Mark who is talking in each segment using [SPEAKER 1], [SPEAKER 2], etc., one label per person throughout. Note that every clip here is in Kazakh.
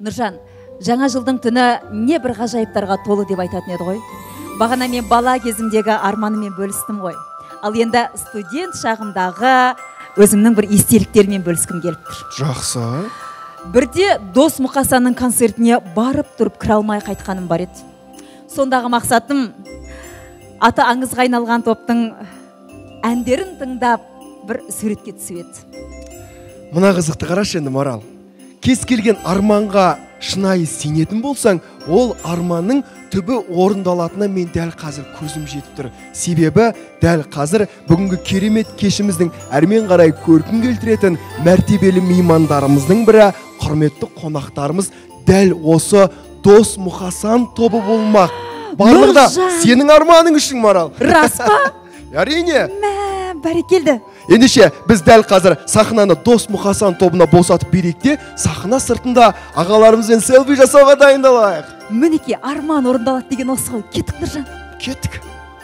[SPEAKER 1] Нұржан, жаңа жылдың түні не бір ғажайыптарға толы деп айтатын еді ғой. Бағана мен бала кезімдегі арманыммен бөлістім ғой. Ал енді студент шағымдағы өзімнің бір естеліктерімен бөліскім келіп тұр.
[SPEAKER 2] Жақсы.
[SPEAKER 1] Бірде Дос Мұқасанның концертіне барып тұрып кіре алмай қайтқаным бар еді. Сондағы мақсатым аты аңызға айналған топтың әндерін тыңдап бір суретке түсу еді.
[SPEAKER 2] Мына қызықты қарашы енді, Марал. Кез келген арманға шынайы сенетін болсаң, ол арманның түбі орындалатынына мен дәл қазір көзім жетіп тұр. Себебі дәл қазір бүгінгі керемет кешіміздің әрмен қарай көркін келтіретін мәртебелі меймандарымыздың бірі, құрметті қонақтарымыз дәл осы Дос Мұқасан тобы болмақ. Барлығы да сенің арманың үшін, Марал.
[SPEAKER 1] Рас па?
[SPEAKER 2] Әрине.
[SPEAKER 1] Бәрекелді.
[SPEAKER 2] Ендеше біз дәл қазір сахнаны Дос Мұқасан тобына босатып берейік те, сахна сыртында ағаларымызбен селфи жасауға дайындалайық.
[SPEAKER 1] Мінекей, арман орындалады деген осы ғой. Кеттік, Нұржан.
[SPEAKER 2] Кеттік.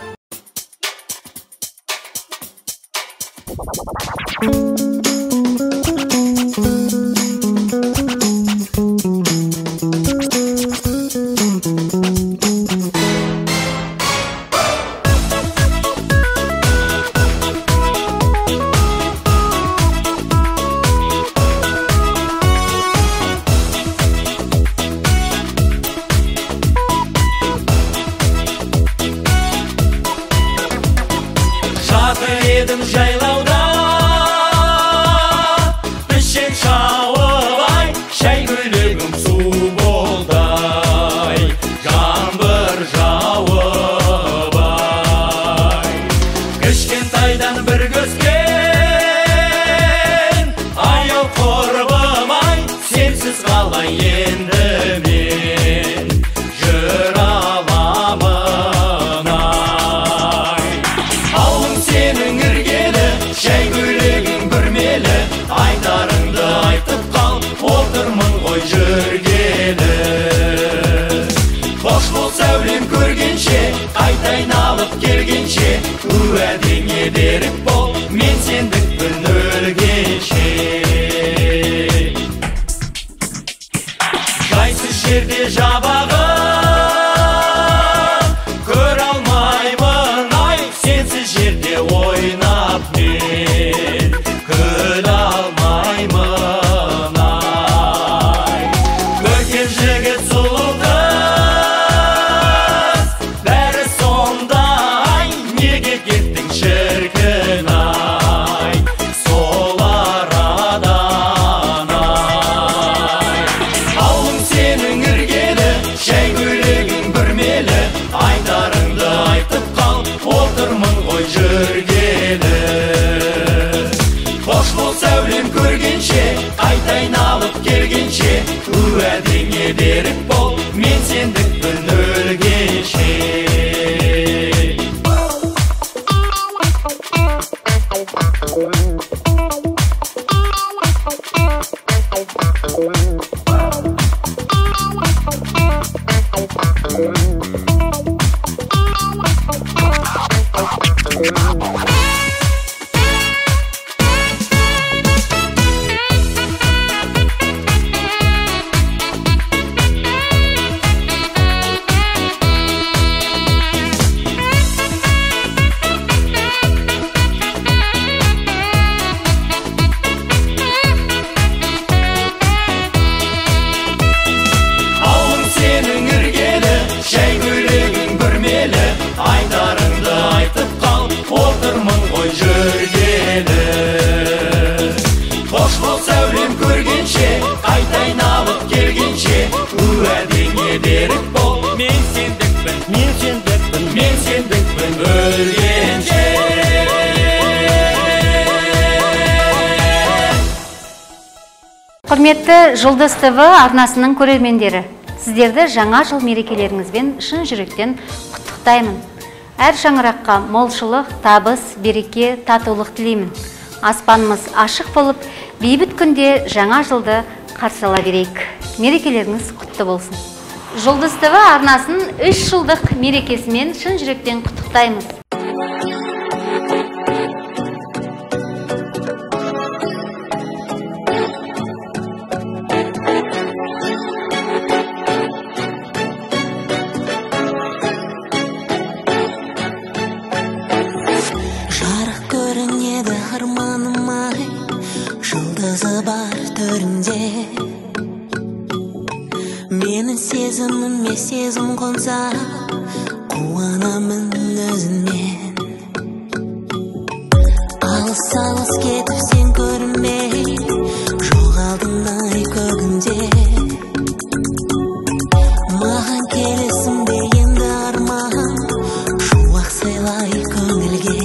[SPEAKER 3] Едім жайлауда, пішен шауып ай, шай көйлегім су болдай, жаңбыр жауып ай. Кішкентайдан бір көзген, аяу құрбым ай, сенсіз қалай енді мен жүр аламын ай. Ауым сенің шай көйлегің бүрмелі, айтарыңды айтып қал, отырмын ғой жүргелі. Қош бол сәулем көргенше, қайта айналып келгенше, уәдеңе берік бол, мен сендікпін өлгенше. Жайсыз жерде жабағы көр алмаймын ай, сенсіз жерде ойнап мен күл алмаймын ай. Көркем жігіт сұлу қыз, бәрі сондай, неге кеттің шіркін ай, сол арадан ай. Ауым сенің іргелі, шай көйлегің бүрмелі, айтарыңды айтып қал, отырмын ғой жүргелі. Қош бол сәулем көргенше, қайта айналып келгенше, уәдеңе берік бол, мен сендікпін өлгенше. Айтарыңды айтып қал, отырмын ғой жүргелі. Қош бол сәулем көргенше, қайта айналып келгенше, уәдеңе берік бол, мен сендікпін, мен сендікпін, мен сендікпін өлгенше.
[SPEAKER 4] Құрметті Жұлдыз ТВ арнасының көрермендері, сіздерді жаңа жыл мерекелеріңізбен шын жүректен құттықтаймын. Әр шаңыраққа молшылық, табыс, береке, татулық тілеймін. Аспанымыз ашық болып, бейбіт күнде жаңа жылды қарсы ала берейік. Мерекелеріңіз құтты болсын. Жұлдыз ТВ арнасын 3 жылдық мерекесімен шын жүректен құттықтаймыз.
[SPEAKER 5] сезіміме сезім қонса, қуанамын өзіңнен. Алыс-алыс кетіп сен көрінбей, жоғалдың ай көгінде. Маған келесің бе енді арман, шуақ сайлай көңілге.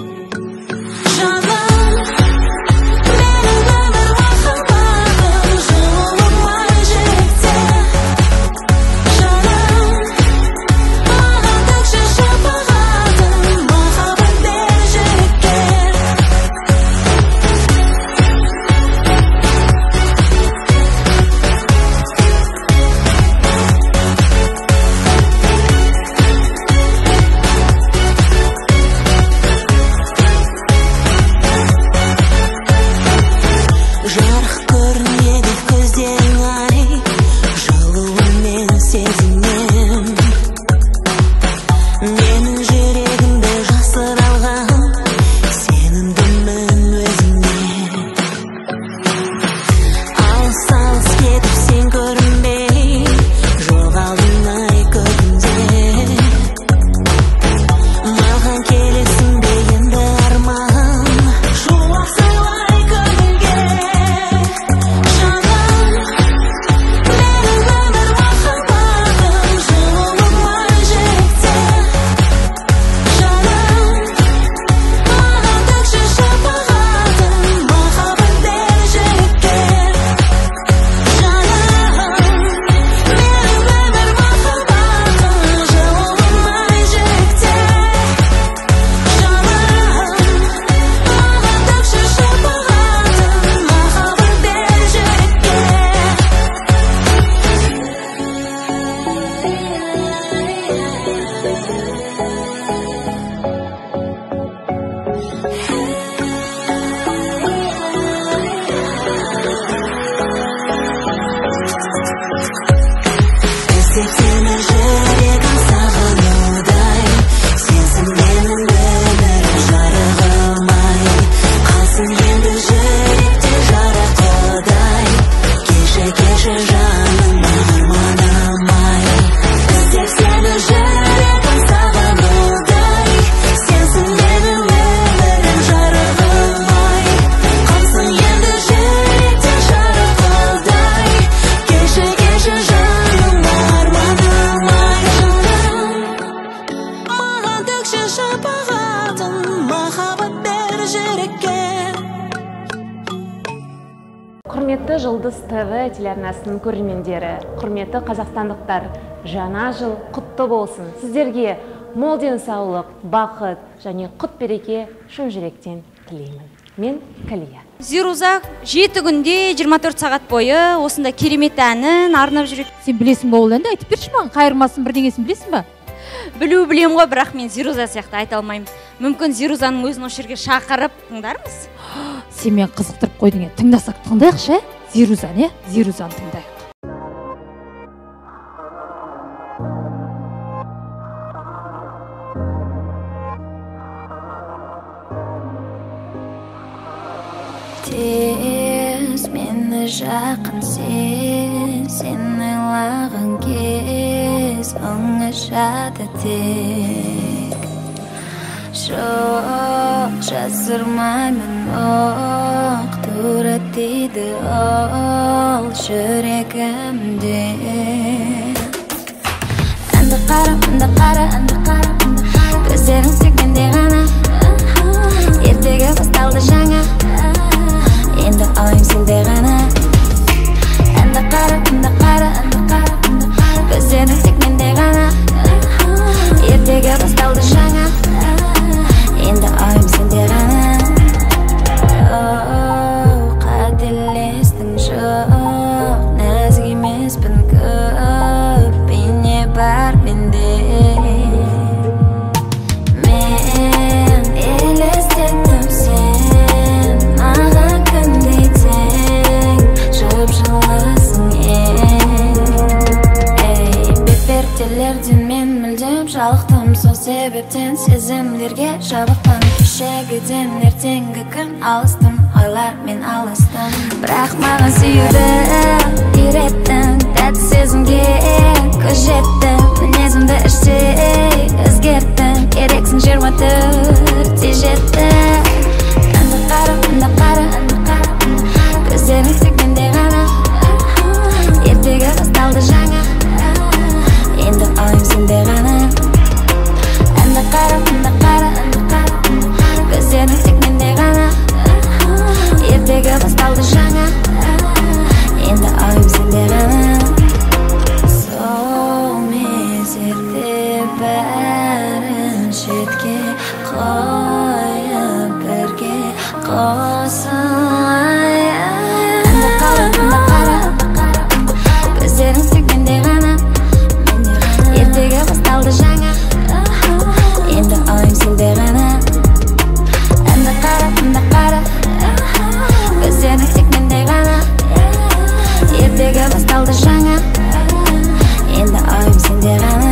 [SPEAKER 6] Құрметті Жұлдыз ТВ телеарнасының көрермендері, құрметті қазақстандықтар, жаңа жыл құтты болсын. Сіздерге мол денсаулық, бақыт және құт береке шын жүректен тілеймін. Мен Калия.
[SPEAKER 7] Зируза 7 күнде 24 сағат бойы осында керемет әнін арнап жүреді.
[SPEAKER 1] Сен білесің ба ол әнді? Айтып берші маған, қайырмасын бірдеңесін білесің ба?
[SPEAKER 7] Білем ғой, бірақ мен Зируза сияқты айта алмаймын. Мүмкін Зирузаның өзін осы жерге шақырып тыңдармыз.
[SPEAKER 1] Сен мен қызықтырып қойдың, тыңдасақ тыңдайықшы, Зирузаны, Зирузаны тыңдайық.
[SPEAKER 5] Тез мені жақын сен ойлаған кез оңашады тек. Жоқ жасырмаймын оқ тура тиді ол жүрегімде. Әнді қара көздерің секенде ғана, ертегі басталды жаңа, енді ойым сенде ғана. Әнді қара көздерің секенде ғана, ертегі басталды жаңа, енді ойым сенде ғана. Қателестің жоқ, нәзік емеспін көп, бейне бар менде. Мен елестеттім сен, маған күндей тең, жып-жылысың мен мүлдем жалықтым, сол себептен сезімдерге жабықтым. Кешегіден ертеңгі күн алыстым, ойлар мен алыстым. Бірақ маған сүюді үйреттің, тәтті сезімге көз жеттің. Мінезімді іштей өзгерттің, керексің 24-те жетті. Анда қара, көздерің тек менде ғана. Ертегі басталды жаңа, енді ойым сенде ғана. Анда қара, көздерің тек менде ғана. Ертегі басталды жаңа, енді ойым сенде ғана. Сол мезетте бәрін шетке қойып бірге қосылайық. Анда қара, көздерің тек менде ғана. Ертегі басталды жаңа, енді ойым сенде ғана. Анда қара, көздерің тек менде ғана. Ертегі басталды жаңа, енді ойым сенде ғана.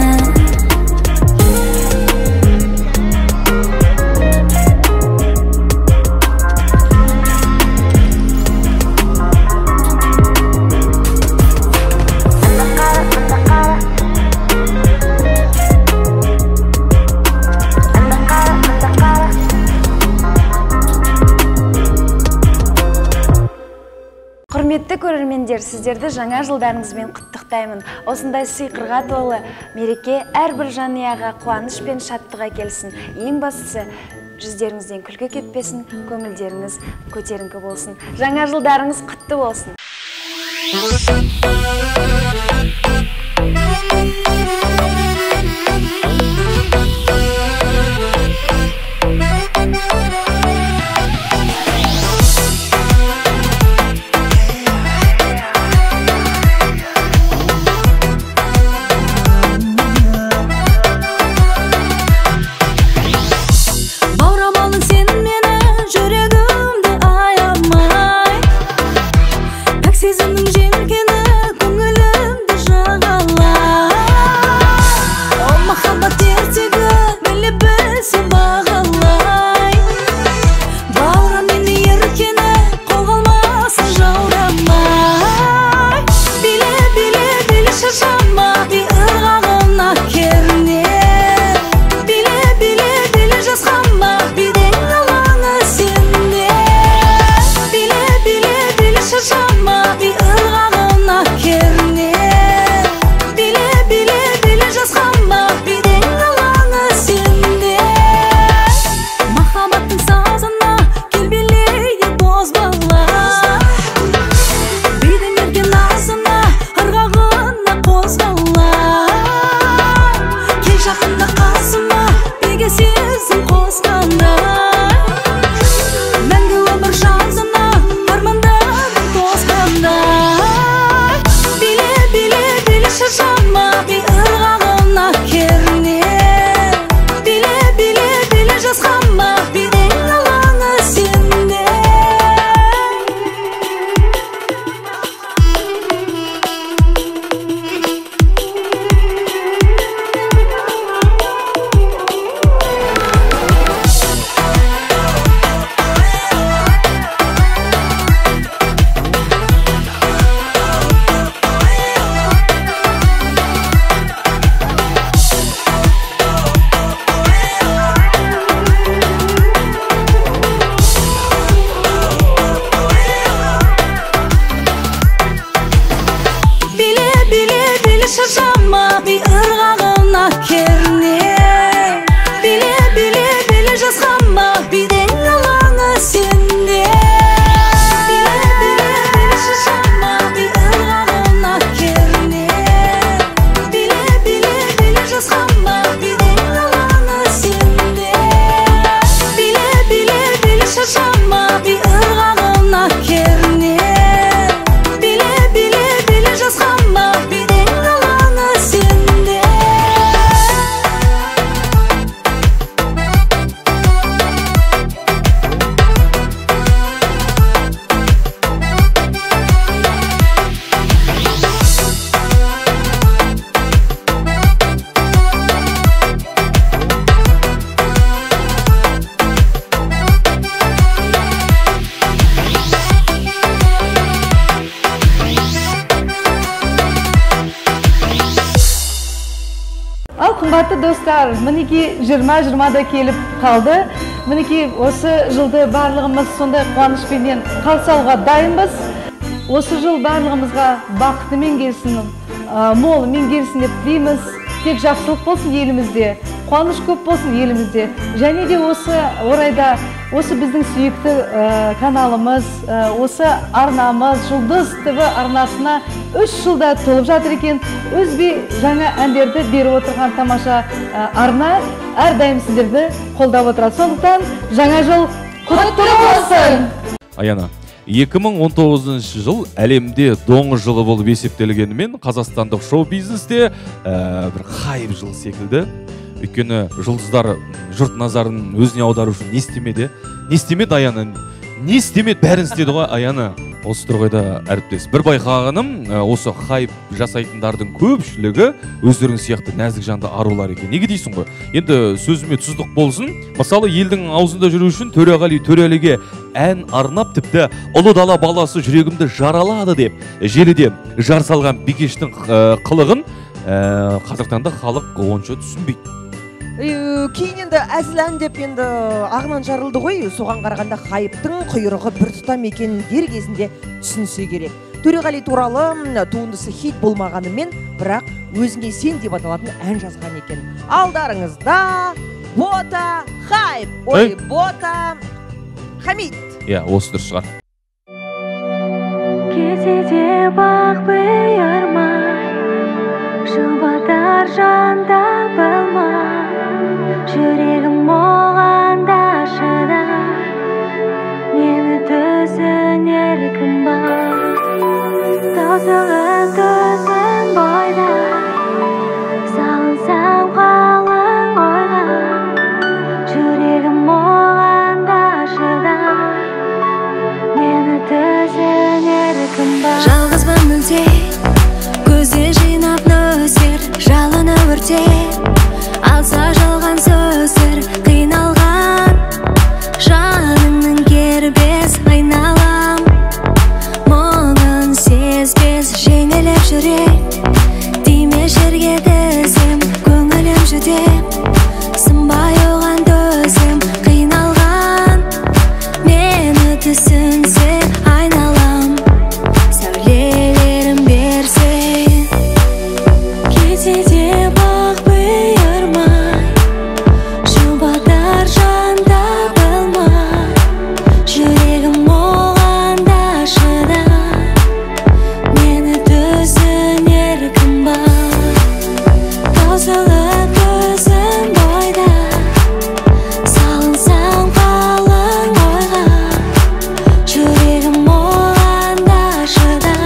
[SPEAKER 6] Құрметті көрермендер, сіздерді жаңа жылдарыңызбен құттықтаймын. Осындай сыйқырға толы мереке әрбір жанұяға қуаныш пен шаттық әкелсін. Ең бастысы, жүздеріңізден күлкі кетпесін, көңілдеріңіз көтеріңкі болсын. Жаңа жылдарыңыз құтты болсын.
[SPEAKER 5] Сезімнің желкені көңілі
[SPEAKER 8] Қымбатты достар, мінекей 20-20 да келіп қалды. Мінекей осы жылды барлығымыз сондай қуанышпенен қарсы алуға дайынбыз. Осы жыл барлығымызға бақытымен келсін, молымен келсін деп тілейміз. Тек жақсылық болсын елімізде, қуаныш көп болсын елімізде. Және де осы орайда осы біздің сүйікті каналымыз, осы арнамыз, Жұлдыз ТВ арнасына 3 жылда толып жатыр екен. Өзбе жаңа әндерді беріп отырған тамаша арна әрдайым сіздерді қолдап отырады. Сондықтан жаңа жыл құтты болсын!
[SPEAKER 9] Аяна, 2019 жыл әлемде доңыз жылы болып есептелгенімен қазақстандық шоу-бизнесте бір хайп жыл секілді. Өйткені жұлдыздар жұрт назарын өзіне аудару үшін не істемеді Аяна, не істемеді, бәрін істеді ғой Аяна. Осы тұрғайда әріптес. Бір байқағаным, осы хайп жасайтындардың көпшілігі өздерің сияқты нәзік жанды арулар екен. Неге дейсің ғой? Енді сөзіме тұздық болсын. Мысалы, елдің аузында жүру үшін Төреғали Төреліге ән арнап, тіпті ұлы дала баласы жүрегімді жаралады деп желіде жар салған Бикештің қылығын қазіргі таңда халық онша түсінбейді.
[SPEAKER 10] Кейін енді әзіл ән деп енді ағынан жарылды ғой, соған қарағанда хайптың құйрығы бір тұтам екенін дер кезінде түсінсе керек. Төреғали туралы туындысы хит болмағанымен, бірақ өзіңе сен деп аталатын ән жазған екен. Алдарыңызда Бота хайп, ой, Бота Хамид.
[SPEAKER 9] Иә, осы дұрыс шығар.
[SPEAKER 5] Кетеде бақ бұйырмай, жұбатар жанда білмай, жүрегім оғанда шыда, мені түсінер кім бар. Таусылып төсің бойда, салынсам қалың ойға, жүрегім оғанда шыда, мені түсінер кім бар. Жалғызбын мүлде, көзде жинап нөсер, жалыны өртеп, алса жалған сөздер қиналған, жаныңның кербес айналам, мұңын сезбес жеңіліп жүрек, тиме жерге тізем, көңілім жүдеп, сынбай оған төзем қиналған, мені түсінсе айналам, сәулелерім берсең. Кетеде бақ бұйырмай, жұбатар жанда білмай, жүрегім оғанда шыда, мені түсінер кім бар. Таусылып төсің бойда, салынсам қалың ойға, жүрегім оғанда шыда,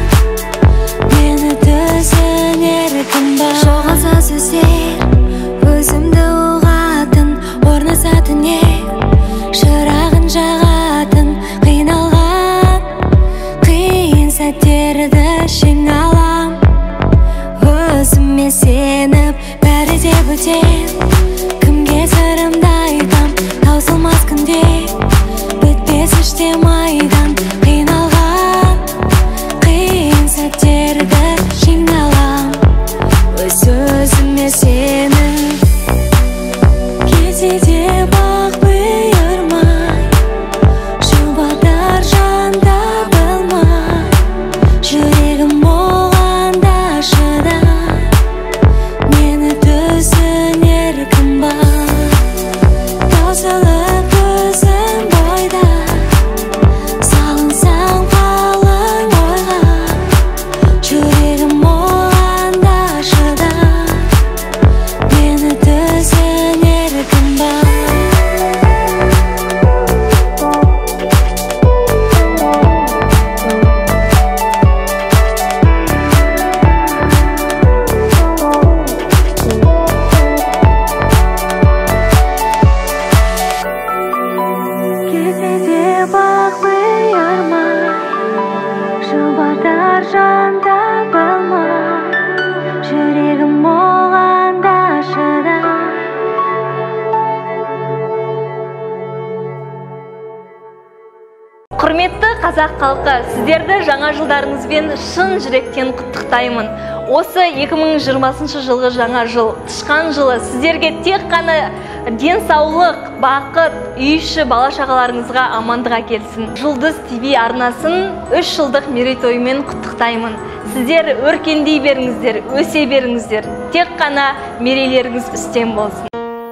[SPEAKER 5] мені түсінер кім бар. Жоғалса сөздер, өзімді ұғатын, орнасатын шырағын жағатын, қиналған, қиын сәттерді жеңе алам, өзіме сеніп бәрі де бөтен, кімге сырымды айтам, таусылмас күнде, бітпес іште майдан, қиналған, қиын сәттерді жеңе алам, өзіме сеніп. Кетеде бақ бұйырмай, жұбатар жанда білмай, жүрегім оғанда шыда, мені түсінер кім бар. Таусылып төсің бойда, салынсам қалың ойға, жүрегім оғанда шыда, мені түсінер кім бар. Кетеде бақ бұйырмай, жұбатар жанда білмай, жүрегім оғанда шыда.
[SPEAKER 11] Құрметті қазақ халқы, сіздерді жаңа жылдарыңызбен шын жүректен құттықтаймын. осы 2020 жылғы жаңа жыл, тышқан жылы сіздерге тек қана денсаулық, бақыт, үй іші бала шағаларыңызға амандық әкелсін. Жұлдыз ТВ арнасын 3 жылдық мерейтоймен құттықтаймын. Сіздер өркендей беріңіздер, өсе беріңіздер. Тек қана мерейлеріңіз үстем болсын.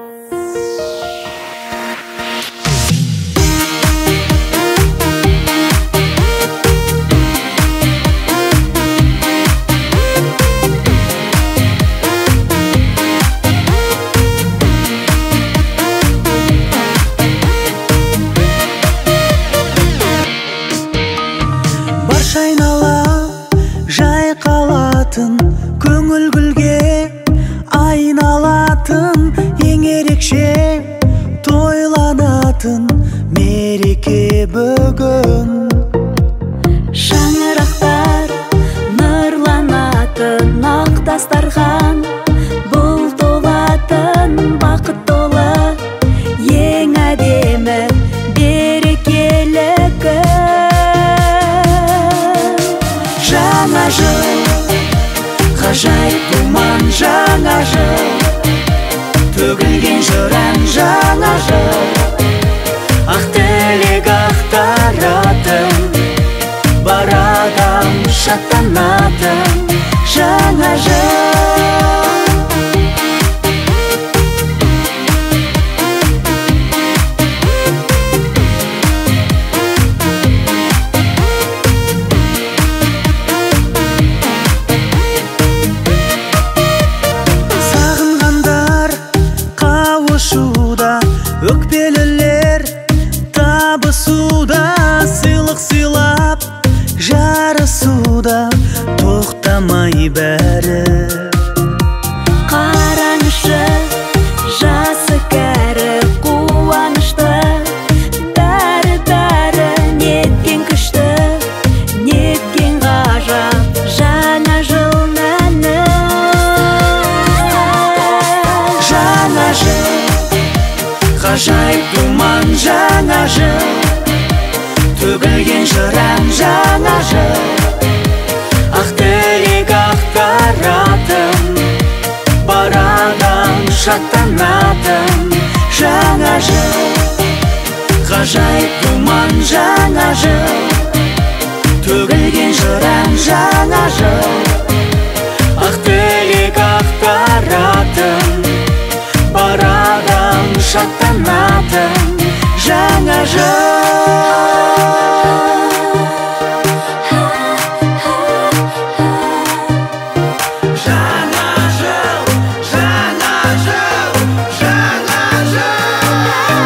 [SPEAKER 12] Көңіл гүлге айналатын ең ерекше тойланатын мереке бүгін.
[SPEAKER 5] Шаңырақтар нұрланатын ақ дастархан, бұл толатын бақыт толы ең әдемі берекелі күн.
[SPEAKER 12] Жаңа жыл, ғажайып думан жаңа жыл, төгілген жыран жаңа жыл, ақ тілек ақтаратын, бар адам шаттанатын жаңа жыл. Өкпелілер табысуда, сыйлық сыйлап жарысуда, тоқтамай бәрі.
[SPEAKER 5] Қараңызшы, жасы кәрі қуанышты, бәрі неткен күшті, неткен ғажап жаңа жыл мәні.
[SPEAKER 12] Жаңа жыл, ғажайып думан жаңа жыл, төгілген жыран жаңа жыл, ақ тілек ақтаратын, бар адам шаттанатын жаңа жыл. Ғажайып думан жаңа жыл, төгілген жыран жаңа жыл, ақ тілек ақтаратын, бар адам шаттанатын жаңа жыл. Жаңа жыл, жаңа жыл, жаңа жыл.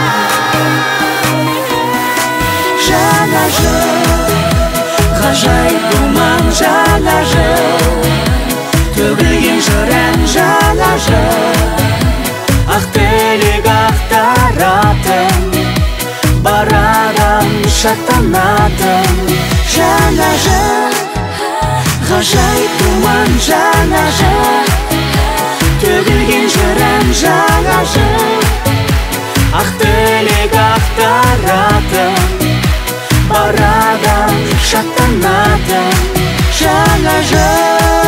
[SPEAKER 12] Жаңа жыл, ғажайып думан жаңа жыл, төгілген жыран жаңа жыл, ақ тілек ақтаратын, бар адам шаттанатын жаңа жыл. Ғажайып думан жаңа жыл, төгілген жыран жаңа жыл, ақ тілек ақтаратын, бар адам шаттанатын жаңа жыл.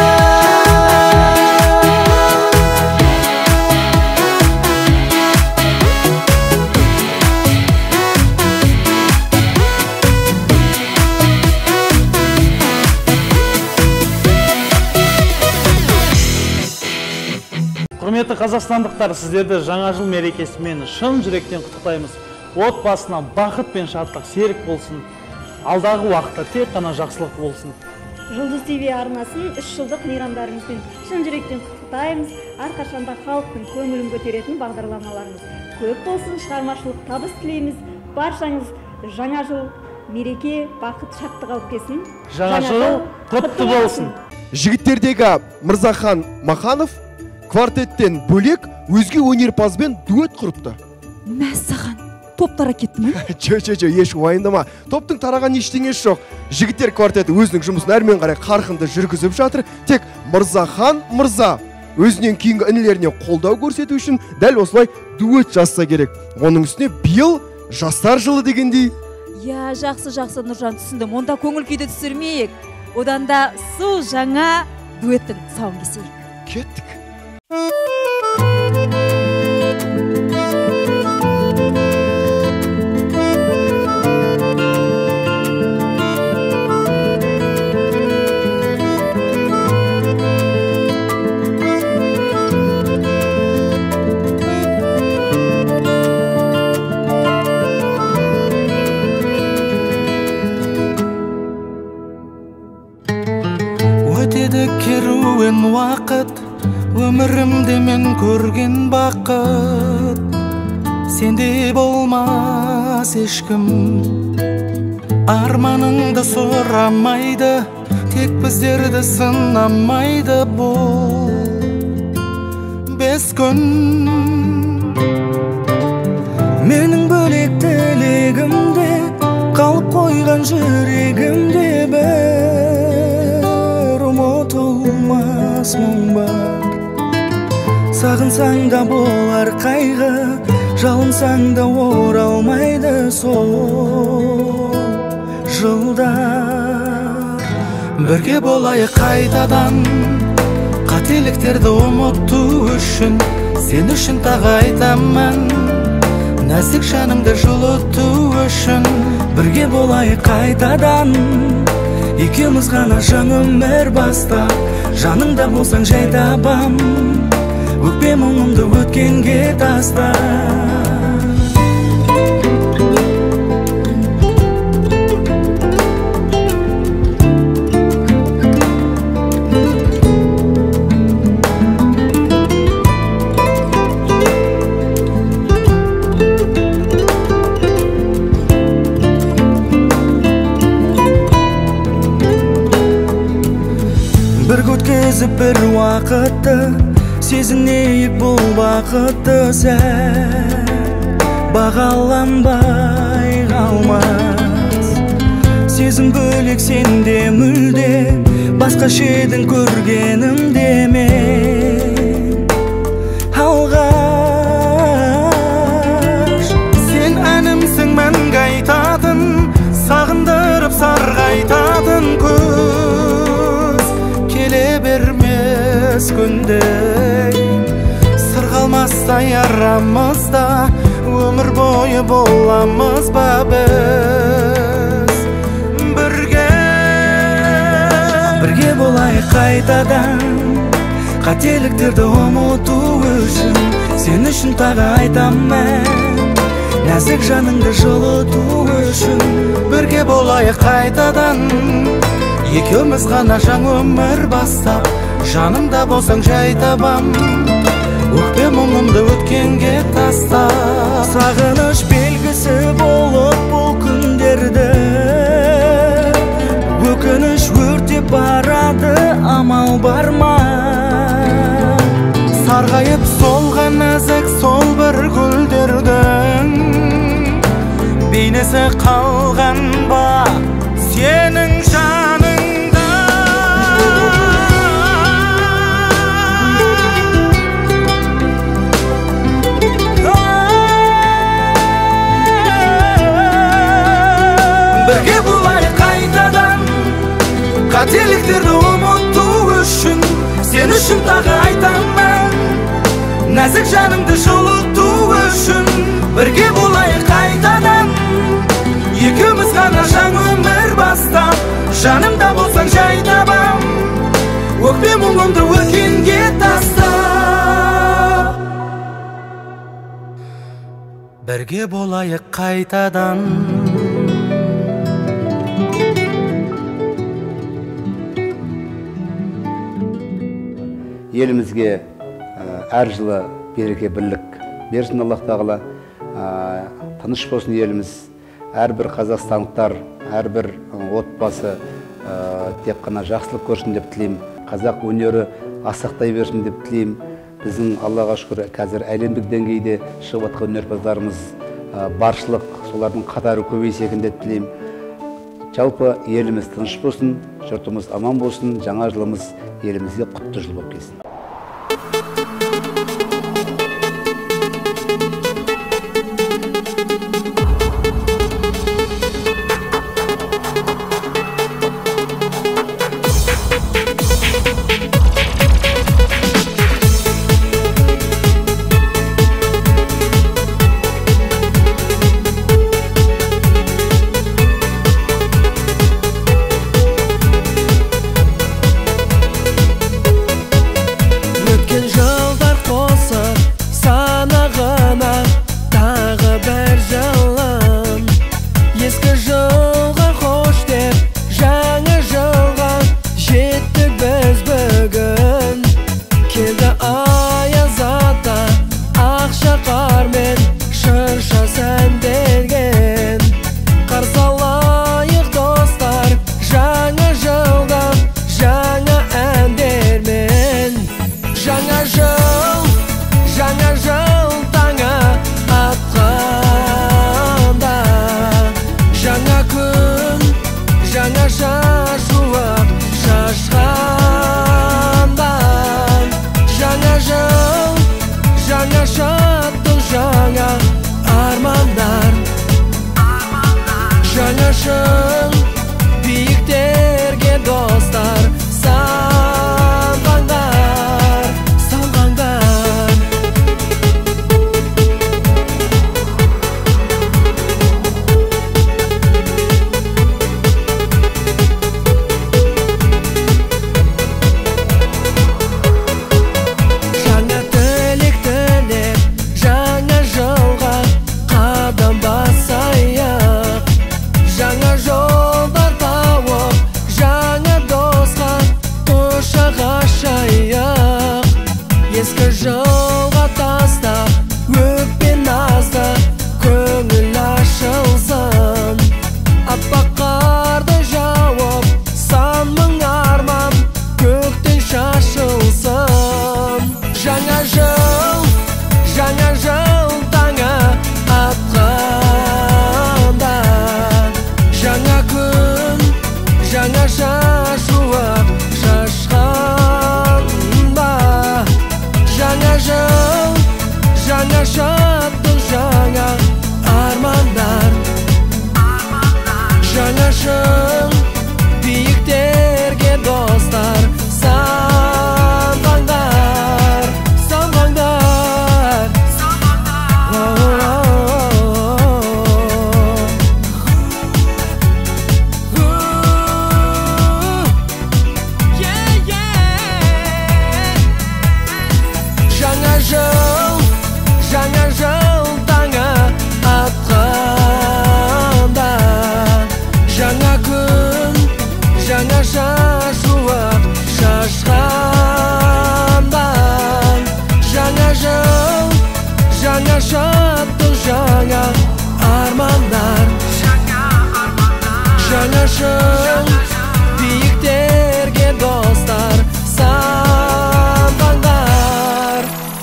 [SPEAKER 13] Құрметті қазақстандықтар, сіздерді жаңа жыл мерекесімен шын жүректен құттықтаймыз. Отбасына бақыт пен шаттық серік болсын. Алдағы уақытта тек қана жақсылық болсын.
[SPEAKER 14] Жұлдыз ТВ арнасын 3 жылдық мейрамдарыңызбен шын жүректен құттықтаймыз. Әрқашанда халықтың көңілін көтеретін бағдарламаларыңыз көп болсын, шығармашылық табыс тілейміз. Баршаңыз жаңа жыл мереке, бақыт, шаттық алып келсін.
[SPEAKER 13] Жаңа жыл құтты болсын.
[SPEAKER 2] Жігіттердегі Мырзахан Маханов квартеттен бөлек өзге өнерпазбен дуэт құрыпты.
[SPEAKER 1] Мәссаған, топтара кетті ме?
[SPEAKER 2] Жо, еш уайымдама. Топтың тараған ештеңесі жоқ. Жігіттер квартеті өзінің жұмысын әрмен қарай қарқынды жүргізіп жатыр. Тек Мырзахан Мырза өзінен кейінгі інілеріне қолдау көрсету үшін дәл осылай дуэт жазса керек. Оның үстіне биыл жастар жылы дегендей.
[SPEAKER 1] Я, жақсы Нұржан, түсіндім. Онда көңіл күйді түсірмейік. Одан да су жаңа дуэттің тұсауын кесейік.
[SPEAKER 2] Кеттік.
[SPEAKER 15] Өтеді керуен уақыт, өмірімде мен көрген бақыт. Сенде болмас ешкім, арманыңды сұрамайды, тек біздерді сынамайды бұл бес күн. Менің бөлек тілегімде, қалып қойған жүрегімде бір ұмытылмас мұң бар. Сағынсаң да болар қайғы, жалынсаң да оралмайды сол жылдар. Бірге болайық қайтадан, қателіктерді ұмыту үшін, сен үшін тағы айтамын, нәзік жаныңды жылыту үшін. Бірге болайық қайтадан, екеуміз ғана жаңа өмір бастап, жаныңда болсаң жай табам, өкпе мұңымды өткенге таста. Бірге өткізіп бір уақытты, сезінейік бұл бақытты сәт, бағаланбай қалмас. Сезім бөлек сенде мүлде, басқаша едің көргенімде мен алғаш. Сен әнімсің мәңгі айтатын, сағындырып сарғайтатын көз, келе бермес күндей, сырғалмастай арамызда, өмір бойы боламыз ба біз бірге. Бірге болайық қайтадан, қателіктерді ұмыту үшін, сен үшін тағы айтамын, нәзік жаныңды жылыту үшін. Бірге болайық қайтадан, екеуміз ғана жаңа өмір бастап, жанымда болсаң жай табам, өкпе мұңымды өткенге таста. Сағыныш белгісі болып бұл күндерді, өкініш өртеп барады, амал бар ма? Сарғайып солған нәзік сол бір гүлдердің бейнесі қалған ба сенің жаныңда? Бірге болайық қайтадан, қателіктерді ұмыту үшін, сен үшін тағы айтамын, нәзік жаныңды жылыту үшін. Бірге болайық қайтадан, екеуміз ғана жаңа өмір бастап, жанымда болсаң жай табам, өкпе мұңымды өткенге тастап. Бірге болайық қайтадан.
[SPEAKER 16] Елімізге әр жылы береке бірлік берсін Аллах тағала, тыныш болсын еліміз. Әрбір қазақстандықтар, әрбір отбасы тек қана жақсылық көрсін деп тілеймін. Қазақ өнері асақтай берсін деп тілеймін. Біздің Аллаға шүкір қазір әлемдік деңгейде шығып жатқан өнерпаздарымыз баршылық, солардың қатары көбейсекін деп тілеймін. Жалпы еліміз тыныш болсын, жұртымыз аман болсын, жаңа жылымыз елімізге құтты жыл болып келсін.
[SPEAKER 12] бір жылын. Ескі жылға қош деп жаңа жылға жеттік біз бүгін. Келді аяз ата ақша қармен шырша сәнделген. Қарсы алайық достар жаңа жылда жаңа әндермен. Жаңа жыл таңы атқанда, жаңа күн жаңаша шуақ шашқанда. Жаңа жыл жаңа шаттық жаңа армандар. Жаңа шың биіктерге достар самғаңдар, самғаңдар. Жаңа тілек тілеп жаңа жылға қадам басайық. Жаңа жолдар тауып жаңа досқа құшақ ашайық. Ескі жылға тастап өкпе назды көңіл ашылсын. Аппақ қарды жауып сан мың арман көктен шашылсын. Жаңа жыл таңы атқанда, жаңа күн жаңаша шуақ шашқанда. Жаңа жыл жаңа шаттық жаңа армандар. Жаңа шың биіктерге достар самғаңдар, самғаңдар. Жаңа жыл таңы атқанда, жаңа күн жаңаша шуақ шашқанда. Жаңа жыл жаңа шаттық жаңа армандар. Жаңа шың биіктерге достар самғаңдар.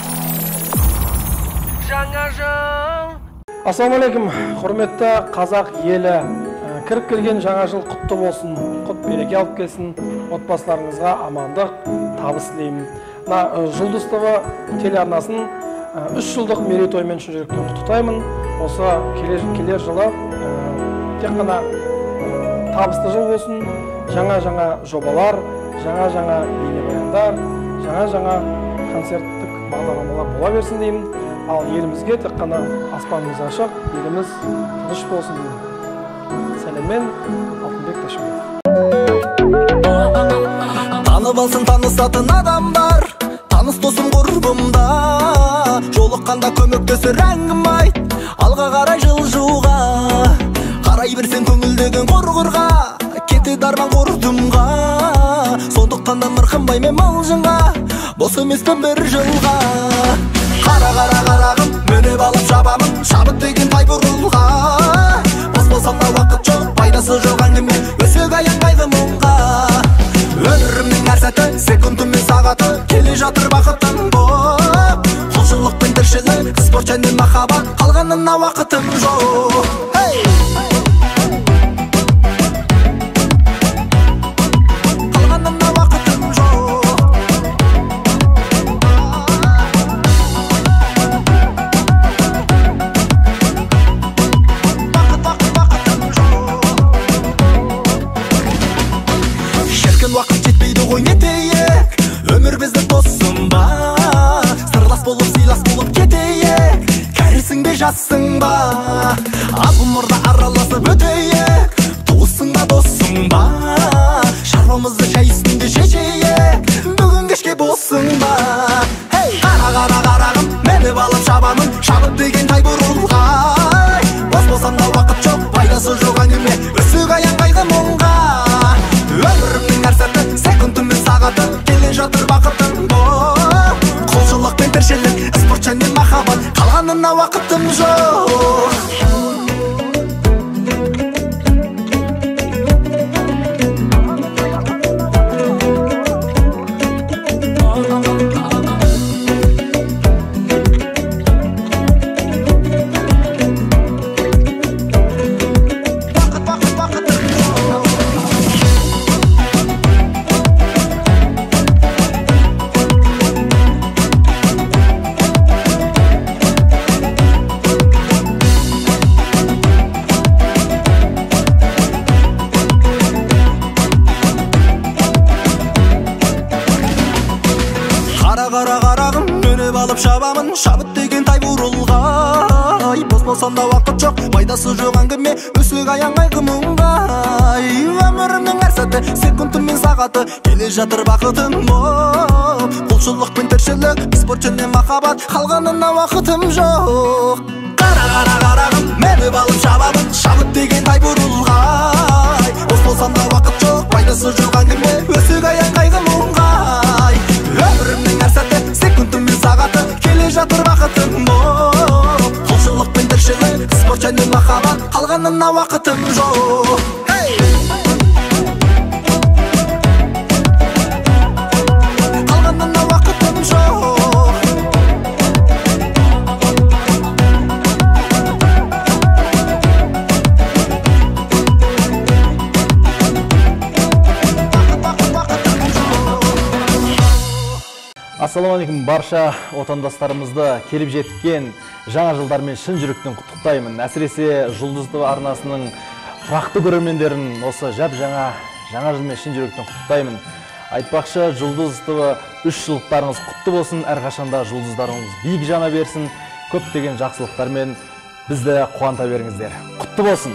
[SPEAKER 12] Жаңа жыл.
[SPEAKER 13] Ассалаумағалейкум, құрметті қазақ елі. Кіріп келген жаңа жыл құтты болсын, құт береке алып келсін, отбасыларыңызға амандық, табыс тілеймін. Жұлдыз ТВ телеарнасын 3 жылдық мерейтоймен шын жүректен құттықтаймын. Осы келер жылы тек қана табысты жыл болсын, жаңа жобалар, жаңа бейнебаяндар, жаңа концерттік бағдарламалар бола берсін деймін. Ал елімізге тек қана аспанымыз ашық, еліміз тыныш болсын деймін. Сәлеммен, Алтынбек Ташкентов.
[SPEAKER 15] Танып алсын танысатын адамдар, таныс досым құрбымда. Жолыққанда көмектесер әңгім айт, алға қарай жылжуға. Қарай берсең көңілдеген құрғырға, кетеді арман құрдымға. Сондықтан да мырқынбаймен мылжыңға, бос емеспін бір жылға. Қара қарағым, мініп алып шабамын, шабыт деген тай бұрылға. Бос болсам да уақыт жоқ, пайдасы жоқ әңгіме, өсек аянбайды мұңға. Өмірімнің әр сәті, секунды мен сағаты, келе жатыр бақытым боп. Құлшылық пен тіршілік, спорт және махаббат, қалғанына уақытым жоқ. Қалғанына уақытым жоқ. Шіркін уақыт жетпейді ғой не дейік, өмір біздің досым ба. Сырлас болып сыйлас болып кетейік, кәрісің бе жассың ба. Аз ғұмырда араласып өтейік, туысың ба досың ба. Шаруамызды шай үстінде шешейік, бүгін кешке боссың ба. Қара қарағым, мініп алып шабамын, шабыт деген тай бұрылға. қалғанына уақытым жоқ.
[SPEAKER 17] Қарағым өніп алып шабамын, шабыт деген тай бұрылғай. Бос болсам да уақыт жоқ, пайдасы жоқ әңгіме, өсек аяң айқымыңғай. Өмірімнің әр сәті, секундым мен сағаты, келе жатыр бақытым боп. Құлшылық пен тіршілік, спорт және махаббат, қалғанына уақытым жоқ. Қарағым өніп алып шабамын, шабыт деген тай бұрылғай. Бос болсам да уақыт жоқ, пайдасы жоқ әңгіме, өсек аяң айқымыңғай. Өмірімнің әр сәті, секундым мен сағаты, келе жатыр бақытым боп. Құлшылық пен тіршілік, спорт және махаббат, қалғанына уақытым жоқ. Қалғанына уақытым жоқ.
[SPEAKER 18] Ассалаумағалейкум, барша отандастарымызды келіп жеткен жаңа жылдармен шын жүректен құттықтаймын. Әсіресе Жұлдыз ТВ арнасының тұрақты көрермендерін осы жаңа жылмен шын жүректен құттықтаймын. Айтпақшы, Жұлдыз ТВ 3 жылдықтарыңыз құтты болсын, әрқашанда жұлдыздарыңыз биік жана берсін, көптеген жақсылықтармен бізді қуанта беріңіздер. Құтты болсын.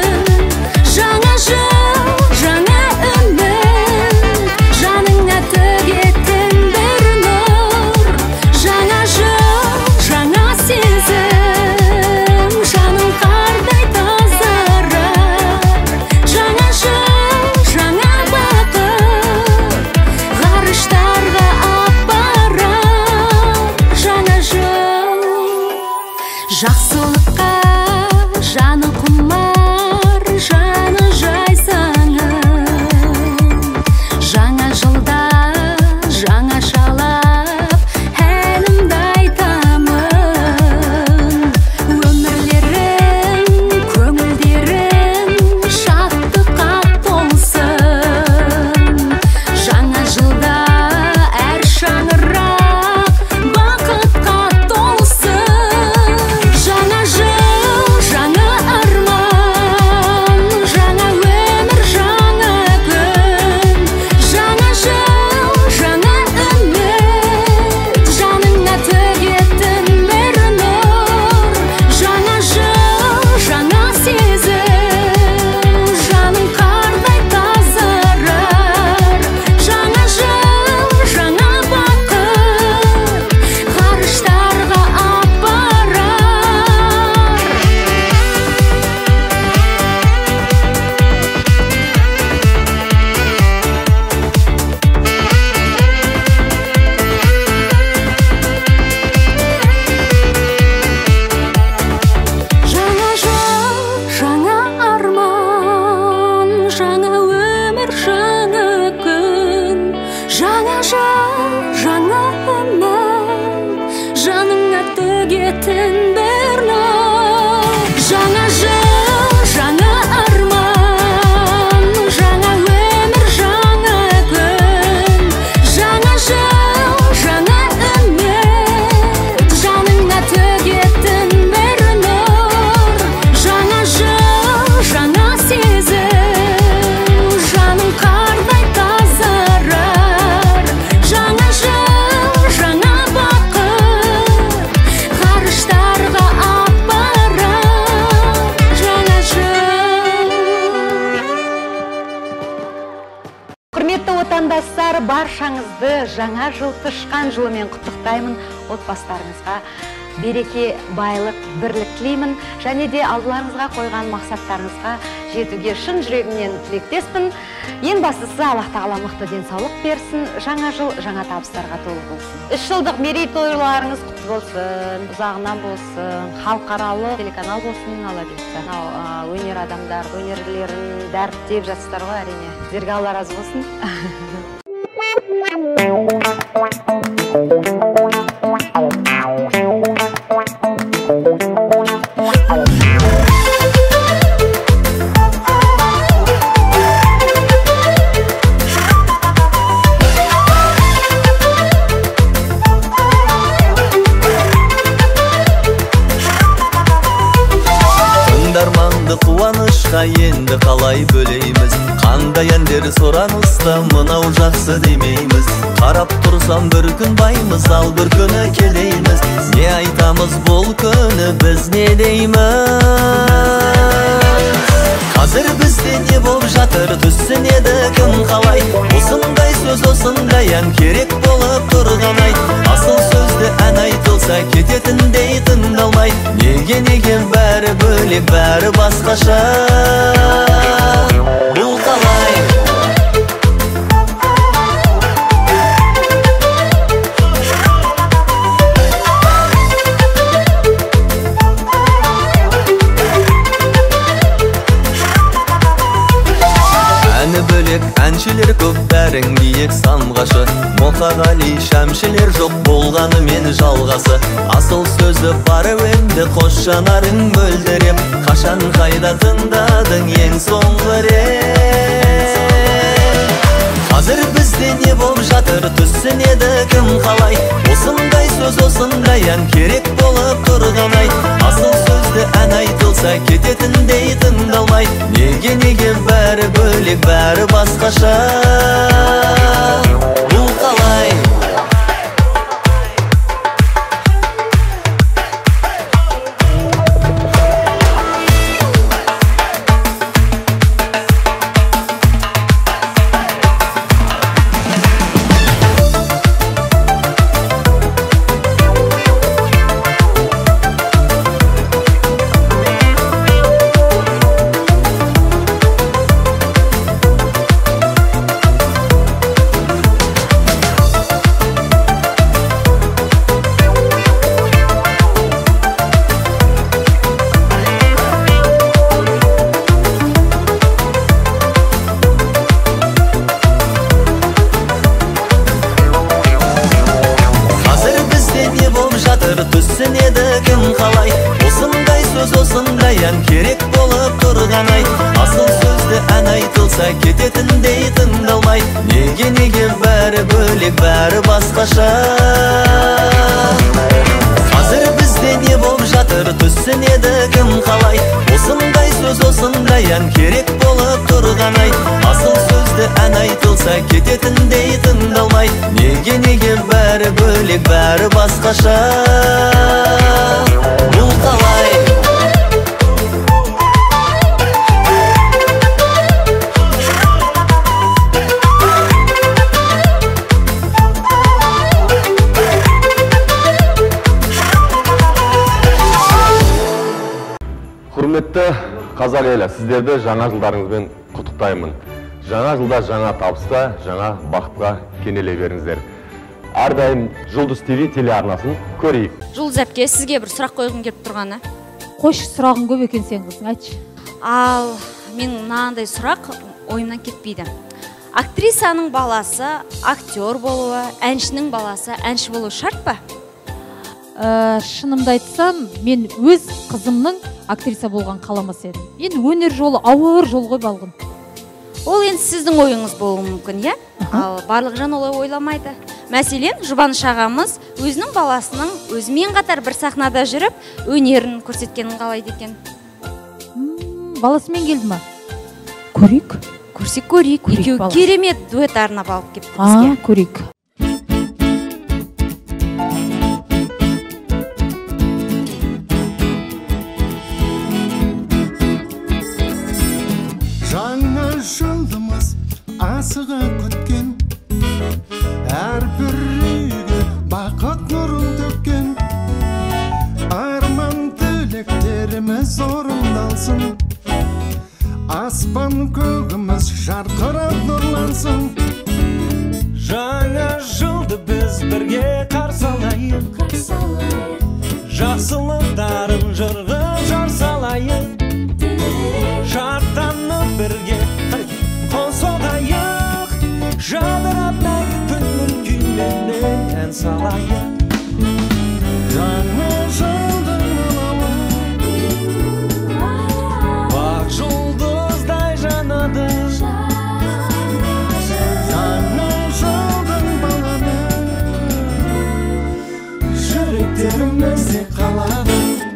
[SPEAKER 19] Жаңа жыл, жаңа үміт, жаның әті
[SPEAKER 4] отандастар, баршаңызды жаңа жыл тышқан жылымен құттықтаймын. Отбасыларыңызға береке, байлық, бірлік тілеймін. Және де алдыларыңызға қойған мақсаттарыңызға жетуге шын жүрегімнен тілектеспін. Ең бастысы Аллах тағала мықты денсаулық берсін, жаңа жыл жаңа табыстарға толы болсын. 3 жылдық мерейтойларыңыз құтты болсын, ұзағынан болсын, халықаралық телеканал болсын, Алла бұйыртса. Өнер адамдар, өнерлерін дәріптеп жатсыздар ғой, әрине. Сіздерге Алла разы болсын.
[SPEAKER 19] Тыңдарманды қуанышқа енді қалай бөлейміз, қандай әндер сұранысты мынау жақсы демейміз. Қарап тұрсам бір күн баймыз, ал бір күні келейміз. Не айтамыз бұл күні, біз не дейміз? Қазір бізде не болып жатыр, түсінеді кім қалай? Осындай сөз, осындай ән керек болып тұрған ай. Асыл сөзді ән айтылса кететіндей тыңдалмай. Неге бәрі бөлек, бәрі басқаша? Бұл қалай? Әні бөлек, әншілер көп, бәрің биік самғашы. Мұқағали шәмшілер жоқ болғаны мен жалғасы. Асыл сөзі бар өңді, қош жанарың мөлдіреп. Қашан қайда тыңдадың ең соңғы рет? Қазір бізде не болып жатыр, түсінеді кім қалай? Осындай сөз, осындай ән керек болып тұрған ай. Асыл сөзді ән айтылса кететіндей тыңдалмай. Неге бәрі бөлек, бәрі басқаша? Бұл қалай? Түсінеді кім қалай? Осындай сөз, осындай ән керек болып тұрған ай. Асыл сөзді ән айтылса кететіндей тыңдалмай. Неге бәрі бөлек, бәрі басқаша? Қазір бізде не болып жатыр, түсінеді кім қалай? Осындай сөз, осындай ән керек болып тұрған ай. Асыл сөзді ән айтылса кететіндей тыңдалмай. Неге бәрі бөлек, бәрі басқаша? Бұл қалай?
[SPEAKER 20] Құрметті қазақ елі, сіздерді жаңа жылдарыңызбен құттықтаймын. Жаңа жылда жаңа табысқа, жаңа бақытқа кенеле беріңіздер. Әрдайым Жұлдыз ТВ телеарнасын көрейік.
[SPEAKER 7] Жұлдыз әпке, сізге бір сұрақ қойғым келіп тұрғаны.
[SPEAKER 1] Қойшы, сұрағың көп екен сен қызың, айтшы.
[SPEAKER 7] Ал мен мынандай сұрақ ойымнан кетпейді. Актрисаның баласы актер болуы, әншінің баласы әнші болуы шарт па?
[SPEAKER 1] Шынымды айтсам, мен өз қызымның актриса болған қаламас едім. Енді өнер жолы ауыр жол ғой балғын.
[SPEAKER 7] Ол енді сіздің ойыңыз болуы мүмкін, иә? Ал барлық жан олай ойламайды. Мәселен, Жұбаныш ағамыз өзінің баласының өзімен қатар бір сахнада жүріп, өнерін көрсеткенін қалайды екен.
[SPEAKER 1] Баласымен келді ма? Көрейік.
[SPEAKER 7] Көрсек көрейік. Екеуі керемет дуэт арнап алып келіпті бізге.
[SPEAKER 1] Көрейік.
[SPEAKER 21] Жаңа жылымыз асыға күткен,
[SPEAKER 12] қырық нұрлансын. Жаңа жылды біз бірге қарсы алайық, жақсылықтарын жырға жар салайық, шаттанып бірге қол соғайық, жадырап мәңгі көңіл күйменен ән салайық. Жаңа жылдың алауы бақ жұлдыздай жанады, жаңа жылдың баланы жүректерімізде қалады.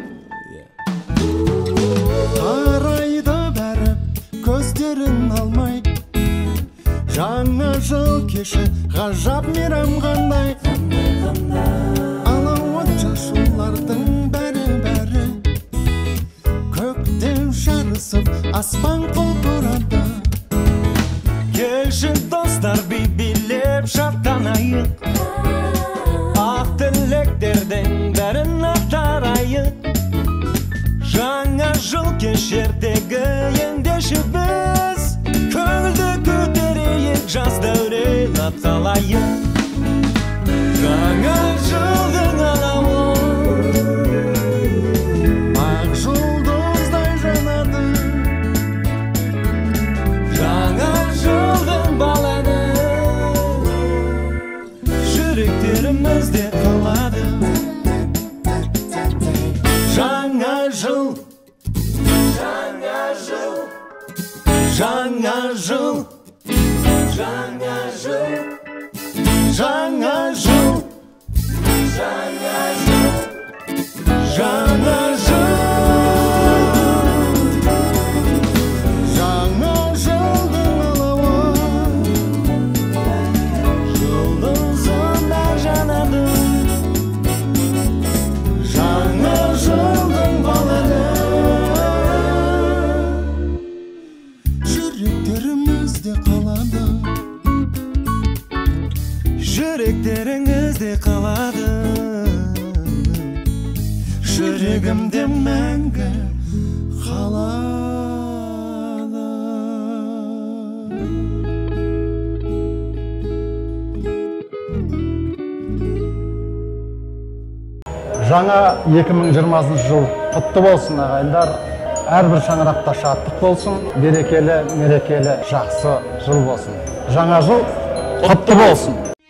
[SPEAKER 12] Қарайды бәрі көздерін алмай, жаңа жыл кеші ғажап мейрам қандай. Алауыт шашулардың бәрі көкте жарысып аспан құлпырады. Келші достар би-билеп шаттанайық, ақ тілектердің бәрін ақтарайық. Жаңа жыл кешердегі ендеші біз, көңілді көтерейік, жаз дәурен атқалайық. Жаңа жылдың алауы ақ жұлдыздай жанады, жаңа жылдың баланы жүректерімізде қалады. Жаңа жыл, жаңа жыл, жаңа жыл, жаңа жыл, жаңа жыл, жаңа жыл, жаңа жыл, жаңа жылдың алауы жұлдызындай жанады, жаңа жылдың баланы жүректерімізде қалады, жүректеріңізде қалады, жүрегімде мәңгі қалады.
[SPEAKER 18] Жаңа 2020 жыл құтты болсын ағайындар. Әрбір шаңырақта шаттық болсын, берекелі, мерекелі, жақсы жыл болсын. Жаңа жыл құтты болсын.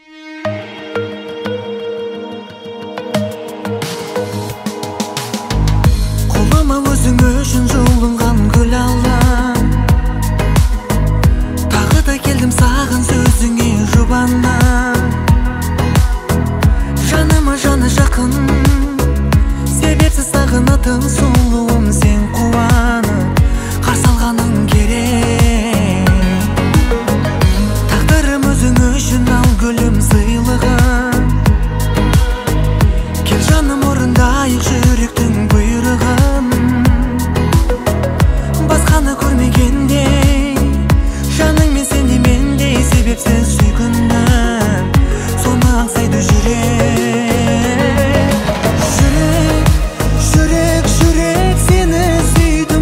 [SPEAKER 17] Қолыма өзің үшін жұлынған гүл алам, тағы да келдім саған сөзіңе жұбана. Жаныма жаны жақын, себепсіз сағынатын сұлуым сен қуанып қарсы алғаның керек. Тағдырым өзің үшін ал гүлім сыйлығын, кел жаным орындайық жүректің бұйрығын. Басқаны көрмегендей, жаның мен сенде мендей себепсіз сүйкімнің, соны аңсайды жүрек. Жүрек, жүрек, жүрек сені сүйді,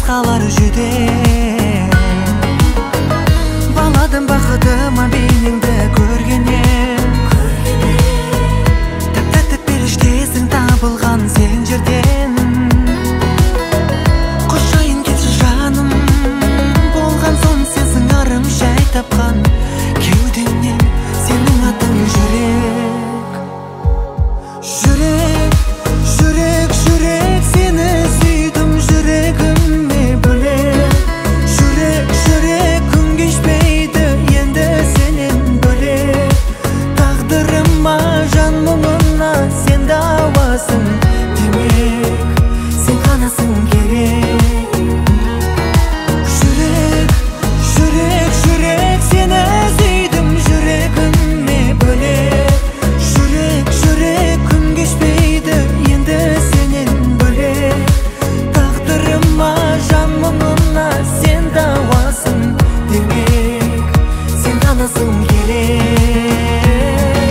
[SPEAKER 12] башкалар жүдө баладым бакытыма бейнеңди көргенен тәп-тәтті періштесің табылған сен жерден қошайын кетші жаным болған соң сен сыңарым жай тапқан кеудемнен сенің атың жүрек жүрек жүрек сені сүйдім жүрегіме бөлек жүрек күн кешпейді енді сенен бөлек тағдырыма жан мұңына сен дауасың демек сен ғанасың керек жүрек сені сүйдім жүрегіме бөлек жүрек күн кешпейді енді сенен бөлек тағдырыма жан мұңына сен дауасың демек сен ғанасың керек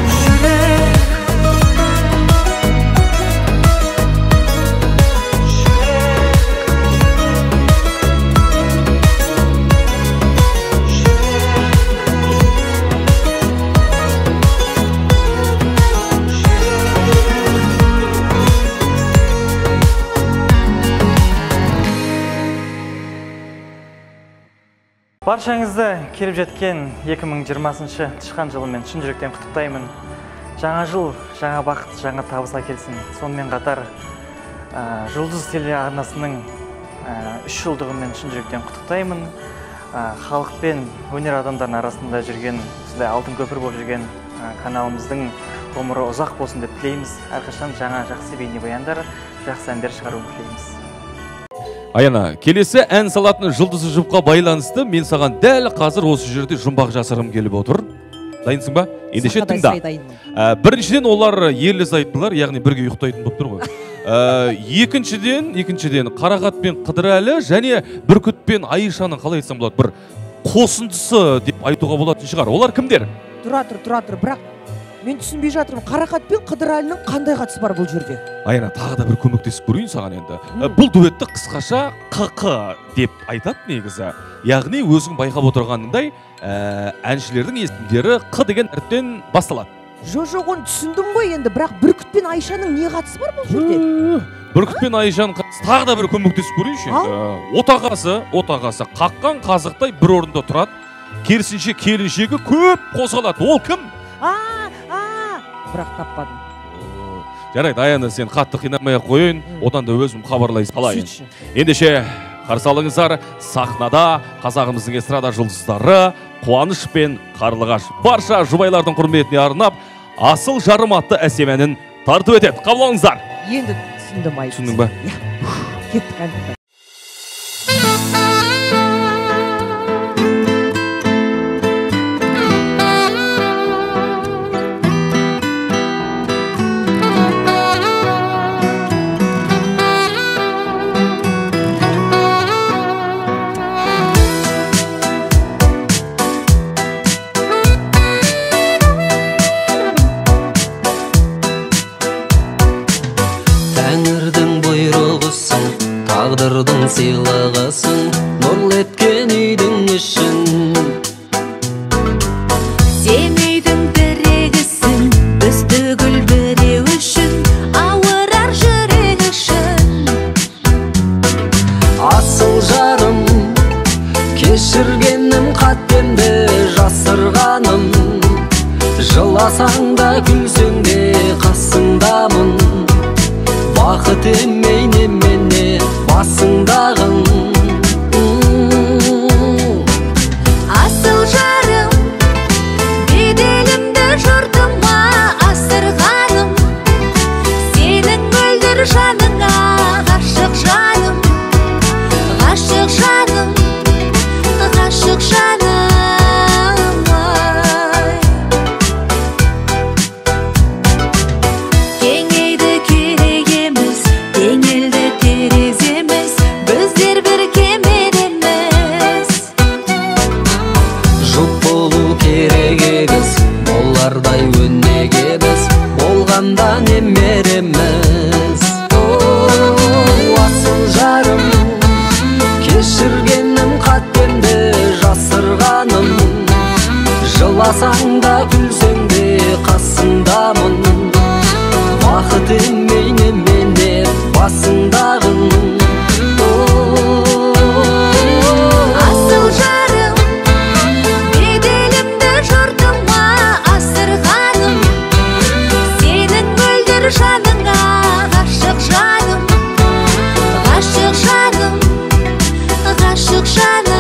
[SPEAKER 18] Баршаңызды келіп жеткен 2020 тышқан жылымен шын жүректен құттықтаймын. Жаңа жыл, жаңа бақыт, жаңа табысқа келсін. Сонымен қатар Жұлдыз телеарнасының 3 жылдығымен шын жүректен құттықтаймын. Халық пен өнер адамдарының арасында жүрген, осындай алтын көпір болып жүрген каналымыздың ғұмыры ұзақ болсын деп тілейміз. Әрқашан жаңа жақсы бейнебаяндар, жақсы әндер шығаруын тілейміз.
[SPEAKER 9] Аяна, келесі ән салатын жұлдызы жұпқа байланысты мен саған дәл қазір осы жерде жұмбақ жасырым келіп отыр. Дайынсың ба? Ендеше тыңда. Біріншіден олар ерлі зайыптылар, яғни бірге ұйықтайтын болып тұр ғой. Екіншіден Қарақат пен Қыдырәлі және Бүркіт пен Айшаның қалай айтсам болады, бір қосындысы деп айтуға болатын шығар. Олар кімдер?
[SPEAKER 10] Тұра тұр, бірақ мен түсінбей жатырмын. Қарақат пен Қыдырәлінің қандай қатысы бар бұл жерде?
[SPEAKER 9] Аяна, тағы да бір көмектесіп көрейін саған енді. Бұл дуэтті қысқаша қ деп айтады негізі. Яғни өзің байқап отырғаныңдай, әншілердің есімдері қ деген әріптен басталады.
[SPEAKER 10] Жоқ, оны түсіндім ғой енді, бірақ Бүркіт пен Айшаның не қатысы бар бұл жерде?
[SPEAKER 9] Бүркіт пен Айшаның қатысы тағы да бір көмектесіп көрейінші енді. Отағасы қаққан қазықтай бір орында тұрады. Керісінше келіншегі көп қозғалады. Ол кім?
[SPEAKER 10] Бірақ таппадым.
[SPEAKER 9] Жарайды, Аяна, сен қатты қинамай-ақ қойын, одан да өзім хабарлай салайын. Ендеше, қарсы алыңыздар, сахнада қазағымыздың эстрада жұлдыздары Қуаныш пен Қарлығаш барша жұбайлардың құрметіне арнап Асыл жарым атты әсем әнін тартып етеді. Қабыл алыңыздар.
[SPEAKER 10] Енді түсіндім ай.
[SPEAKER 9] Түсіндің ба?
[SPEAKER 10] Кеттік әнді.
[SPEAKER 21] Тағдырдың сыйлығысың, нұрлы еткен үйдің ішін.
[SPEAKER 5] Сен үйдің бірегісің, біз түгіл біреу үшін, ауырар жүрек үшін.
[SPEAKER 21] Асыл жарым, кешіргенім қатемді жасырғаным. Жыласаң да күлсең де қасыңдамын. Бақыт емей немене басыңдағын.
[SPEAKER 5] Асыл жарым, беделімді жұртыма асырғаным. Сенің мөлдір жаныңа ғашық жаным, ғашық жаным, ғашық жаным.
[SPEAKER 21] жыласаң да күлсең де қасыңдамын, бақытым менемене басыңдағын.
[SPEAKER 5] Асыл жарым, беделімді жұртыма асырғаным, сенің мөлдір жаныңа ғашық жаным, ғашық жаным, ғашық жаным.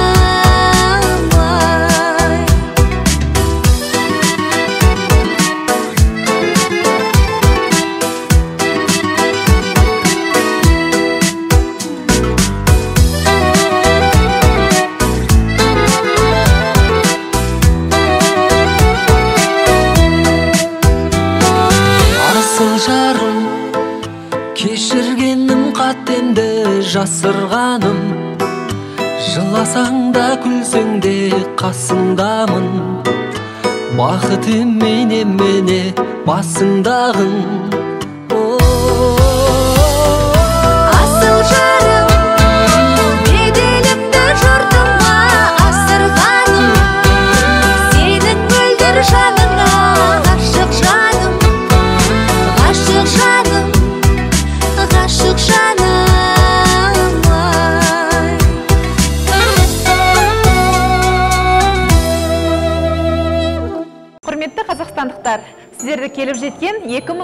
[SPEAKER 21] Кешіргенім қатемді жасырғаным, жыласаң да күлсең де қасыңдамын, бақытым менемене басыңдағын.
[SPEAKER 5] Асыл жарым, беделімді жұртыма асырғаным, сенің мөлдір жаныңа ғашық жаным, ғашық жаным, ғашық жаным.
[SPEAKER 8] Құрметті қазақстандықтар, сіздерді келіп жеткен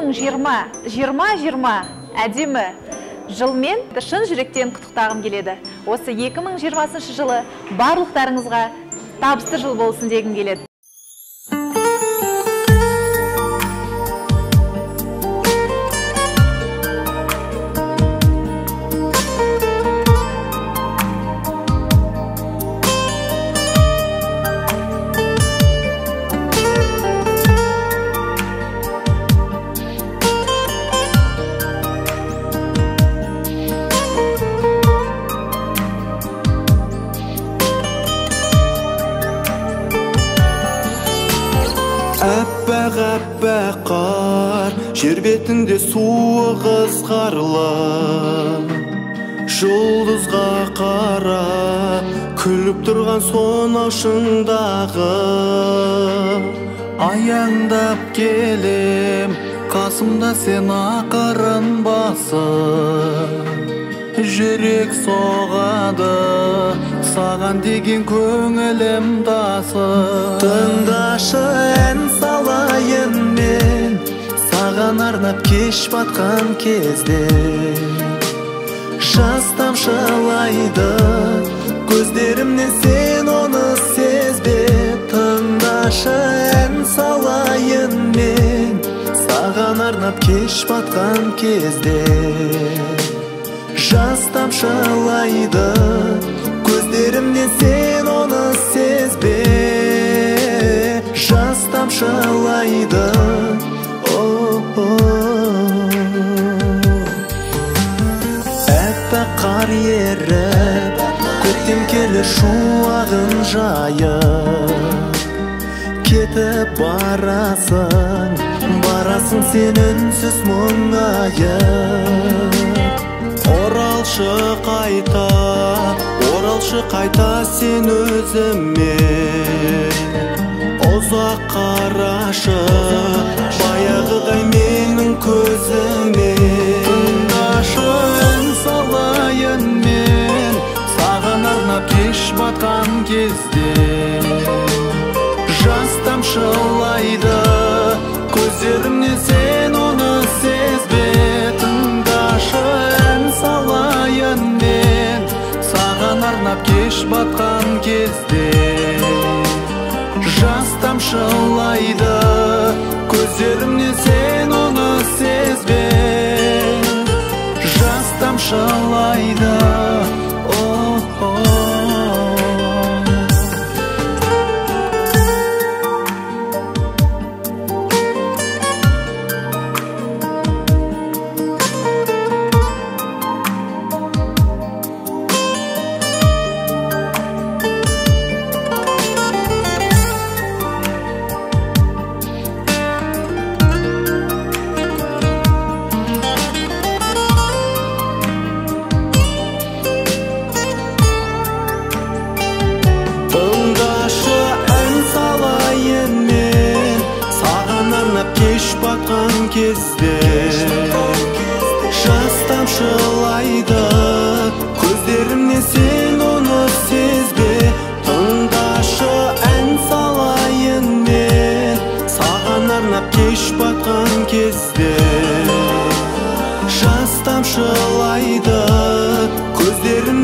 [SPEAKER 8] 2020 әдемі жылмен шын жүректен құттықтағым келеді. Осы 2020 жылы барлықтарыңызға табысты жыл болсын дегім келеді.
[SPEAKER 17] Әппақ қар, жер бетінде суы қызғарлы, жұлдызға қара, күліп тұрған сонау шыңдағы. Аяңдап келем, қасымда сен ақырын басып, жүрек соғады, саған деген көңілім тасып. Тыңдашы ән салайын мен, саған арнап кеш батқан кезде. Жас тамшылайды көздерімнен, сен оны сезбе. Тыңдашы ән салайын мен, саған арнап кеш батқан кезде. Жас тамшылайды көздерімнен, сен оны сезбе. Жас тамшылайды. Әппақ қар еріп, көктем келі шуағын жайып, кетіп барасың, барасың сен үнсіз мұңайып. Оралшы қайта, оралшы қайта сен өзіме, ұзақ қарашы баяғыдай менің көзіме. Тыңдашы ән салайын мен, саған арнап кеш батқан кезде. Жас тамшылайды көздерімнен, сен оны сезбе. Тыңдашы ән салайын мен, саған арнап кеш батқан кезде. Жас тамшылайды көздерімнен, сен оны сезбе. Жас тамшылайды.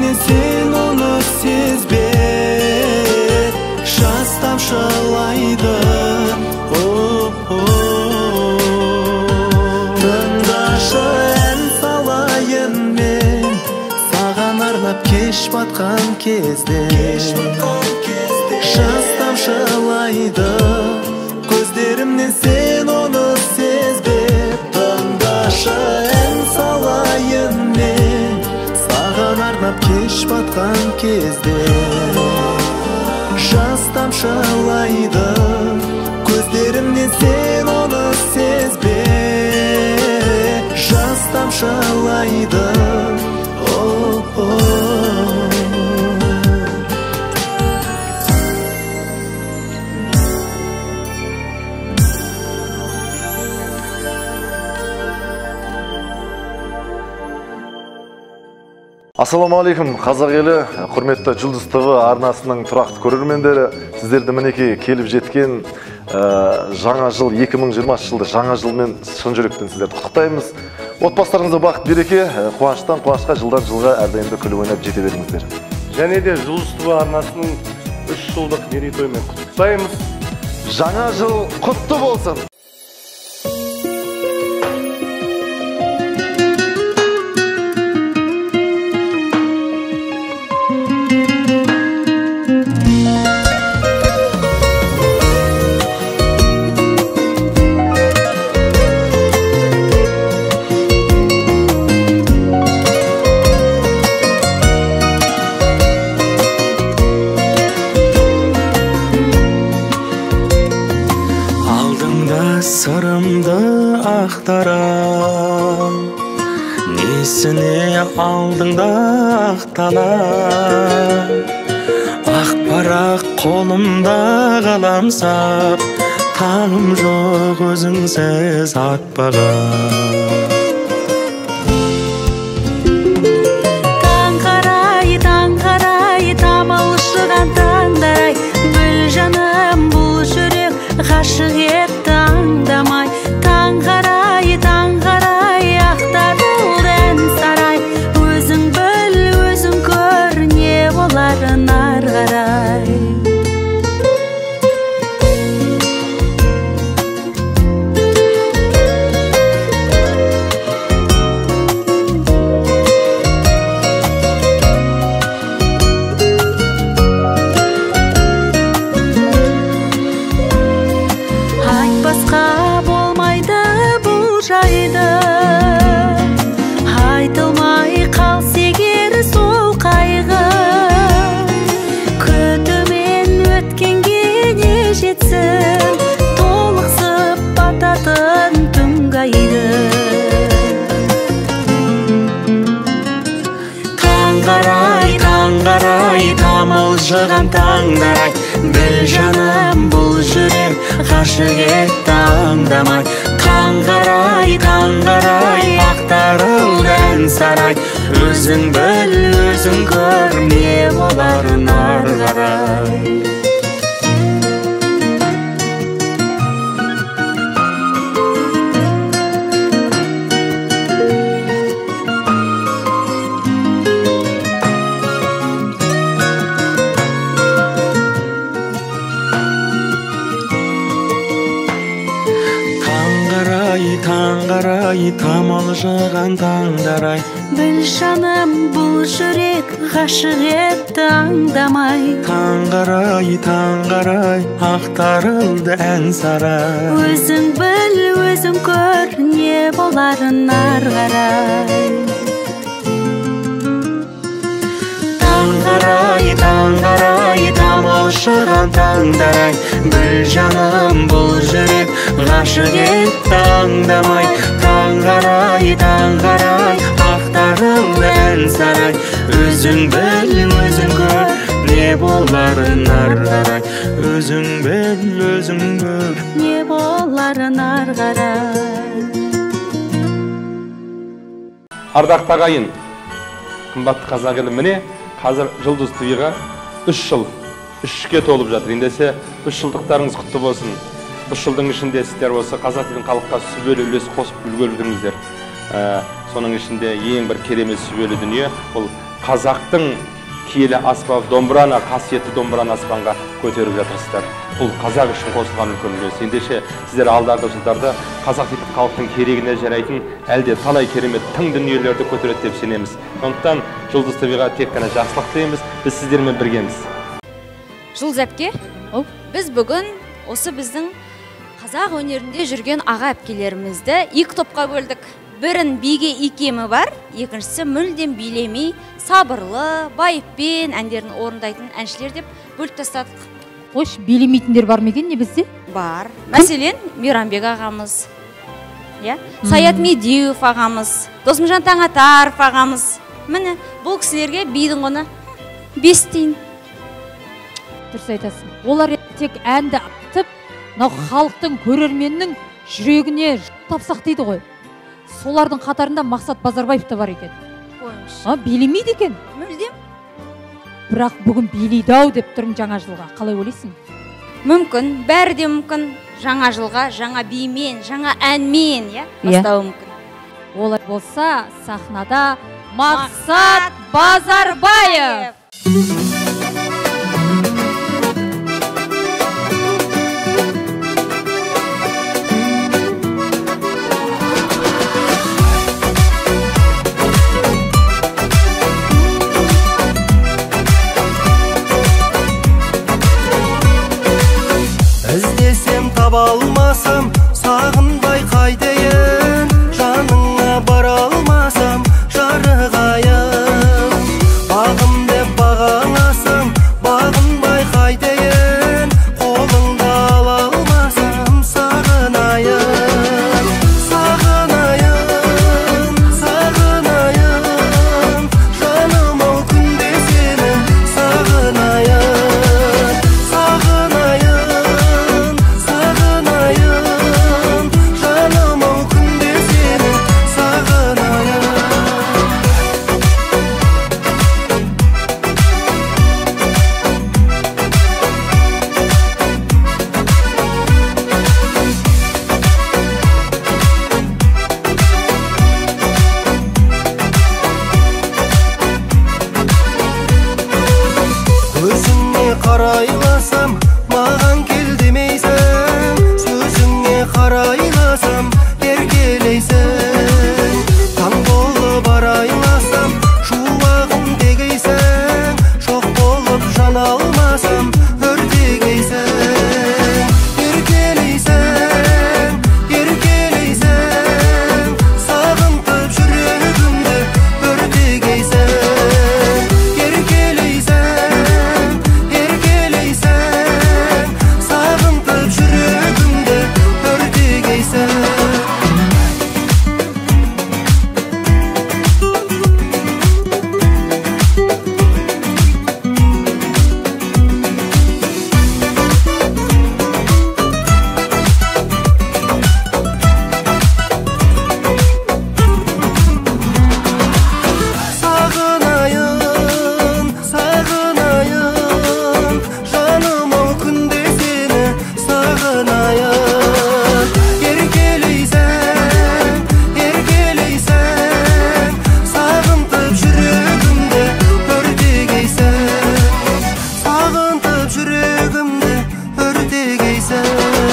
[SPEAKER 17] көздерімнен сен оны сезбе, жас тамшылайды. Тыңдашы, ән салайын мен саған арнап кеш батқан кезде, жас тамшылайды көздерімнен сен оны сезбе. Тыңдашы, ән салайын мен саған арнап кеш батқан кезде, жас тамшылайды көздерімнен сен оны сезбе, жас тамшылайды.
[SPEAKER 3] Ассаламалейкум, қазақ елі, құрметті Жұлдыз ТВ арнасының тұрақты көрермендері, сіздерді мінекей келіп жеткен жаңа жыл, 2020 жылды жаңа жылмен шын жүректен сіздерді құттықтаймыз. Отбасыларыңызға бақыт береке, қуаныштан қуанышқа, жылдан жылға әрдайымда күліп ойнап жете беріңіздер.
[SPEAKER 22] Және де Жұлдыз ТВ арнасының 3 жылдық мерейтоймен құттықтаймыз.
[SPEAKER 3] Жаңа жыл құтты болсын.
[SPEAKER 17] Сырымды ақтарам, несіне алдыңда ақталам. Ақ парақ қолымда қаламсап, таңым жоқ өзіңсіз атпаған.
[SPEAKER 5] Таң қарай, тамылшыған таңдарай, гүл жаным бұл жүрек ғашық етті аңдамай. Таң қарай, ақтарылды ән сарай, өзің біл, өзің көр, не боларын ар қарай. Айтылмай қалс егер сол қайғы, күтумен өткенге не жетсін, толықсып бататын түнгі айды.
[SPEAKER 17] Таң қарай, тамылжыған таңдарай, біл жаным бұл жүрек ғашық етті аңдамай. Таң қарай, ақтарылды ән сарай, өзің біл, өзің көр, не боларын ар қарай. Таң қарай, тамылжыған таңдарай,
[SPEAKER 5] біл жаным бұл жүрек ғашық етті аңдамай.
[SPEAKER 17] Таң қарай, ақтарылды ән сарай,
[SPEAKER 5] өзің біл, өзің көр, не боларын ар қарай.
[SPEAKER 17] Таң қарай, тамылжыған таңдарай, біл жаным бұл жүрек ғашық етті аңдамай. Таң қарай, ақтарылды ән сарай, өзің біл, өзің көр, не боларын ар қарай. Өзің біл, өзің көр,
[SPEAKER 5] не боларын ар қарай.
[SPEAKER 22] Ардақты ағайын, қымбатты қазақ елі, міне қазір Жұлдыз ТВ-ға 3 жыл, 3-ке толып жатыр. Ендесе 3 жылдықтарыңыз құтты болсын. 3 жылдың ішінде сіздер осы қазақ тілін халыққа сүбелі үлес қосып үлгердіңіздер. Соның ішінде ең бір керемет сүбелі дүние бұл қазақтың киелі аспап домбыраны, қасиетті домбыраны аспанға көтеріп жатырсыздар. Бұл қазақ үшін қосылған үлкен үлес. Ендеше сіздер алдағы жылдарда қазақ халықтың керегіне жарайтын әлде талай керемет тың дүниелерді көтереді деп сенеміз. Сондықтан Жұлдыз ТВ-ға тек қана жақсылық тілейміз. Біз сіздермен біргеміз.
[SPEAKER 7] Жұлдыз әпке, біз бүгін осы біздің қазақ өнерінде жүрген аға әпкелерімізді екі топқа бөлдік. Бірін биге икемі бар, екіншісі мүлдем билемей, сабырлы, байыппен әндерін орындайтын әншілер деп бөліп тастадық.
[SPEAKER 1] Қош, билемейтіндер бар ма екен не бізде?
[SPEAKER 7] Бар. Мәселен, Мейрамбек ағамыз, Саят Медеуов ағамыз, Досымжан Таңатаров ағамыз. Міне, бұл кісілерге бидің құны 5 тиын.
[SPEAKER 1] Дұрыс айтасың. Олар тек әнді айтып, халықтың, көрерменнің жүрегіне тапсақ дейді ғой. Солардың қатарында Мақсат Базарбаев та бар екен. Билемейді екен.
[SPEAKER 7] Мүлдем.
[SPEAKER 1] Бірақ бүгін билейді-ау деп тұрмын жаңа жылға. Қалай ойлайсың?
[SPEAKER 7] Мүмкін, бәрі де мүмкін. Жаңа жылға, жаңа бимен, жаңа әнмен, бастауы мүмкін.
[SPEAKER 1] Олай болса, сахнада Мақсат Базарбаев.
[SPEAKER 17] Іздесем таба алмасам, сағынбай қайтайын, жаныңа бара алмасам, жарығайын. Бағым деп бағаласам, бағынбай қайтайын, қолыңда ала алмасам, сағынайын. Сағынайын, сағынайын, жаным ау күнде сені сағынайын. Сағынайын, сағынайын, жаным ау күнде сені сағынайын. Көзіңе қарайласам, маған кел демейсің, сөзіңе қарайласам, еркелейсің. Таң болып арайласам, шуағын тегейсің, жоқ болып жана алмасам, өртегейсің. Еркелейсің, еркелейсің, сағынтып жүрегімді өртегейсің. Еркелейсің, еркелейсің, сағынтып жүрегімді өртегейсің. Сағынайын, сағынайын, жаным ау күнде сені сағынайын. Еркелейсің, еркелейсің, сағынтып жүрегімді өртегейсің. Сағынтып жүрегімді өртегейсің.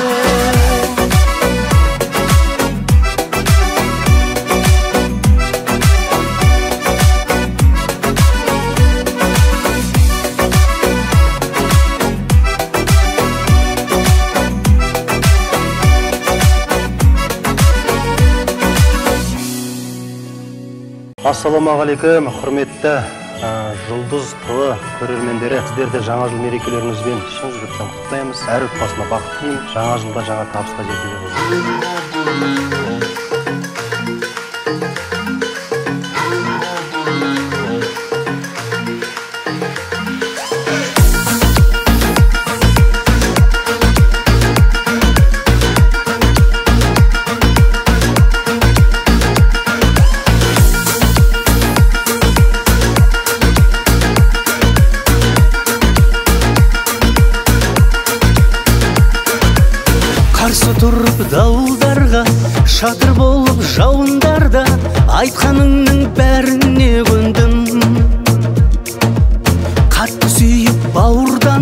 [SPEAKER 6] Ассалаумағалейкум, құрметті Жұлдыз ТВ көрермендері. Сіздерді жаңа жыл мерекелеріңізбен шын жүректен құттықтаймыз. Әр отбасына бақыт тілеймін. Жаңа жылда жаңа табысқа жетулеріңіз.
[SPEAKER 21] Қарсы тұрып дауылдарға, шатыр болып жауындарда, айтқаныңның бәріне көндім.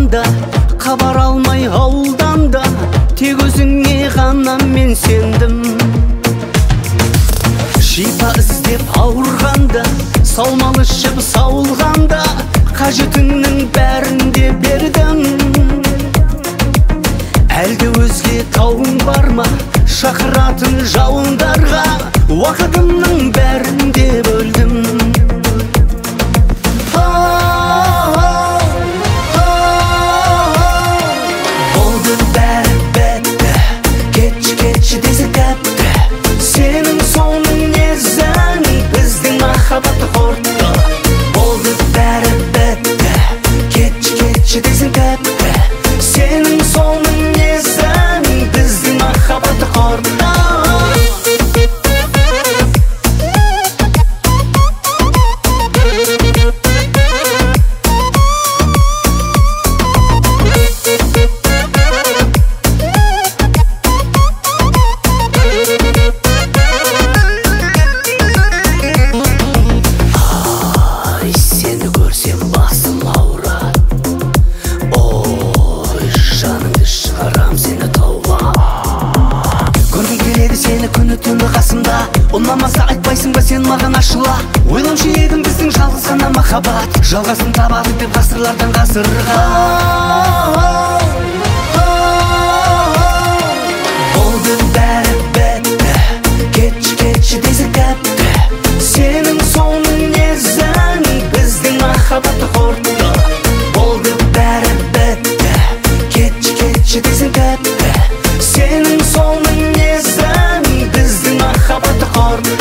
[SPEAKER 11] да, хабар алмай ауылдан да, тек өзіңе ғана мен сендім. Шипа іздеп ауырғанда, саумал ішіп сауылғанда, қажетіңнің бәрін де бердім. Әлде өзге тауың бар ма, шақыратын жауындарға, уақытымның бәрін де бөлдім. Болды бәрі бітті, кетші десек тәтті, сенің соңың незің, біздің махаббат құртты. Болды бәрі бітті, кетші десек тәтті, сенің соңың незің, біздің махаббат құртты. Ұнамаса айтпайсың ба сен маған ашыла? Ойлаушы едім біздің жалғыз ғана махаббат жалғасын табады деп ғасырлардан ғасырға. Болды бәрі бітті, кетші десек тәтті, сенің соңың незің, біздің махаббат құртты. Болды бәрі бітті, кетші десек тәтті, сенің соңың незің, біздің махаббат құртты.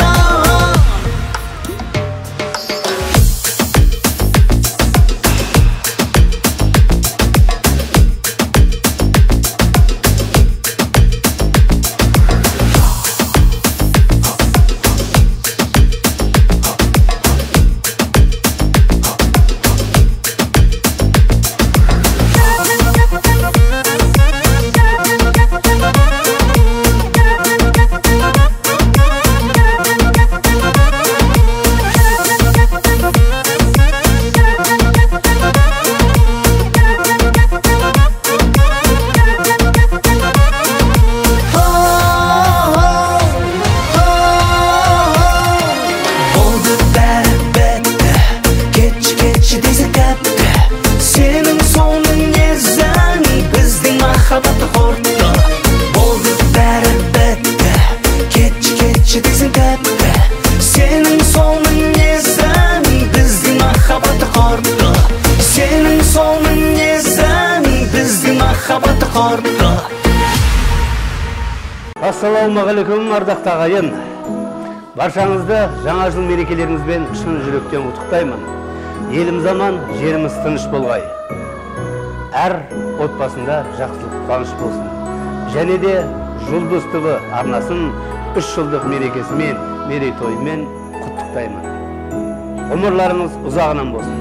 [SPEAKER 11] Ассалаумағалейкум, ардақты ағайын. Баршаңызды жаңа жыл мерекелеріңізбен шын жүректен құттықтаймын. Еліміз аман, жеріміз тыныш болғай. Әр отбасында жақсылық, қуаныш болсын. Және де Жұлдыз ТВ арнасын 3 жылдық мерекесімен, мерейтойымен құттықтаймын. Ғұмырларыңыз ұзағынан болсын.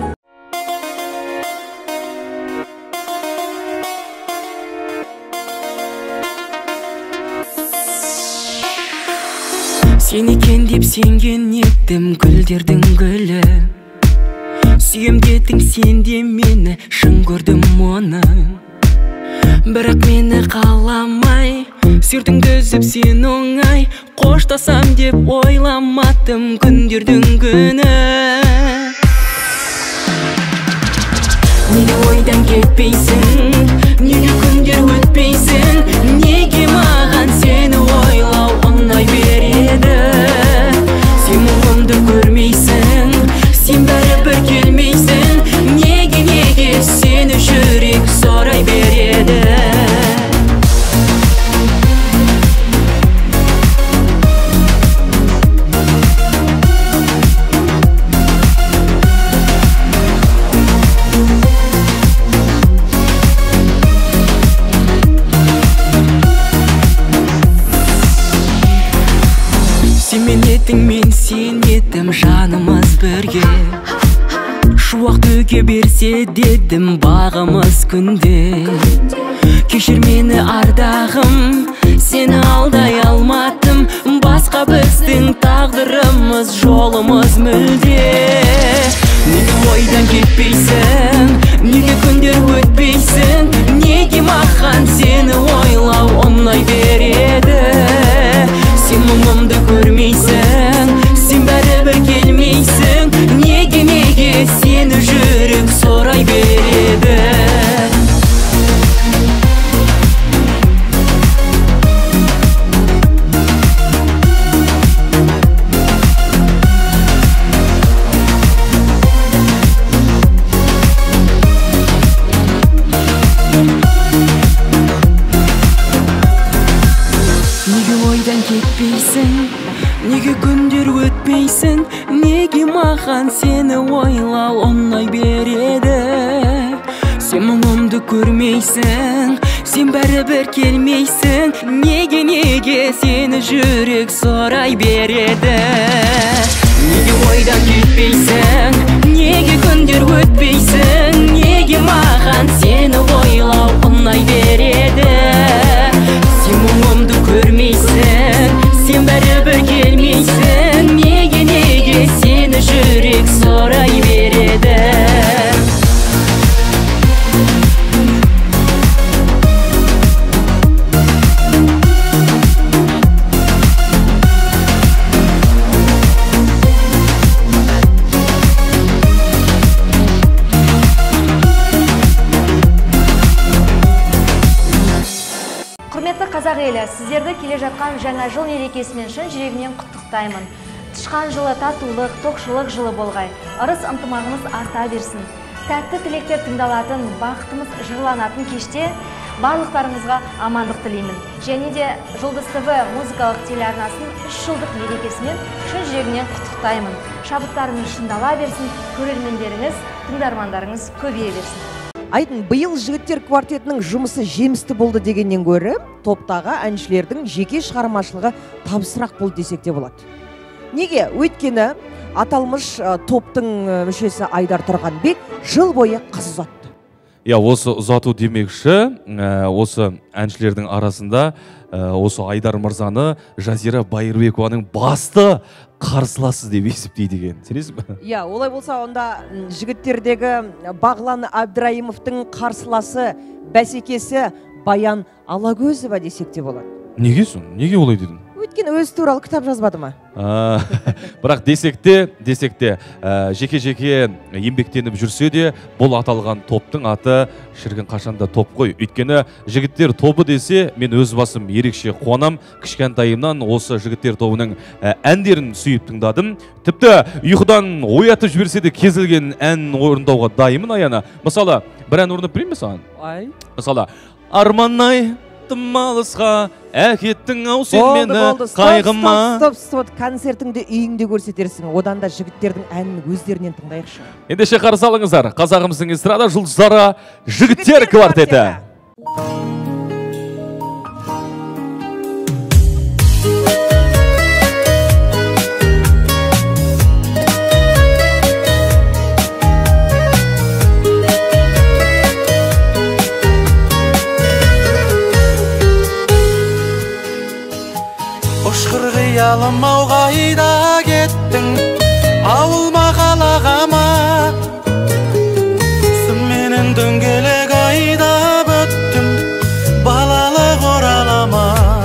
[SPEAKER 14] Сен екен деп сенген еттім гүлдердің гүлі, сүйем дедің сен де мені, шын көрдім оны. Бірақ мені қаламай, сүйртіңді үзіп сен оңай, қоштасам деп ойламадым күндердің күні. Неге ойдан кетпейсің, неге күндер өтпейсің, неге маған сені ойлау ұнай береді? Сен мұңымды көрмейсің, сен бәрібір келмейсің, неге сені жүрек сұрай береді? Мен сен еттім жанымыз бірге, шуақ төге берсе дедім бағымыз күнде. Кешір мені ардағым, сені алдай алмадым, басқа біздің тағдырымыз, жолымыз мүлде. Неге ойдан кетпейсің, неге күндер өтпейсің, маған сені ойлау оңай береді. Сен мұңымды көрмейсің, сен бәрібір келмейсің. Неге сені жүрек сұрай береді. Неге ойдан кетпейсің, неге күндер өтпейсің. Неге маған сені ойлау оңай береді. Сен мұңымды көрмейсің, сен бәрібір келмейсің. Неге сені жүрек сұрай береді.
[SPEAKER 2] Қазақ елі, сіздерді келе жатқан жаңа жыл мерекесімен шын жүрегімнен құттықтаймын. Тышқан жылы татулық, тоқшылық жылы болғай. Ырыс ынтымағымыз арта берсін. Тәтті тілектер тыңдалатын, бақытымыз жырланатын кеште барлықтарыңызға амандық тілеймін. Және де Жұлдыз ТВ музыкалық телеарнасын 3 жылдық мерекесімен шын жүрегімнен құттықтаймын. Шабыттарыңыз шыңдала берсін, көрермендеріңіз, тыңдармандарыңыз көбейе берсін.
[SPEAKER 10] Айдын, биыл жігіттер квартетінің жұмысы жемісті болды дегеннен гөрі, топтағы әншілердің жеке шығармашылығы табысырақ болды десек те болады. Неге? Өйткені аталмыш топтың мүшесі Айдар Тұрғанбек жыл бойы қыз ұзатты.
[SPEAKER 9] Осы ұзату демекші, осы әншілердің арасында осы Айдар мырзаны Жазира Байырбекованың басты қарсыласы деп есептейді деген. Сенесіз бе?
[SPEAKER 10] Олай болса, онда жігіттердегі Бағлан Абдраимовтың қарсыласы, бәсекесі Баян Алагөзова десек те болады.
[SPEAKER 9] Неге сон? Неге олай дедің?
[SPEAKER 10] Өйткені өзі туралы кітап жазбады ма?
[SPEAKER 9] Бірақ десек те жеке-жеке еңбектеніп жүрсе де, бұл аталған топтың аты шіркін қашанда топ қой. Өйткені жігіттер тобы десе, мен өз басым ерекше қуанам. Кішкентайымнан осы жігіттер тобының әндерін сүйіп тыңдадым. Тіпті ұйқыдан оятып жіберсе де кезілген ән орындауға дайымын Аяна. Мысалы, бір ән орындап берейін бе саған? Мысалы, арман-ай тым алысқа әкеттің ау сен мені қайғыма.
[SPEAKER 10] Стоп, концертіңді үйіңде көрсетерсің, одан да жігіттердің әнін өздерінен тыңдайықшы.
[SPEAKER 9] Ендеше қарсы алыңыздар, қазағымыздың эстрада жұлдыздары жігіттер квартеті.
[SPEAKER 12] Қиялым-ау қайда кеттің, ауылма қалағама. Сүмменің дөңгелек айдап өттім, балалық оралама.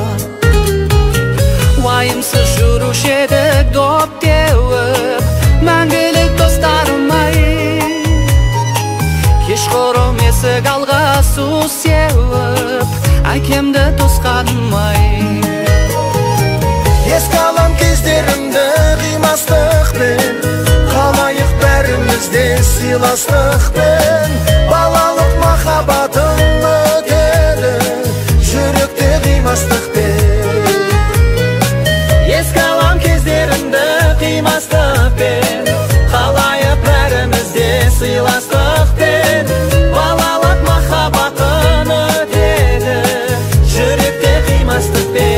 [SPEAKER 14] Уайымсыз жүруші едік доп теуіп, мәңгілік достарым-ай. Кешқұрым есік алға су сеуіп, әкемді тосқаным-ай.
[SPEAKER 17] Еске алам кездерімді қимастықпен, қалайық бәрімізде сыйластықпен. Балалық махаббатым өтеді, жүректе қимастықпен. Еске алам кездерімді қимастықпен, қалайық бәрімізде сыйластықпен. Балалық махаббатым өтеді, жүректе қимастықпен.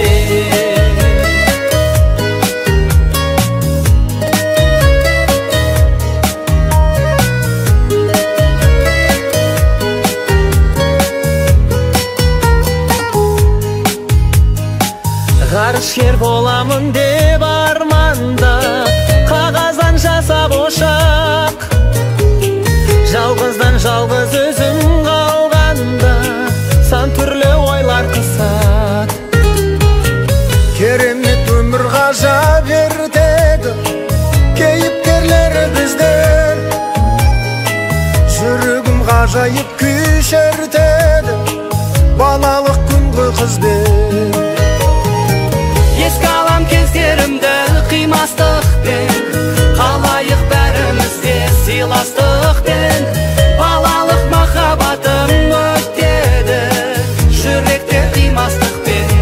[SPEAKER 14] Ғарышкер боламын деп арманда, қағаздан жасап ошақ. Жалғыздан жалғыз өзім қалғанда, сан түрлі ойлар қысат.
[SPEAKER 17] Керемет өмір ғажап ертегі, кейіпкерлері біздер. Жүрегім ғажайып күй шертеді, балалық күнгі қызбен.
[SPEAKER 14] Еске алам кездерімді қимастықпен, қалайық бәрімізде сыйластықпен. Балалық махаббатым өтеді, жүректе қимастықпен.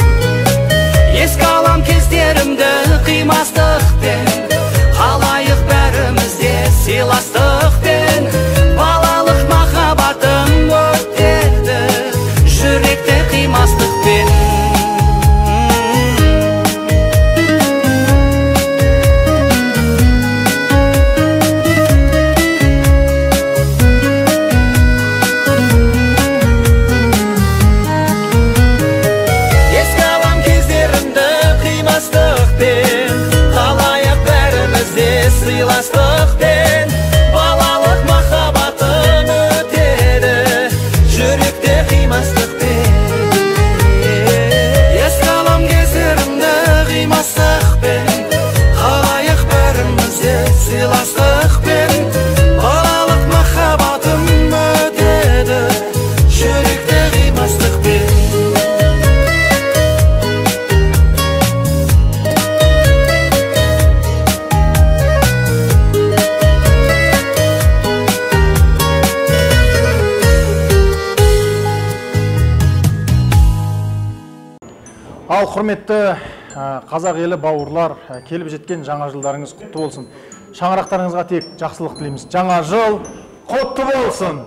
[SPEAKER 14] Еске алам кездерімді қимастықпен, қалайық бәрімізде
[SPEAKER 18] Ал құрметті қазақ елі бауырлар, келіп жеткен жаңа жылдарыңыз құтты болсын. Шаңырақтарыңызға тек жақсылық тілейміз. Жаңа жыл құтты болсын.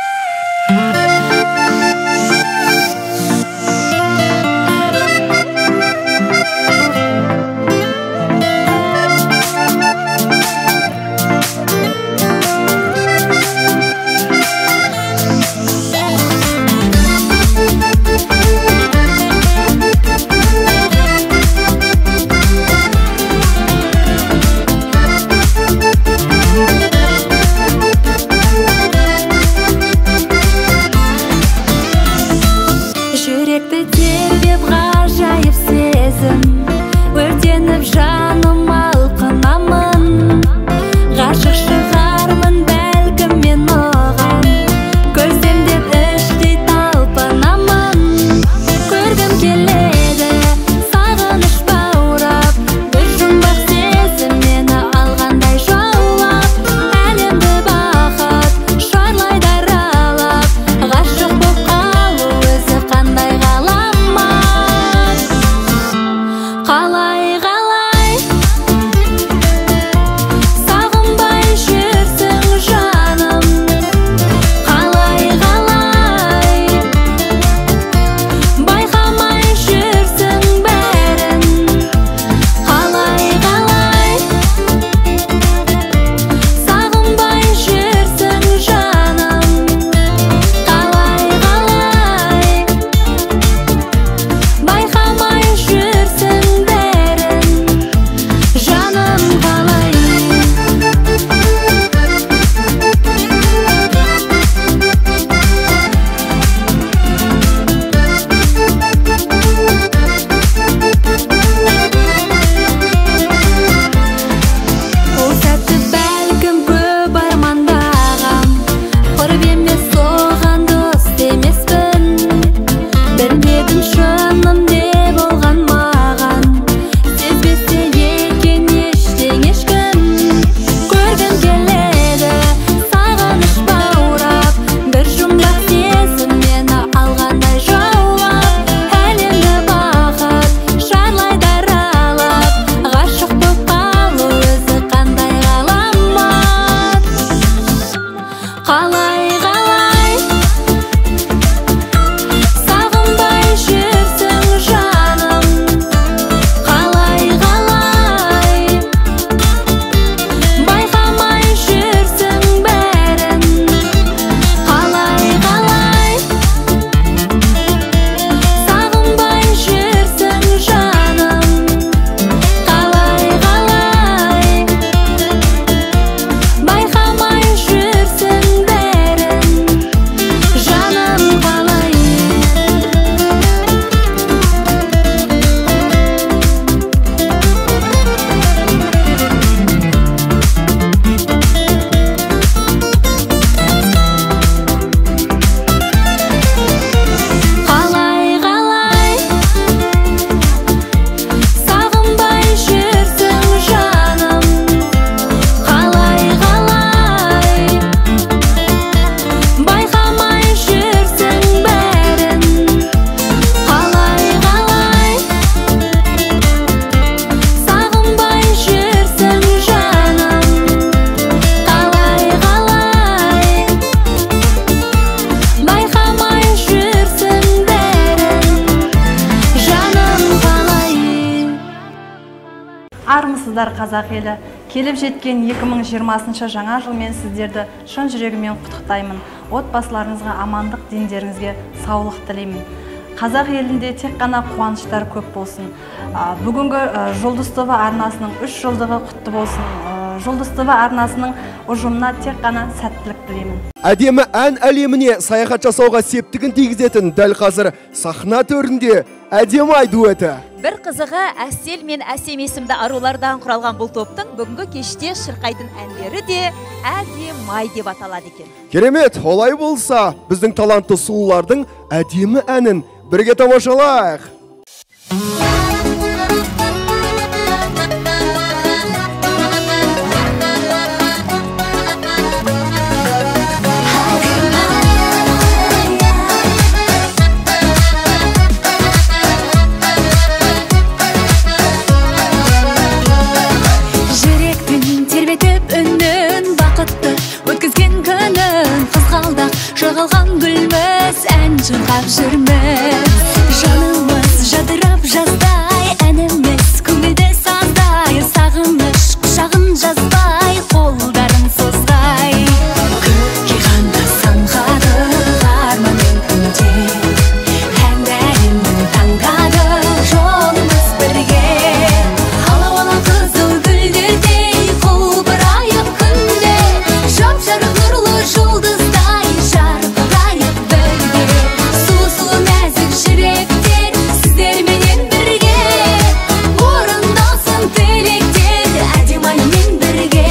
[SPEAKER 2] Армысыздар қазақ елі, келіп жеткен 2020 жаңа жылмен сіздерді шын жүрегіммен құттықтаймын. Отбасыларыңызға амандық, дендеріңізге саулық тілеймін. Қазақ елінде тек қана қуаныштар көп болсын. Бүгінгі Жұлдыз ТВ арнасының 3 жылдығы құтты болсын. Жұлдыз ТВ арнасының ұжымына тек қана сәттілік тілеймін.
[SPEAKER 13] Әдемі ән әлеміне саяхат жасауға септігін тигізетін дәл қазір сахна төрінде әдемі ай дуэті.
[SPEAKER 1] Бір қызығы Әсел мен Әсем есімді арулардан құралған бұл топтың бүгінгі кеште шырқайтын әндері де әдемі ай деп аталады екен.
[SPEAKER 13] Керемет, олай болса, біздің талантты сұлулардың әдемі әнін бірге тамашалайық.
[SPEAKER 5] сағынсақ жүрміз. Жанымыз жадырап жаздай, әніміз көңілді саздай, сағыныш құшағын жазбай, қолдарын создай. Көкке қанда самғады арманмен күнде, әндерімнің таңдады жолымыз бірге. Алауала қызыл гүлдердей құлпырайып күнде, жап-жарық нұрлы жұлдыздай жарқырайық бірге. Сұлу нәзік жүректер сіздерменен бірге, орындалсын тілектер әдемаймен бірге.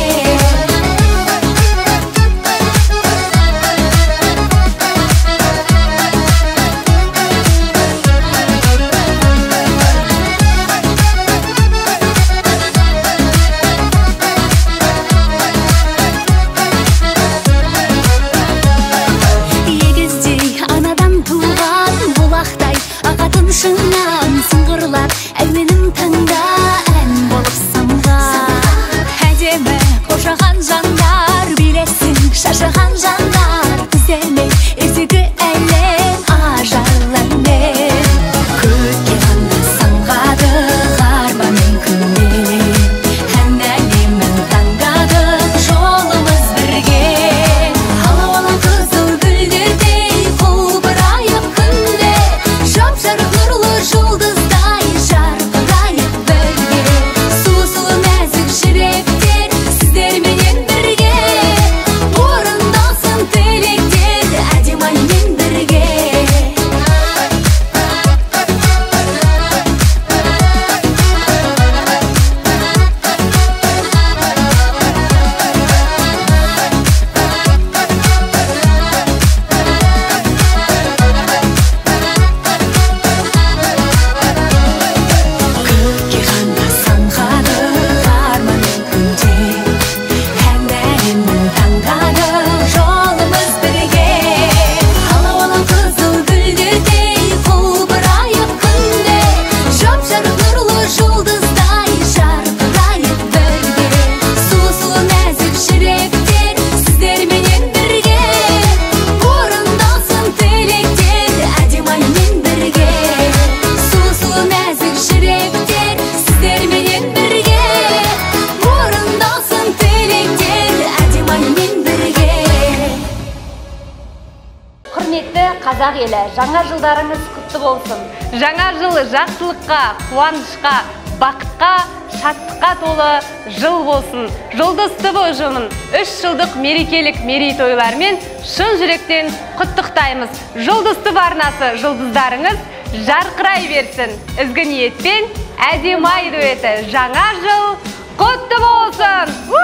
[SPEAKER 5] Егіздей анадан туған бұлақтай ағатын шыңнан сыңғырлап, әуенім таңда ән болып самған. Әдемі қоршаған жандар билесін, шашаған жандар күзелмен ертегі әлем ажарлы әнмен. Көкке қанда самғады арманмен күнде, әндерімнің таңдады жолымыз бірге. Алауала қызыл гүлдердей құлпырайып күнде, жап-жарық нұрлы жұлдыздай жарқырайық бірге. Сұлу нәзік жүректер сіздерменен бірге, орындалсын тілектер әдемаймен бірге. Көкке қанда самғады арманмен күнде, әндерімнің таңдады жолымыз бірге. Алауала қызыл гүлдердей құлпырайып күнде, жап-жарық нұрлы жұлдыздай жарқырайық бірге. Сұлу нәзік жүректер сіздерменен бірге, орындалсын тілектер әдемаймен бірге. Сұлу нәзік жүректер сіздерменен бірге, орындалсын тілектер әдемаймен бірге.
[SPEAKER 2] Құрметті қазақ елі, жаңа жылдарыңыз құтты болсын.
[SPEAKER 15] Жаңа жыл жақсылыққа, қуанышқа, бақытқа, шаттыққа толы жыл болсын. Жұлдыз ТВ ұжымын 3 жылдық мерекелік мерейтойлармен шын жүректен құттықтаймыз. Жұлдыз ТВ арнасы жұлдыздарыңыз жарқырай берсін. Ізгі ниетпен әдемі дуэті жаңа жыл құтты болсын.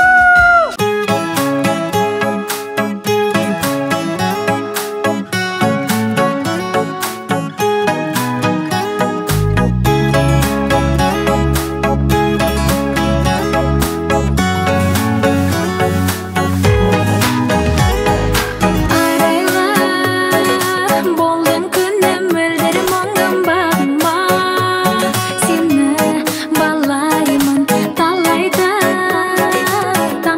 [SPEAKER 5] Болдың күнім өлдірім оңдым бағыма, сені балаймын талайда.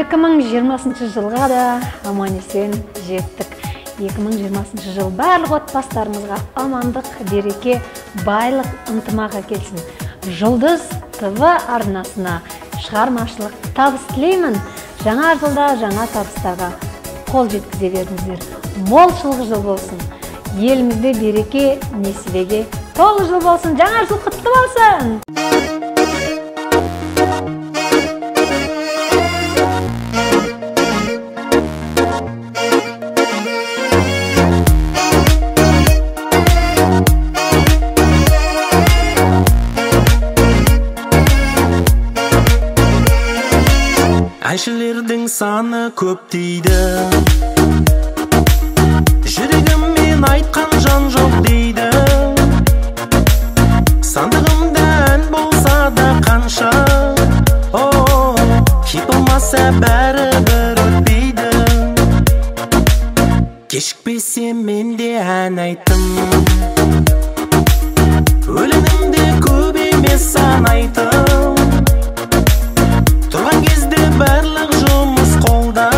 [SPEAKER 2] 2020 жылға да аман есен жеттік. 2020 жыл барлық отбасыларымызға амандық, береке, байлық, ынтымақ әкелсін. Жұлдыз ТВ арнасына шығармашылық табыс тілеймін. Жаңа жылда жаңа табыстарға қол жеткізе беріңіздер. Молшылық жыл болсын. Елімізде береке, несібеге толы жыл болсын. Жаңа жыл құтты болсын.
[SPEAKER 4] Әншілердің саны көп дейді, жүрегіммен айтқан жан жоқ дейді. Сандығымда ән болса да қанша, хит болмаса бәрібір өтпейді. Кешікпесе мен де ән айттым, өлеңімде көп емес сан айттым. Тұрған кезде барлық жұмыс қолда,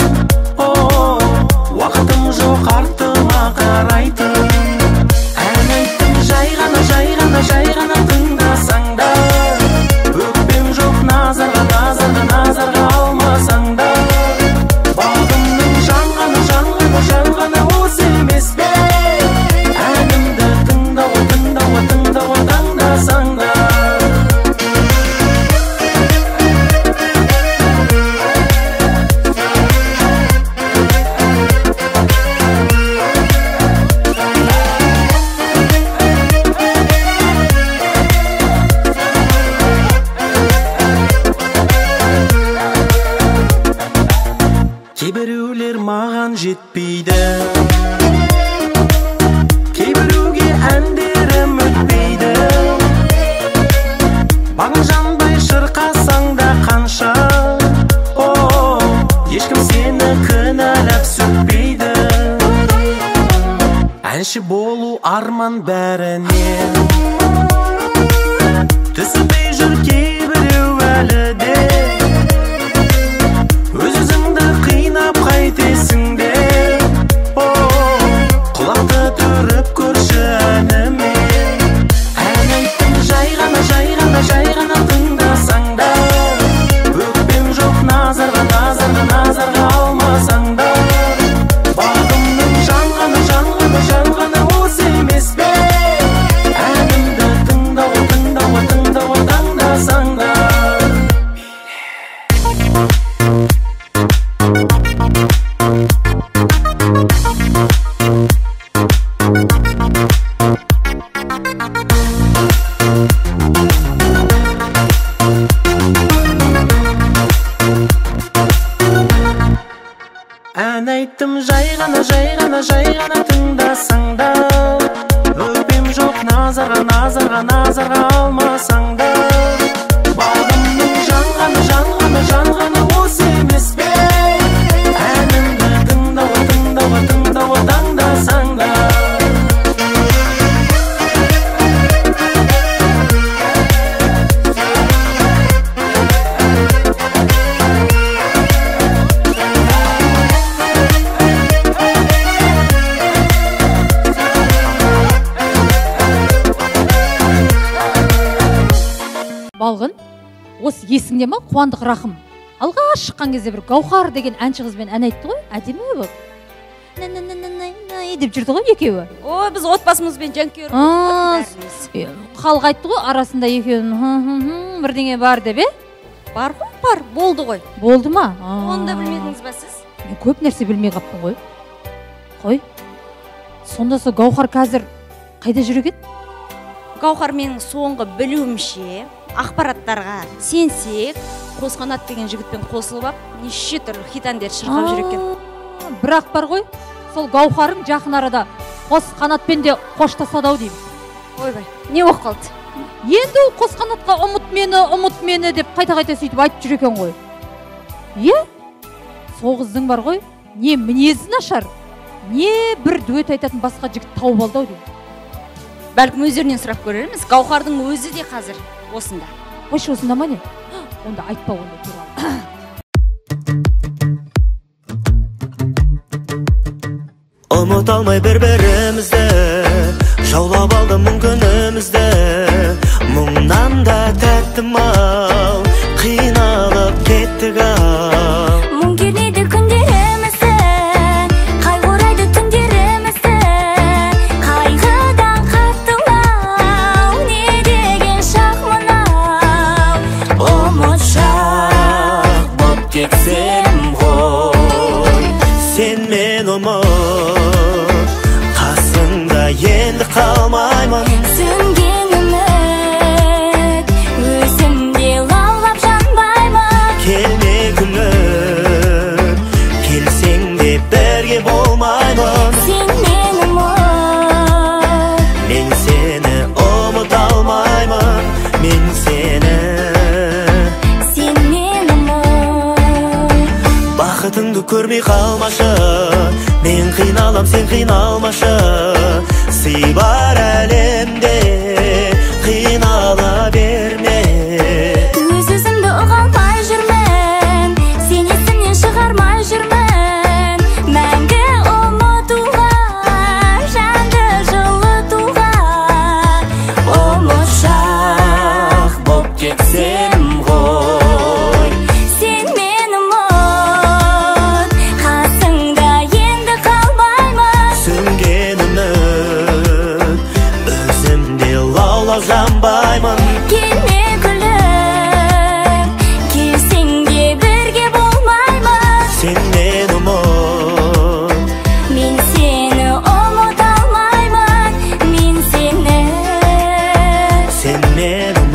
[SPEAKER 4] уақытым жоқ артыма қарайтын. Ән айттым жай ғана тыңдасаң да, өкпем жоқ назарға алмасаң да. Бағымның жан ғана осы емес пе, әнімді тыңдауға таңдасаң да. Кейбіреулер маған жетпейді, кейбіреуге әндерім өтпейді. Бағың жанбай шырқасаң да қанша, ешкім сені кінәлап сөкпейді. Әнші болу арман бәрінен, түсінбей жүр кейбіреу әлі де. Өзіңді қинап қайтесің де, құлақты түріп көрші әніме. Ән айттым жай ғана тыңдасаң да, өкпем жоқ назарға алмасаң да. Бағымның жан ғана осы емес пе, әнімді тыңдауға таңдасаң да. Ән айттым жай ғана тыңдасаң да, өкпем жоқ назарға алмасаң да. Бағымның жан ғана осы емес пе, әнімді тыңдауға таңдасаң да.
[SPEAKER 1] Балғын, осы есіңде ма? Қуандық Рахым алғаш шыққан кезде бір Гаухар деген әнші қызбен ән айтты ғой, әдемі болып. Деп жүрді ғой екеуі.
[SPEAKER 7] Біз отбасымызбен жанкүйер болдық.
[SPEAKER 1] Халық айтты ғой, арасында екеуінің бірдеңе бар деп,
[SPEAKER 7] Бар ғой, бар, болды ғой.
[SPEAKER 1] Болды ма?
[SPEAKER 7] Оны да білмедіңіз ба сіз?
[SPEAKER 1] Мен көп нәрсе білмей қаптым ғой. Қой, сонда сол Гаухар қазір қайда жүр екен?
[SPEAKER 7] Гаухар менің соңғы білуімше ақпараттарға сенсек, Қосқанат деген жігітпен қосылып ап, неше түрлі хит әндер шырқап жүр екен.
[SPEAKER 1] Бірақ бар ғой, сол Гаухарың жақын арада Қосқанатпен де қоштасады ау деймін.
[SPEAKER 7] Ойбай, не болып қалды?
[SPEAKER 1] Енді ол Қосқанатқа ұмыт мені деп қайта-қайта сөйтіп айтып жүр екен ғой. Сол қыздың бар ғой, не мінезі нашар, не бір дуэт айтатын басқа жігіт тауып алды ау деймін.
[SPEAKER 7] Бәлкім өздерінен сұрап көрерміз. Гаухардың өзі де қазір осында.
[SPEAKER 1] Қойшы осында ма не? Онда айтпа онда туралы.
[SPEAKER 11] ұмыта алмай бір-бірімізді, жаулап алды мұң күнімізді. Мұңнан да тәттім ау, қиналып кеттік ау.
[SPEAKER 5] Мұң келмейді күндерімізді, қайғырайды түндерімізді, қайғыдан қаттылау, не деген шақ мынау.
[SPEAKER 11] Ұмытшақ боп кетсем ғой, сен мен ұмыт, қасыңда енді қалмаймын.
[SPEAKER 5] Сөнген үміт, өзімде лаулап жанбаймын.
[SPEAKER 11] Келме күміт, келсең де бірге болмаймын.
[SPEAKER 5] Сен мен ұмыт,
[SPEAKER 11] Мен сені ұмыта алмаймын, мен сені.
[SPEAKER 5] сен мен ұмыт.
[SPEAKER 11] Бақытыңды көрмей қалмашы, мен қиналам, сен қиналмашы. Сый бар әлемде, қинала берме.
[SPEAKER 5] Өз-өзімді ұға алмай жүрмін, сен есімнен шығармай жүрмін. Мәңгі ұмытуға, жанды жылытуға.
[SPEAKER 11] Ұмытшақ боп кетсем ғой,
[SPEAKER 5] Сен мен ұмыт, қасыңда енді қалмаймын.
[SPEAKER 11] сөнген үміт, өзімде лаулап жанбаймын.
[SPEAKER 5] Келме гүлім, келсең де бірге болмаймын.
[SPEAKER 11] Сен мен ұмыт,
[SPEAKER 5] Мен сені ұмыта алмаймын, мен сені.
[SPEAKER 11] сен мен ұмыт.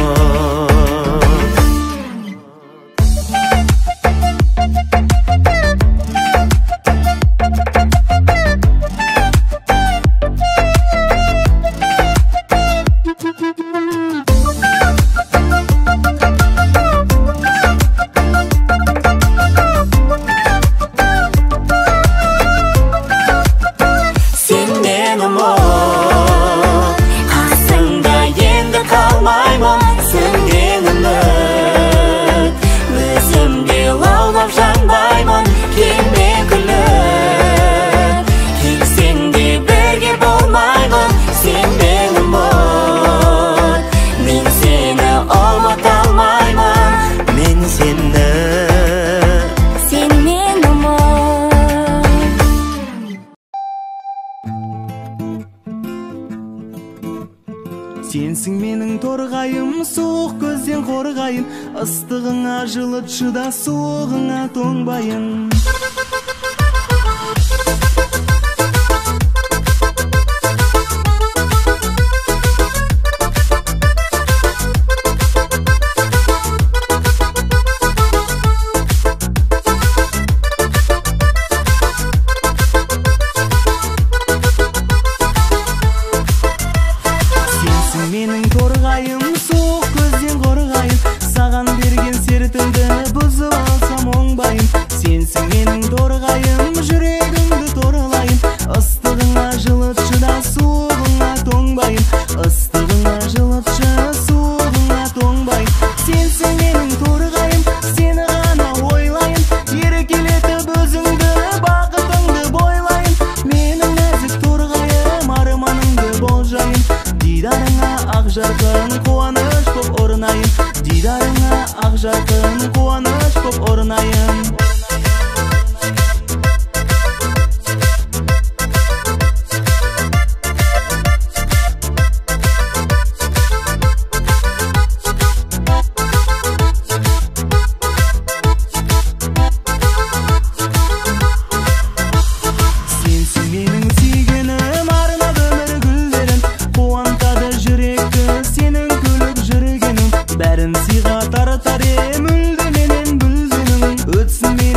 [SPEAKER 11] Сен мен ұмыт, қасыңда енді қалмаймын. Сөнген үміт, өзімде лаулап жанбаймын. Келме күліп, келсең де бірге болмаймын. Сен мен ұмыт, мен сені ұмыта алмаймын, мен сені.
[SPEAKER 5] Сен мен ұмыт.
[SPEAKER 4] Сенсің менің торғайым, суық көзден қорғайын, ыстығыңа жылытшы да суығыңа тоңбайын. Сенсің менің торғайым, суық көзден қорғайын, саған берген сертімді бұзып алсам оңбайын. Сенсің менің торғайым, жүрегімді торлайын, ыстығыңа жылытшы да суығыңа тоңбайын. Ыстығыңа жылытшы, суығыңа тоңбайын. Сенсің менің торғайым, сені ғана ойлайын, еркелетіп өзіңді, бақытыңды бойлайын. Менің нәзік торғайым, арманыңды болжайын, дидарыңа ақ жарқын қуаныш боп орнайын. Дидарыңа ақ жарқын қуаныш боп орнайын. Сенсің менің сүйгенім, арнады өмір гүлдерін, қуантады жүректі сенің күліп жүргенің. Бәрін сыйға тартар ем, үлді менен бүлденің, өтсін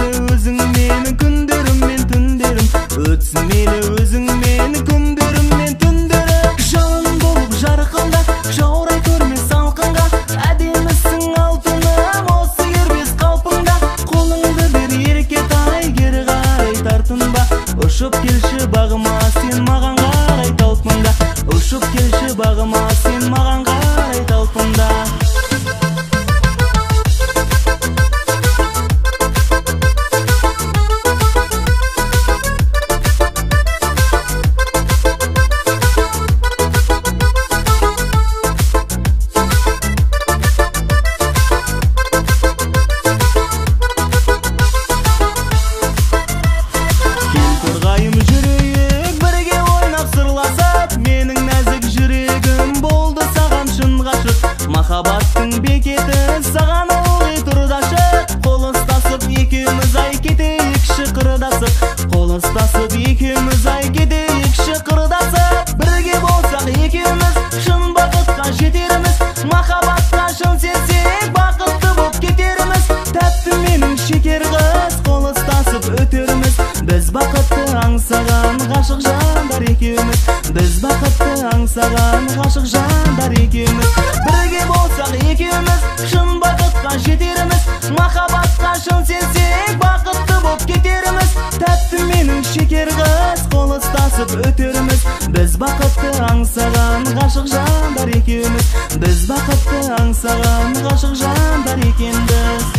[SPEAKER 17] бекеті саған ылғи тұрдашы қол ұстасып екеуміз ай кетейік шықырдасып қол ұстасып екеуміз ай кетейік шықырдасып бірге болсақ екеуміз шын бақытқа жетеріміз махаббатқа шын сенсек бақытты боп кетеріміз тәтті менің шекер қыз қол ұстасып өтеріміз біз бақытты аңсаған ғашық жандар екеуміз біз бақытты аңсаған ғашық жандар екеуміз бірге болсақ екеуміз шын бақытқа жетеріміз махаббатқа шын сенсек бақытты боп кетеріміз тәтті менің шекер қыз қол ұстасып өтеріміз біз бақытты аңсаған ғашық жандар екеуміз біз бақытты аңсаған ғашық жандар екенбіз.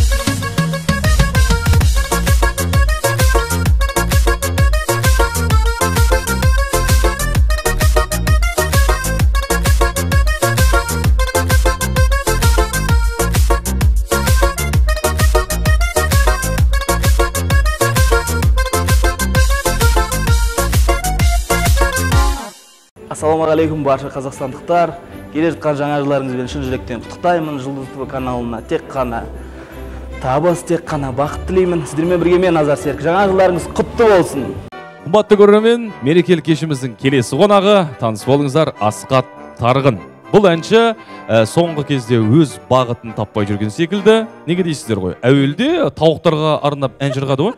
[SPEAKER 16] Ассалаумағалейкум барша қазақстандықтар. Келе жатқан жаңа жылдарыңызбен шын жүректен құттықтаймын. Жұлдыз ТВ каналына тек қана табыс, тек қана бақыт тілеймін. Сіздермен бірге мен Назар Серік. Жаңа жылдарыңыз құтты болсын.
[SPEAKER 9] Қымбатты көрермен, мерекелік кешіміздің келесі қонағы таныс болыңыздар, Асқат Тарғын. Бұл әнші соңғы кезде өз бағытын таппай жүрген секілді. Неге дейсіздер ғой? Әуелде тауықтарға арнап ән жырғады ғой.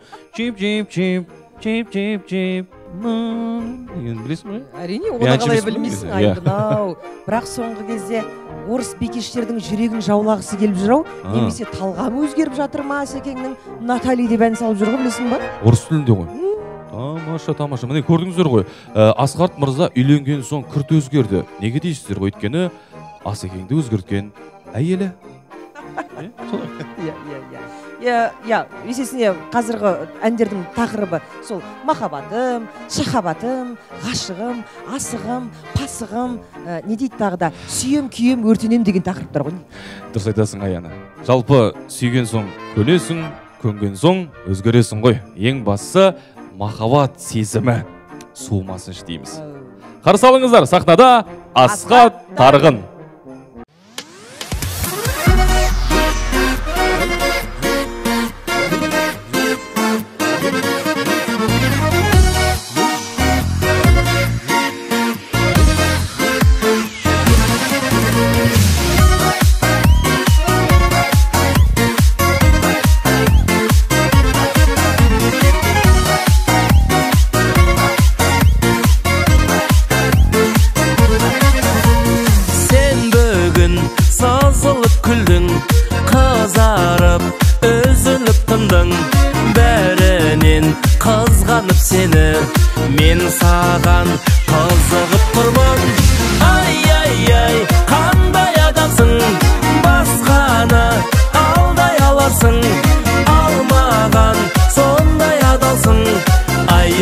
[SPEAKER 9] Чип білесің бе?
[SPEAKER 10] Әрине, оны қалай білмейсің, айбынау. Бірақ соңғы кезде орыс бикештердің жүрегін жаулағысы келіп жүр ау, немесе талғамы өзгеріп жатыр ма Асекеңнің Натали деп ән салып жүр ғой, білесің ба?
[SPEAKER 9] Орыс тілінде ғой. Тамаша. Міне көрдіңіздер ғой. Асқат мырза үйленген соң күрт өзгерді. Неге дейсіздер ғой? Өйткені Асекеңді өзгерткен әйелі.
[SPEAKER 10] Есесіне қазіргі әндердің тақырыбы сол махаббатым, шахабатым, ғашығым, асығым, пасығым, не дейді тағы да, сүйем, күйем, өртенем деген тақырыптар ғой.
[SPEAKER 9] Дұрыс айтасың Аяна. Жалпы сүйген соң көнесің, көнген соң өзгересің ғой. Ең бастысы махаббат сезімі суымасын дейміз. Қарсы алыңыздар, сахнада Асқат Тарғын.
[SPEAKER 4] Мен саған қызығып тұрмын. Ай, қандай адамсың, басқаны алдай аларсың, алмаған сондай адалсың. Ай,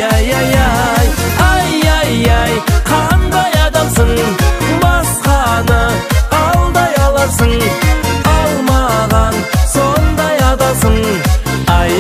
[SPEAKER 4] қандай адамсың, басқаны алдай аларсың, алмаған сондай адалсың. Ай.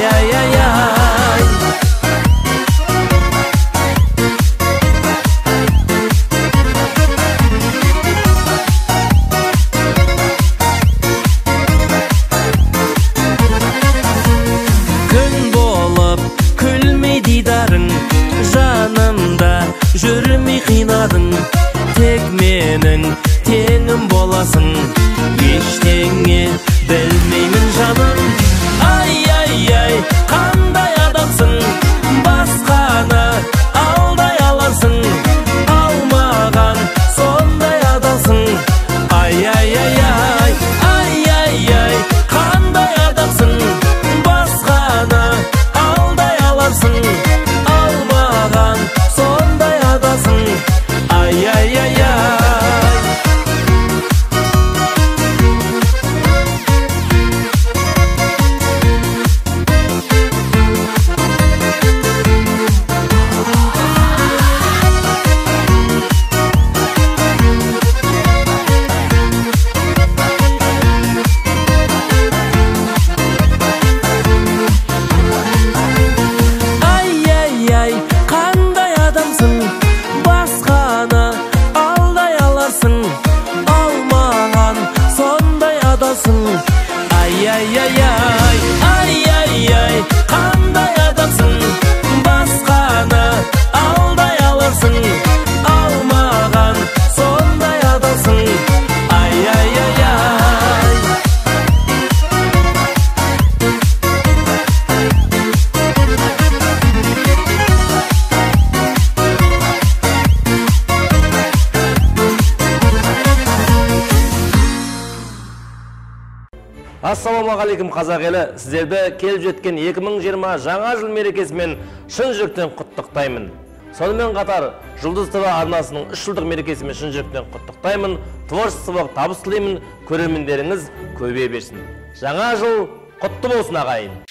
[SPEAKER 4] Жүрмей қинадың, тек менің теңім боласың, ештеңе білмеймін жаным. Ай, қандай адамсың, басқаны алдай аларсың, алмаған сондай адалсың. Ай, қандай адамсың, басқаны алдай аларсың, алмаған сондай адалсың. Ай.
[SPEAKER 19] Ассалаумағалейкум қазақ елі, сіздерді келіп жеткен 2020 жаңа жыл мерекесімен шын жүректен құттықтаймын. Сонымен қатар Жұлдыз ТВ арнасының 3 жылдық мерекесімен шын жүректен құттықтаймын. Творчестволық табыс тілеймін, көрермендеріңіз көбейе берсін. Жаңа жыл құтты болсын ағайын.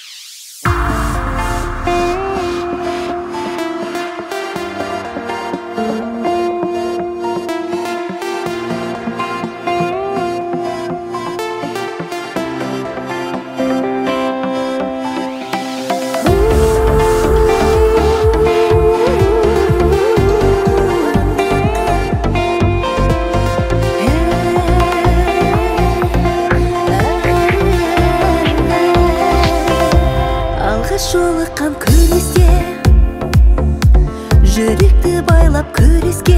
[SPEAKER 5] Жолыққан күресте, жүректі байлап күреске,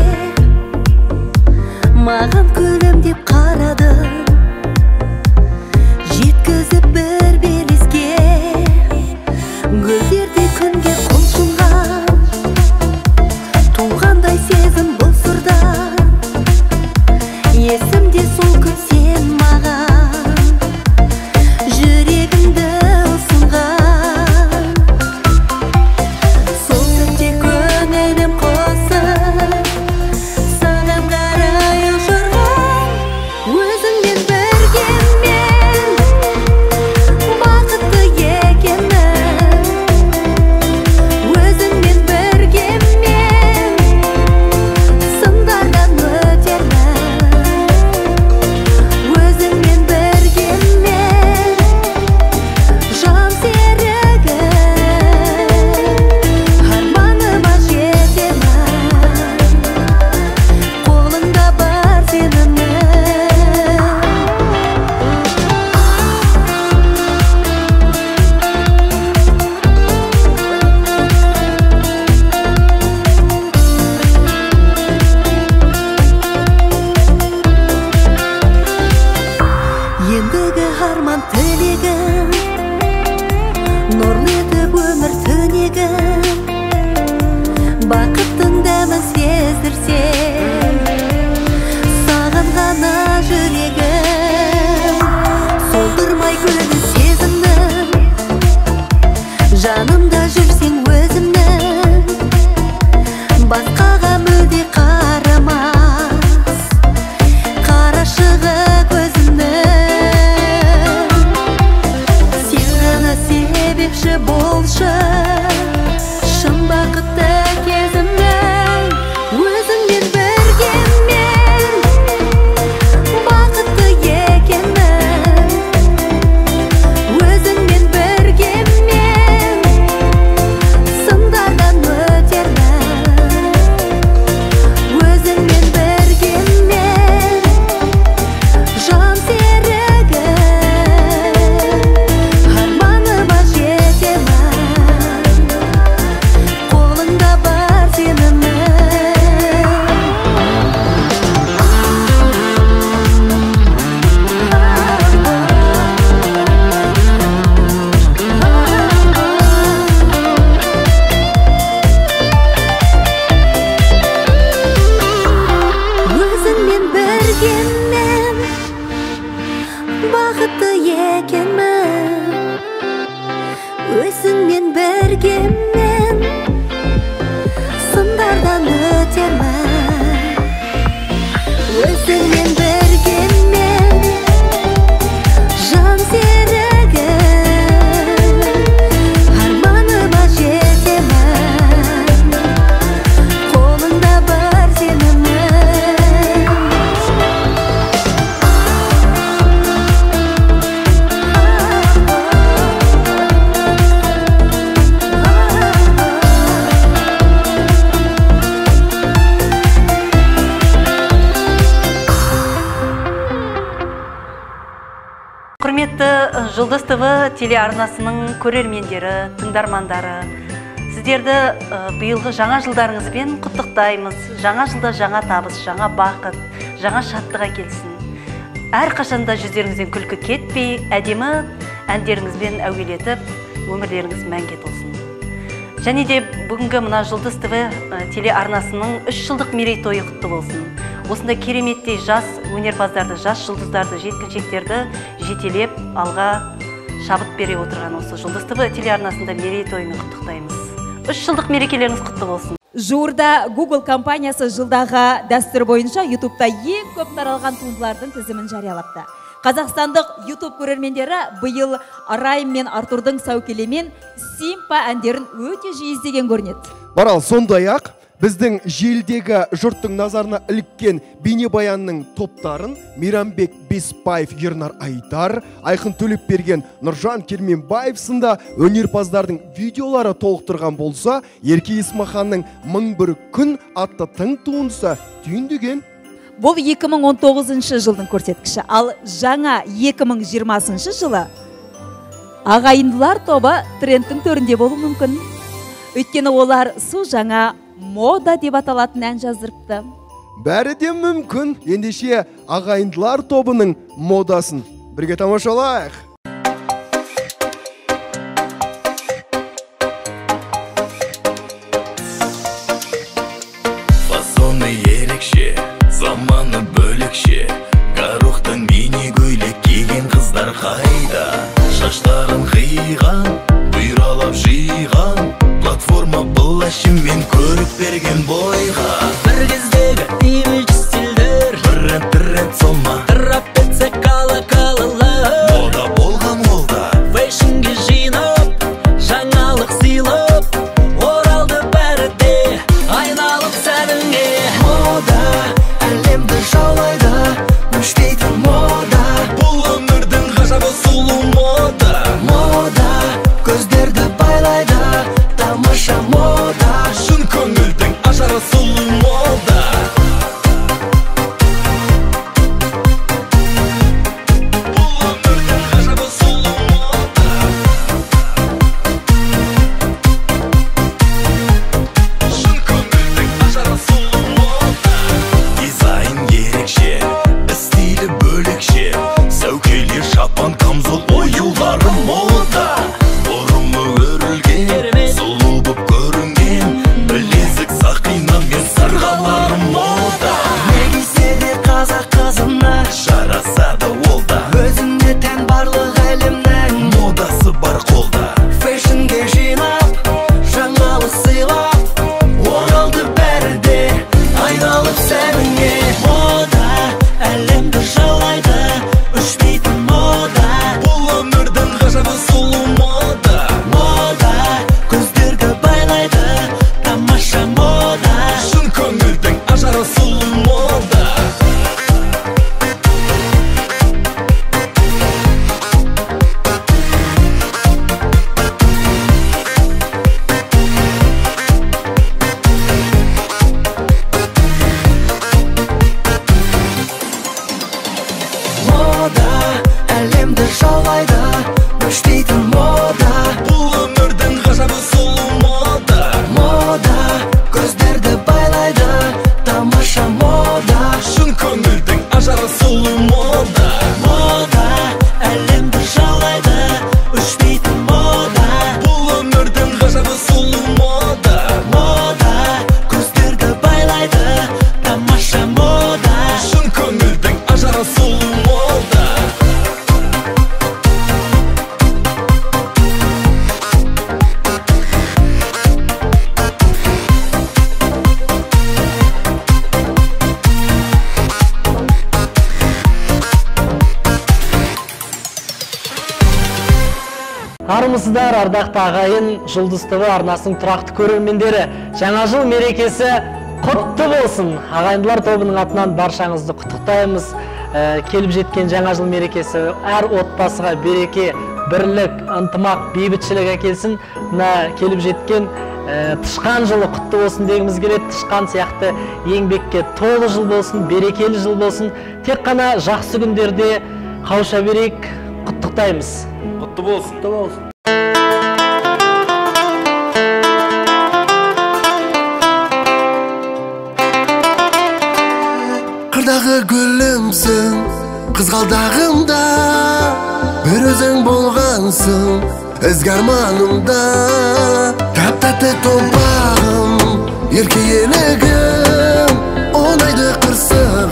[SPEAKER 5] маған күлімдеп қарады, жеткізіп бір белеске, гүлдерде күнге қол жұмған, туғандай сезім бұл сырда, есімде сол күн сен маған, жүрегімді ұсынған. Ендігі арман тілегім, нұрлы етіп өмір түнегім, бақыттың дәмін сездірсем, саған ғана жүрегім, солдырмай күлін сезімнің, жанымда жүрсең өзімнің, басқаға мүлде қарамас, қарашығы көзімнің. Себепші болшы шын бақытты кезімнің, өзіңмен біргеммен бақытты екенмін, өзіңмен біргеммен сындардан өтермін, өзіңмен біргеммен жан серігім. Бақытты екенмін, өзіңмен біргеммен сындардан өтермін, өзіңмен біргеммен жан серігім, арманыма жетемін, қолыңда бар сенімім.
[SPEAKER 2] Құрметті Жұлдыз ТВ телеарнасының көрермендері, тыңдармандары, сіздерді биылғы жаңа жылдарыңызбен құттықтаймыз. Жаңа жылда жаңа табыс, жаңа бақыт, жаңа шаттық әкелсін. Әрқашанда жүздеріңізден күлкі кетпей, әдемі әндеріңізбен әуелетіп, өмірлеріңіз мәңге толсын. Және де бүгінгі мына Жұлдыз ТВ телеарнасының 3 жылдық мерейтойы құтты болсын.
[SPEAKER 8] осындай кереметтей жас өнерпаздарды, жас жұлдыздарды, жеткіншектерді жетелеп алға шабыт бере отырған осы Жұлдыз ТВ телеарнасында мерейтойын құттықтаймыз. 3 жылдық мерекелеріңіз құтты болсын.
[SPEAKER 1] Жуырда Google компаниясы жылдағы дәстүр бойынша YouTube'да ең көп таралған туындылардың тізімін жариялапты. Қазақстандық YouTube көрермендері биыл Райм мен Артурдың сәукелемен Симпа әндерін өте жиі іздеген көрінеді.
[SPEAKER 13] Барал, сондай-ақ біздің желдегі жұрттың назарына іліккен бейнебаянның топтарын Мейрамбек Беспаев, Ернар Айдар, Айқын Төлепберген, Нұржан Керменбаев сында өнерпаздардың видеолары толықтырған болса, Ерке Есмаханның «1001 күн» атты тың туындысы түйіндеген.
[SPEAKER 1] Бұл 2019 жылдың көрсеткіші, ал жаңа 2020 жылы Ағайындылар тобы трендтің төрінде болу мүмкін. Өйткені олар су жаңа мода деп аталатын ән жаздырыпты.
[SPEAKER 13] Бәрі де мүмкін. Ендеше Ағайындылар тобының модасын бірге тамашалайық.
[SPEAKER 20] Фасоны ерекше, заманы бөлекше, Гарухтың мини көйлек киген қыздар қайда? Шаштарын қиған, бұйралап жиған, платформа бұлашымен көріп берген бойға.
[SPEAKER 21] Бір кездегі имидж стильдер,
[SPEAKER 20] Тренд сома,
[SPEAKER 21] тырап кетсе кала-калалар,
[SPEAKER 20] мода болған қолда.
[SPEAKER 21] Фэшнге жинап, жаңалық сыйлап, оралды бәрі де айналып сәніңе.
[SPEAKER 11] Мода әлемді жаулайды, өшпейтін мода.
[SPEAKER 20] Бұл өмірдің ғажабы сұлу мода.
[SPEAKER 11] Мода көздерді байлайды, тамаша мода.
[SPEAKER 20] Шын көңілдің ажары сұлу мода. Шапан камзол оюлары мода. Бұрымы өрілген, сұлу бұп көрінген, білезік сақина мен сырғалары мода.
[SPEAKER 11] Не кисе де қазақ қызына
[SPEAKER 20] жарасады ол да.
[SPEAKER 11] Өзіне тән барлық әлемнің
[SPEAKER 20] модасы бар қолда.
[SPEAKER 11] Фэшнге жинап, жаңалық сыйлап, оралды бәрі де айналып сәніңе. Мода әлемді жаулайды, өшпейтін мода.
[SPEAKER 20] Бұл өмірдің ғажабы сұлу мода.
[SPEAKER 11] Мода көздерді байлайды, тамаша мода.
[SPEAKER 20] Шын көңілдің ажары сұлу мода.
[SPEAKER 11] Мода әлемді жаулайды, өшпейтін мода.
[SPEAKER 20] Бұл өмірдің ғажабы сұлу мода.
[SPEAKER 11] Мода көздерді байлайды, тамаша мода.
[SPEAKER 20] Шын көңілдің ажары сұлу мода.
[SPEAKER 11] Мода әлемді жаулайды, өшпейтін мода.
[SPEAKER 20] Бұл өмірдің ғажабы сұлу мода.
[SPEAKER 11] Мода көздерді байлайды, тамаша мода.
[SPEAKER 20] Шын көңілдің ажары сұлу мода.
[SPEAKER 16] Армысыздар, ардақты ағайын, Жұлдыз ТВ арнасының тұрақты көрермендері. Жаңа жыл мерекесі құтты болсын. Ағайындылар тобының атынан баршаңызды құттықтаймыз. Келіп жеткен жаңа жыл мерекесі әр отбасыға береке, бірлік, ынтымақ, бейбітшілік әкелсін. Мына келіп жеткен тышқан жылы құтты болсын дегіміз келеді. Тышқан сияқты еңбекке толы жыл болсын, берекелі жыл болсын. Тек қана жақсы күндерде қауыша берейік. Құттықтаймыз.
[SPEAKER 20] Құтты болсын.
[SPEAKER 16] Құтты болсын.
[SPEAKER 11] Қырдағы гүлімсің, қызғалдағымда, бір өзің болғансың, ізгі арманымда. Тәп-тәтті томпағым, ерке елігім, оңайды қырсығым.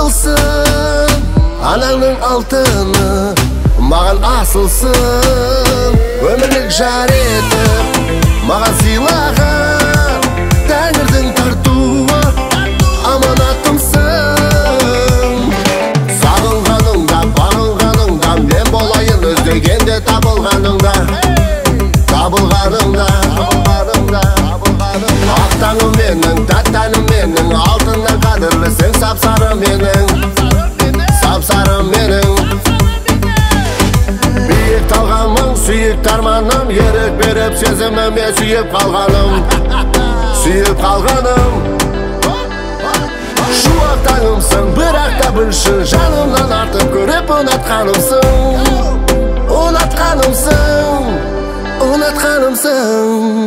[SPEAKER 3] asılsın, ananın altını mağan asılsın. Ömürlük jar etip mağan silağın, Tengirдің tartuı amanatımsın. Sağılғаныңда, бағылғаныңda, мен болайын өздегенде табылғаныңда. Ақтаңым менің, тәттәнім менің, алтыннан қадірлісің, сапсары менің, сапсары менің. Биік талғамың, сүйік тарманым, ерік беріп сезіміме сүйіп қалғаным, сүйіп қалғаным. Шуақтаңымсың, бірақ та білші, жанымнан артып көріп ұнатқанымсың, ұнатқанымсың, ұнатқанымсың.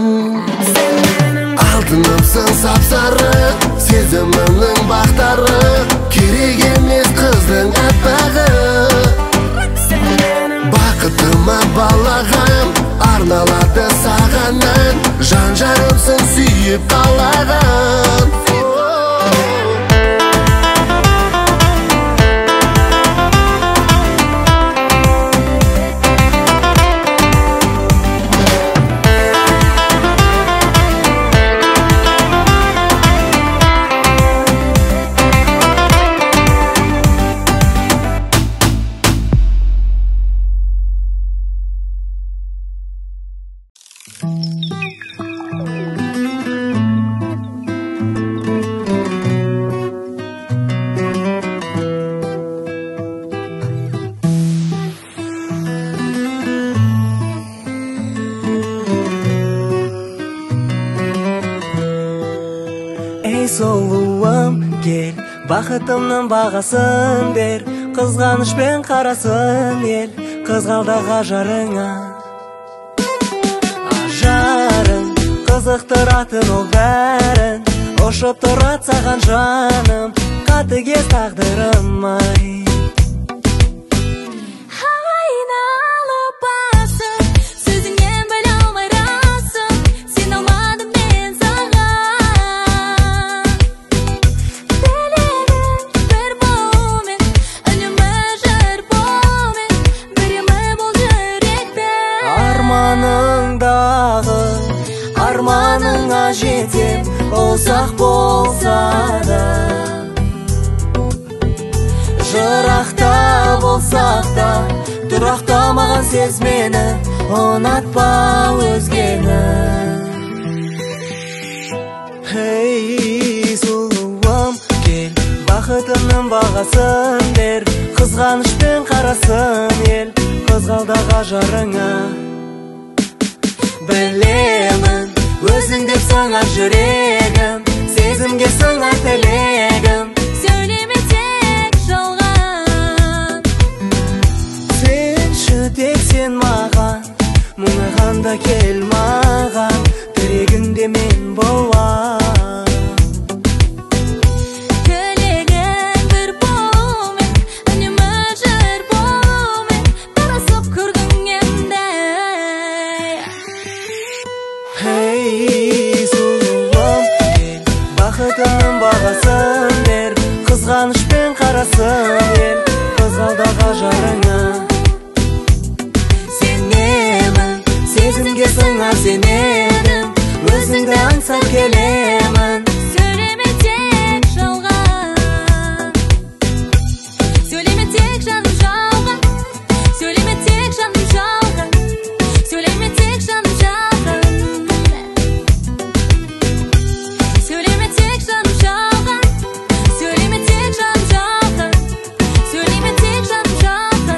[SPEAKER 3] Алтынымсың сапсары, сезімімнің бақтары, керек емес қыздың аппағы. Бақытыма балағам, арналады сағаннан, жан жарымсың сүйіп қалаған.
[SPEAKER 12] Сұлуым кел, бақытымның бағасын бер, қызғанышпен қарасын ел, қызғалдағы ажарыңа. Ажарың қызықтыратын ол бәрін, ұшып тұрат саған жаным, қатыгез тағдырым-ай. Арманыңа жетем, ұзақ болса да, жырақта болсақ та, тұрақтамаған сезмені, ұнатпа өзгені. Хей, сұлуым кел, бақытымның бағасын бер, қызғанышпен қарасын ел, қызғалдағы ажарыңа. Білемін, өзің деп сыңар жүрегім, сезімге сыңар тілегім.
[SPEAKER 5] Сөйлеме тек жалған,
[SPEAKER 12] сенші тек сен маған, мұңайғанда кел маған, тірегінде мен болам.
[SPEAKER 5] тілегің бір болумен, үнемі жыр болумен, танысып көргің енді.
[SPEAKER 12] Хей, сұлуым кел, бақытымның бағасын бер, қызғанышпен қарасын ел, қызғалдағы ажарыңа. Сенемін, сезімге сыңар сенемін, өзіңді аңсап келемін.
[SPEAKER 5] Сөйлеме тек жалған, сөйлеме тек жаным жалған, сөйлеме тек жаным жалған, сөйлеме тек жаным жалған, сөйлеме тек жаным жалған, сөйлеме тек жаным жалған, сөйлеме тек жаным жалған.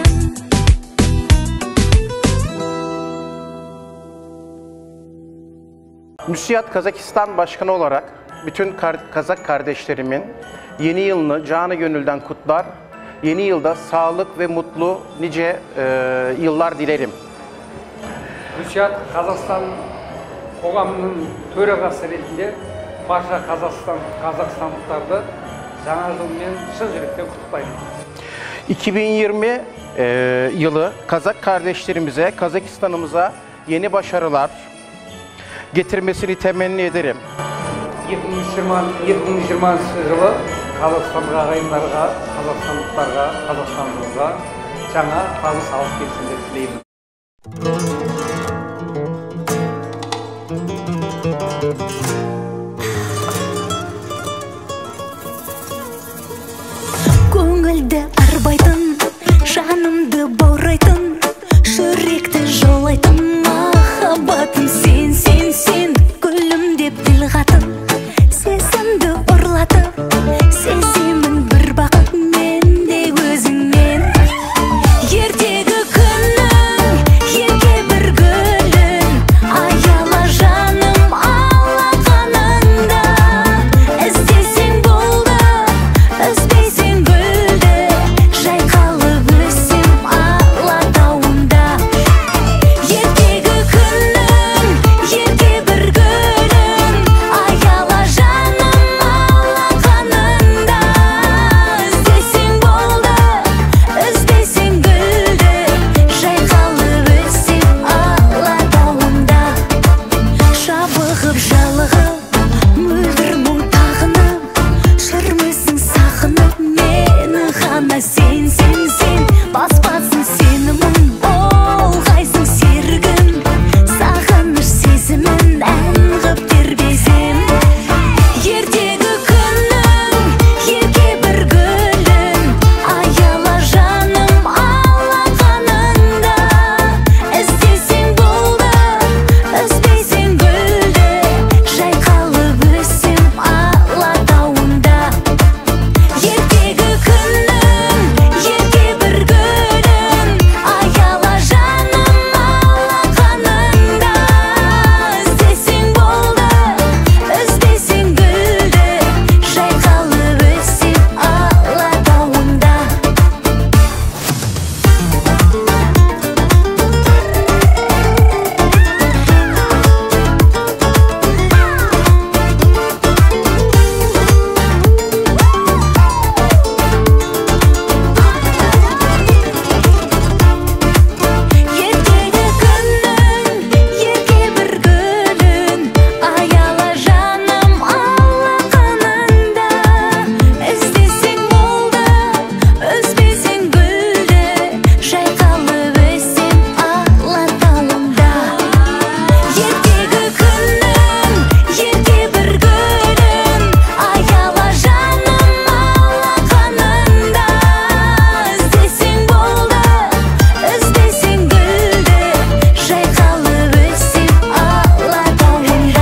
[SPEAKER 22] Müsiyat Kazakistan Başkanı olarak bütün Kazak kardeşlerimin yeni yılını canı gönülden kutlar. Yeni yılda sağlık ve mutlu nice yıllar dilerim.
[SPEAKER 23] Müsiyat Kazakistan қоғамының төрағасы ретінде барша қазақстандықтарды жаңа жылмен шын жүректен құттықтаймын.
[SPEAKER 22] 2020 yılı Kazak kardeşlerimize, Kazakistan'ımıza yeni başarılar getirmesini temenni ederim.
[SPEAKER 23] 2020 жылы Қазақстанға ағайындарға, қазақстандықтарға, қазақстанымызға жаңа табыс алып келсін деп тілеймін.
[SPEAKER 5] Көңілді арбайтын, жанымды баурайтын, жүректі жаулайтын махаббатым сен, сен, сен, гүлім деп тіл қатып, сезімді ұрлатып, сеземін бір бақыт менде өзіңмен. Ертегі күнің, ерке бір гүлін, аяла жаным алақанында, іздесең болды, үзбейсің гүлді, жайқалып өссем алатауында. Ертегі күнің, ерке бір гүлін, аяла жаным алақанында, іздесең болды, үзбейсің гүлді, жайқалып өссем алатауында. Жабығып жалығып, мөлдір мұң тағынып, жүрмісің сағынып мені ғана сен, сен, сен, баспасын сенімін, болғайсың серігім, сағыныш сезімін ән ғып тербесем. Ертегі күнің, ерке бір гүлін, аяла жаным алақанында, іздесең болды, үзбейсің гүлді, жайқалып өссем алатауында. Ертегі күнің, ерке бір гүлін, аяла жаным алақанында, іздесең болды, үзбейсің гүлді, жайқалып өссем алатауында. Ертегі күнің, ерке бір гүлін, аяла жаным алақанында, іздесең болды, үзбейсің гүлді, жайқалып өссем алатауында. Ертегі күнің, ерке бір гүлін, аяла жаным алақанында, іздесең болды, үзбейсің гүлді, жайқалып өссем алатауында.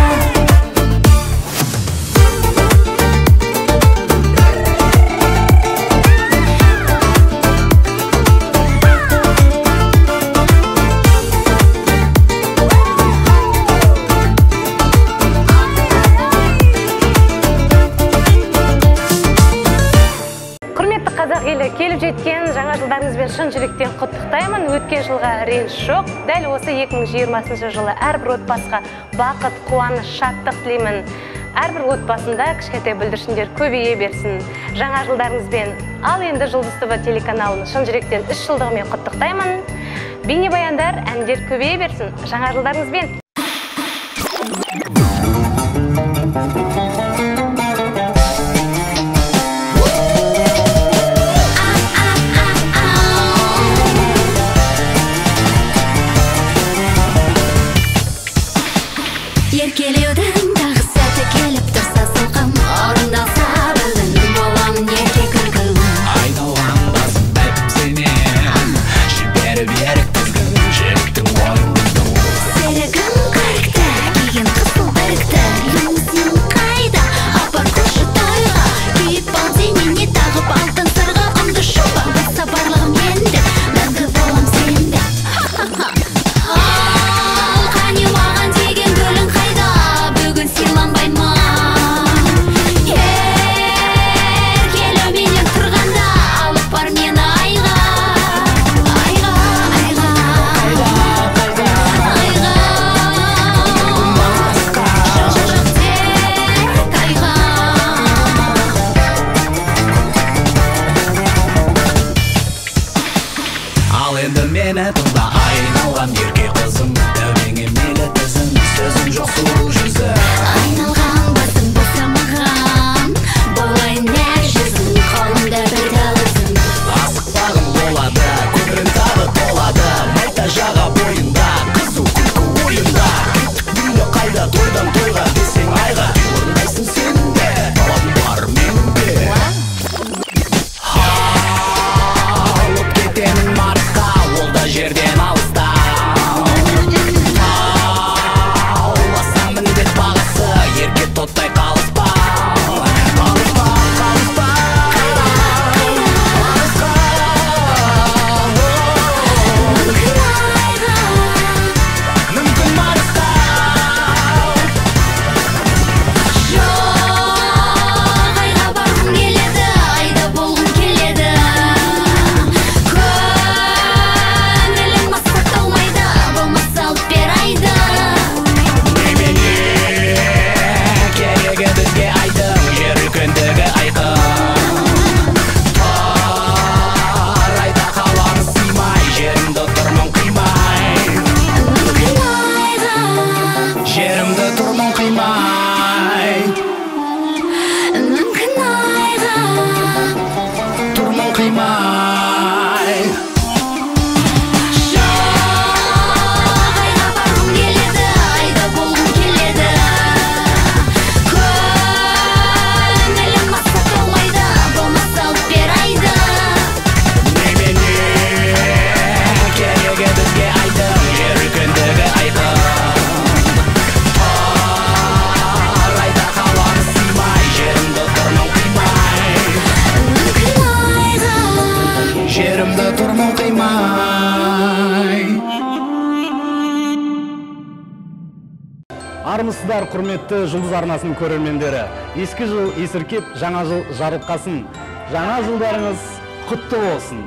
[SPEAKER 15] Құрметті қазақ елі, келіп жеткен жаңа жылдарыңызбен шын жүректен құттықтаймын. Өткен жылға реніш жоқ. Дәл осы 2020 жылы әрбір отбасыға бақыт, қуаныш, шаттық тілеймін. Әрбір отбасында кішкентай бүлдіршіндер көбейе берсін. Жаңа жылдарыңызбен. Ал енді Жұлдыз ТВ телеканалын шын жүректен 3 жылдығымен құттықтаймын. Бейнебаяндар, әндер көбейе берсін. Жаңа жылдарыңызбен.
[SPEAKER 5] Еркелеудің тағы сәті келіп тұрса сылқым, орындалса бүгін боламын ерке күлкім.
[SPEAKER 11] Айналған басым бәлкім сенен, жіберіп ерік тізгін, жеттің ойыңды.
[SPEAKER 5] Серігім көрікті, киген қызыл бірікті, лимузин қайда, апар көші тойға, күйіп ал денене тағып алтын сырға, құмды шуба, басса барлығым енді, мәңгі болам сенде. Ал қане маған деген гүлің қайда, бүгін сыйланбай ма? Еркелеуменен тұрғанда, алып бар мені айға, айға, айға, айға, айға, жоқ тек айға.
[SPEAKER 11] Ал енді мені тыңда, айналған ерке қызым, тәубеңе мейлі тізім, сөзім жоқ сұлу жүзі.
[SPEAKER 5] Айналған басың болса маған, болайын әр жүзі.
[SPEAKER 16] Армысыздар, құрметті жұлдыз арнасының көрермендері. Ескі жыл есіркеп, жаңа жыл жарылқасын. Жаңа жылдарыңыз құтты болсын.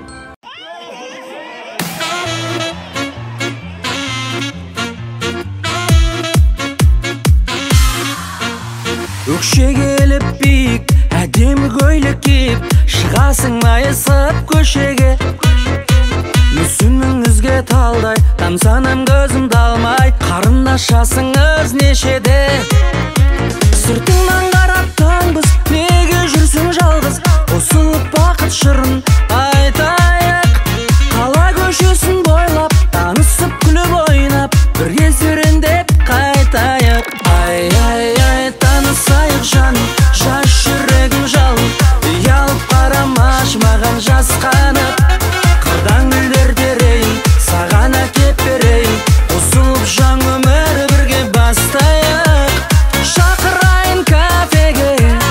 [SPEAKER 12] Өкше келіп биік, әдемі көйлек киіп, шығасың майысып көшеге. Мүсініңізге талдай, тамсанам көзімді алмай, қарындашасыңыз нешеде. Сыртыңнан қарап таңбыз, неге жүрсің жалғыз, қосылып бақыт шырын айтайық. Қала көшесін бойлап, танысып күліп ойнап, бірге серендеп қайтайық. Ай, ай, ай, танысайық жаным, жас жүрегім жалын, ұялып қарамаш маған жасқанып. Қырдан гүлдер терейін, саған әкеп берейін, қосылып жаң өмір бірге бастайық. Шақырайын кафеге,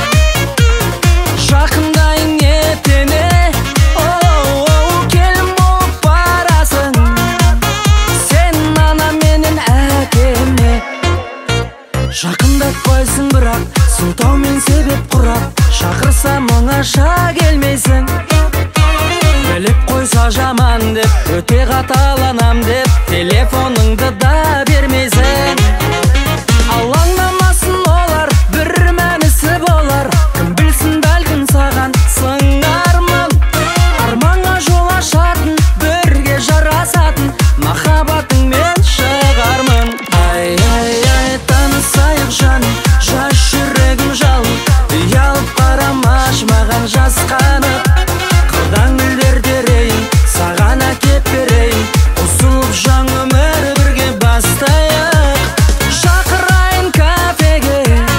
[SPEAKER 12] жақындайын етене, келін болып барасың, сен ана менен әкеме. Жақындатпайсың бірақ, сылтаумен себеп құрап, шақырсам оңаша келмейсің. Біліп қойса жаман деп, өте қаталанам деп, телефоныңды да бермейсің. Алаңдамасын олар, бір мәнісі болар, кім білсін бәлкім саған сыңармын. Арманға жол ашатын, бірге жарасатын, махаббатыңмен шығармын. Ай, ай, ай, танысайық жаным, жас жүрегім жалын, ұялып қарамаш маған жасқанып. Қырдан гүлдер терейін, саған әкеп берейін, қосылып жаң өмір бірге бастайық. Шақырайын кафеге,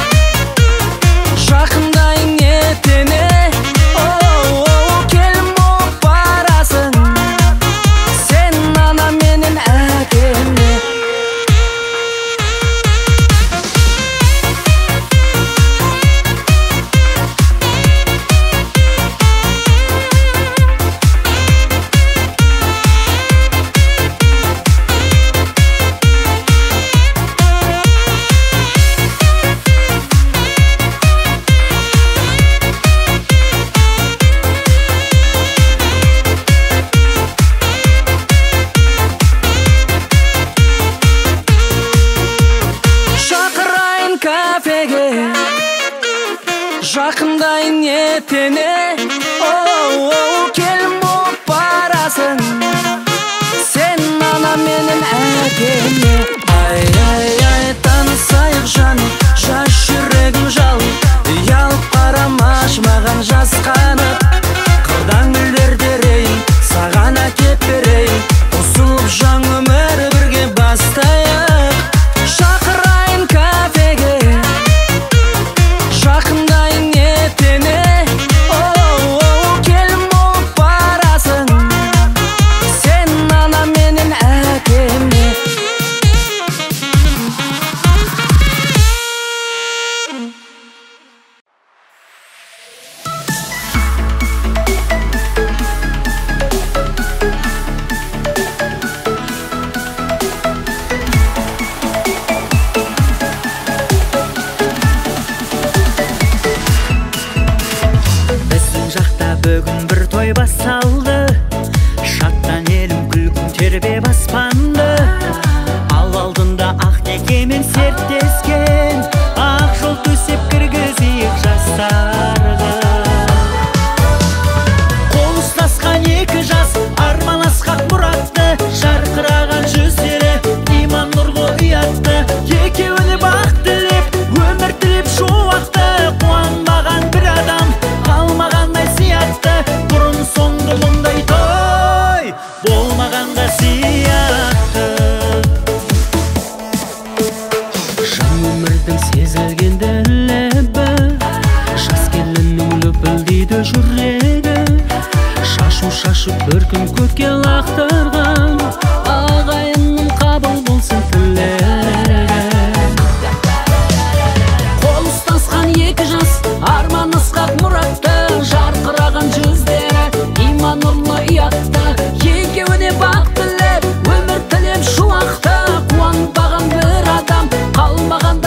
[SPEAKER 12] жақындайын етене, келін болып барасың, сен ана менен әкеме. Шақырайын кафеге, жақындайын етене, келін болып барасың, сен ана менен әкеме. Ай, ай, ай, танысайық жаным, жас жүрегім жалын, ұялып қарамаш маған жасқанып. Қырдан гүлдер терейін, саған әкеп берейін, қосылып жаң өмір бірге бастайық. Шақырайын кафеге, жақындайын етене, келін болып барасың, сен ана менен әкеме. Біздің жақта бүгін бір той басталды, шаттан елім күлкін тербеп аспанды. Ал алдында ақ некемен серттескен, ақ жол төсеп кіргізейік жастарды. Қол ұстасқан екі жас, арманасқан мұратты, жарқыраған жүздері иман нұрлы ұятты. Екеуіне бақ тілеп, өмір тілеп шуақты, қуанбаған бір адам қалмағандай сиятты. Бұрын соңды мұндай той болмағанда сиятты. Жан өмірдің сезілгенді лебі, жас келіннің лүпілдейді жүрегі. Шашып бір күн көкке лақтырған, ағайынның қабыл болсын тілегі. Қол ұстасқан екі жас, арман асқақ мұратты, жарқыраған жүздері иман нұрлы ұятты. Екеуіне бақ тілеп, өмір тілеп шуақты, қуанбаған бір адам қалмаған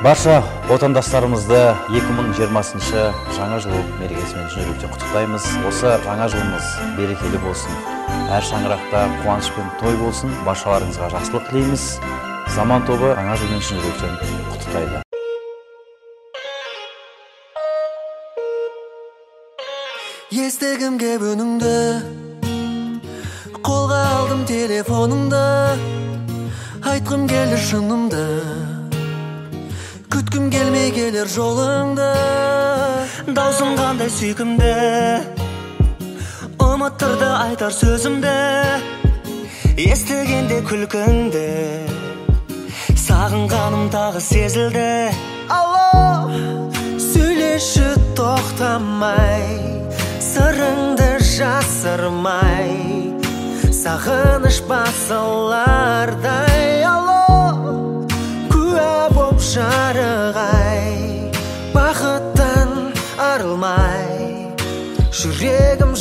[SPEAKER 6] Барша отандастарымызды 2020 жаңа жыл мерекесімен шын жүректен құттықтаймыз. Осы жаңа жылымыз берекелі болсын. Әр шаңырақта қуаныш пен той болсын. Баршаларыңызға жақсылық тілейміз. Заман тобы жаңа жылмен шын жүректен құттықтайды.
[SPEAKER 14] Естігім кеп үніңді, қолға алдым телефоныңды, айтқым келді шынымды, күткім келмей келер жолыңды.
[SPEAKER 11] Даусың қандай сүйкімді, ұмыттырды айтар сөзімді, естігенде күлкіңді, сағынғаным тағы сезілді.
[SPEAKER 14] Алло, сөйлеші тоқтамай, сырыңды жасырмай, сағыныш басылардай. Алло, куә боп жарығай, бақыттан арылмай, жүрегім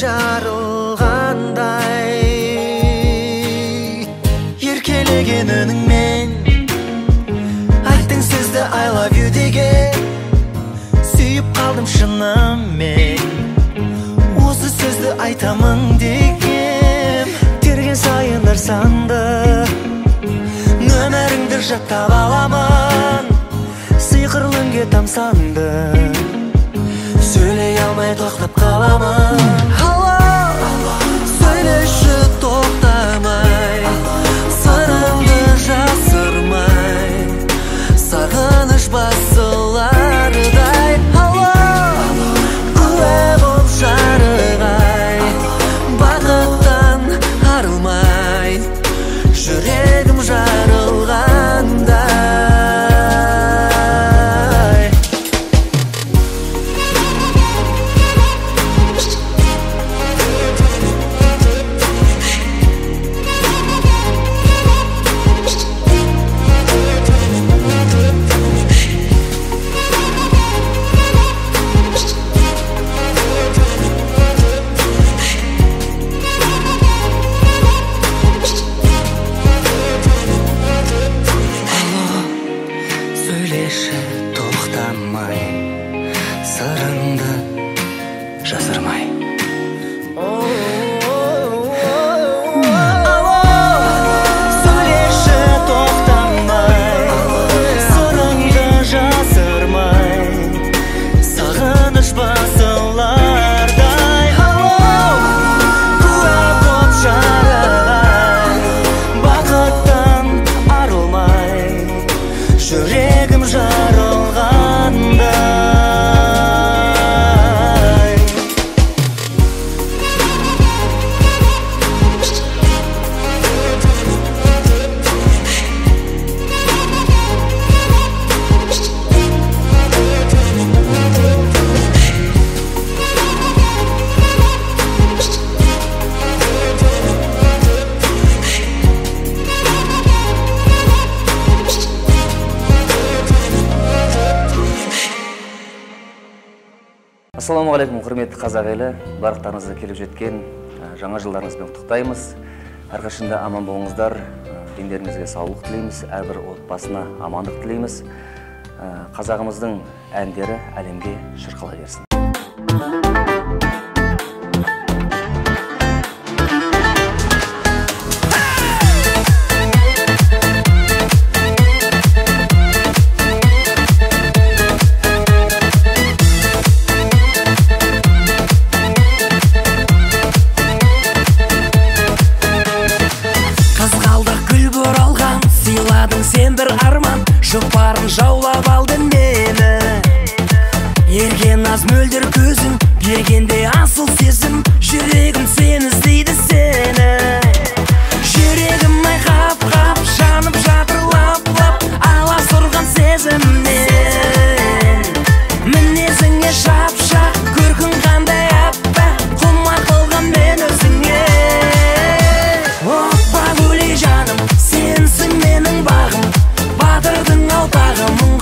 [SPEAKER 14] жарылғандай. Еркелеген үніңмен айттың сөзді I love you деген, сүйіп қалдым шынымен, осы сөзді айтамын деген. Терген сайындар санды, нөміріңді жаттап аламын, сиқырлы үнге тамсанды, сөйлей алмай тоқтап қаламын. Алло, сөйлеші тоқтамай, сырыңды жасырмай, сағыныш басылардай. Алло, куә боп жарығай, бақыттан арылмай, жүрегім жарылғандай. Сөйлеші тоқтамай, сырыңды жасырмай. Сөйлеші тоқтамай, сырыңды жасырмай, сағыныш басылардай. Куә боп жарығай, бақыттан арылмай, жүрегім жарылғандай.
[SPEAKER 6] Ассалаумағалейкум, құрметті қазақ елі, барлықтарыңызды келіп жеткен жаңа жылдарыңызбен құттықтаймыз. Әрқашанда аман болыңыздар, дендеріңізге саулық тілейміз, әрбір отбасына амандық тілейміз. Қазағымыздың әндері әлемге шырқала берсін.
[SPEAKER 11] Сен бір арман, жұпарын жаулап алды мені. Ерген аз мөлдір көзің, бергенде асыл сезім, жүрегім сені іздейді сені. Жүрегім айқап-қап, жанып жатыр лап-лап, аласұрған сезімнен. Мінезіңе шап-шақ, көркің қандай аппақ, құмар қылған мен өзіңе. Оппа гулей жаным, сенсің менің бағым, батырдың алтағым.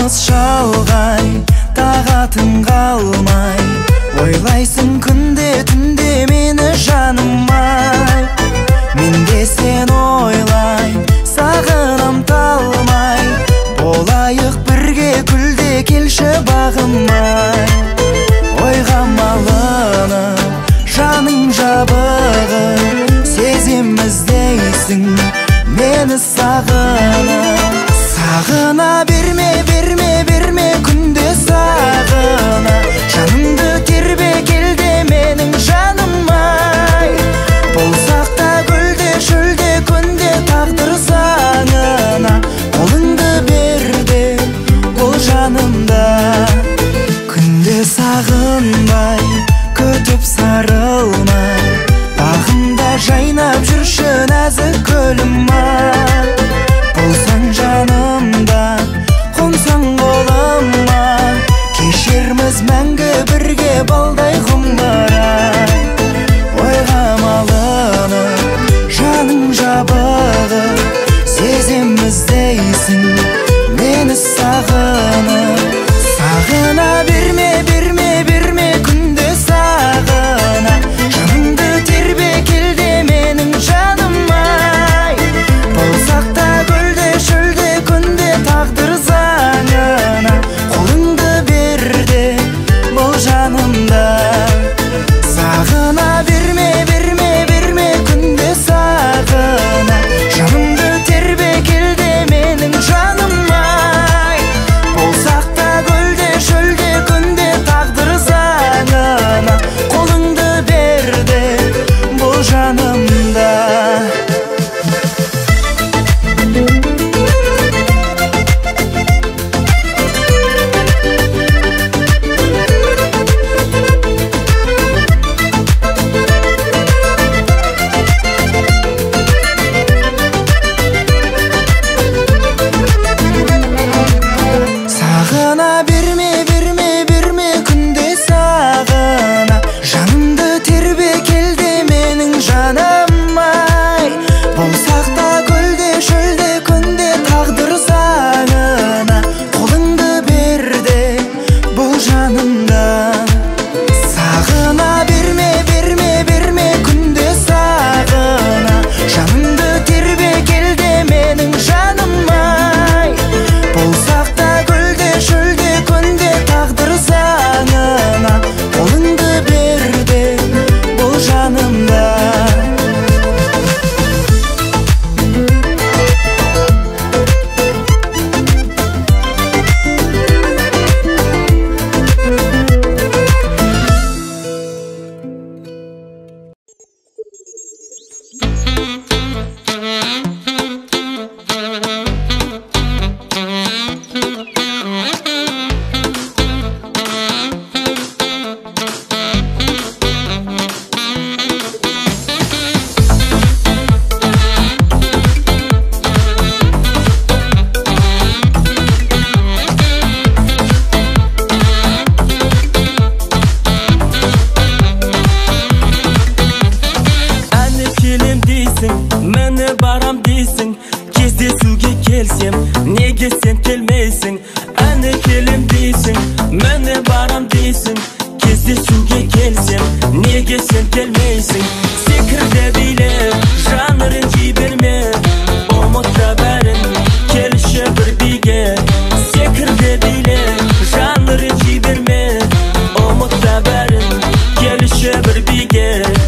[SPEAKER 14] жалғыз шалғай тағатын қалмай ойлайсың күнде түнде мені жанымай мен де сен ойлай сағынам талмай болайық бірге күлде келші бағымай ойға малынып жаның жабығып сезем іздейсің мені сағынып сағына берме берме берме күнде сағына жанымды тербекелде менің жаным-ай болсақ та гүлде шөлде күнде тағдыр заңына қолыңды берде бұл жанымда күнде сағынбай күтіп сарылмай бағымда жайнап жүрші нәзік гүлім-ай болсаң жанымда қонсаң қолыма кешерміз мәңгі бірге балдай ғұмыр-ай ойға малынып жаның жабығып сезем іздейсің мені сағынып сағына берме берме берме күнде сағына жанымды тербекелде менің жаным-ай болсақ та гүлде шөлде күнде тағдыр заңына қолыңды берде бұл жанымда сағына берме берме берме күнде сағына жанымды тербекелде менің жаным-ай болсақ та гүлде шөлде күнде тағдыр заңына қолыңды берде бұл жанымда сағына берме берме берме күнде сағына жанымды тербекелде менің жаным-ай болсақ та гүлде шөлде күнде тағдыр заңына қолыңды берде бұл жанымда сағына берме берме берме күнде сағына жанымды тербекелде менің жаным-ай болсақ та гүлде шөлде күнде тағдыр заңына қолыңды берде бұл жанымда
[SPEAKER 20] әне келем дейсің міне барам дейсің кездесуге келсем неге сен келмейсің әне келем дейсің міне барам дейсің кездесуге келсем неге сен келмейсің секірді биле жаны ренжи берме ұмытта бәрін келші бір биге секірді биле жаны ренжи берме ұмытта бәрін келші бір биге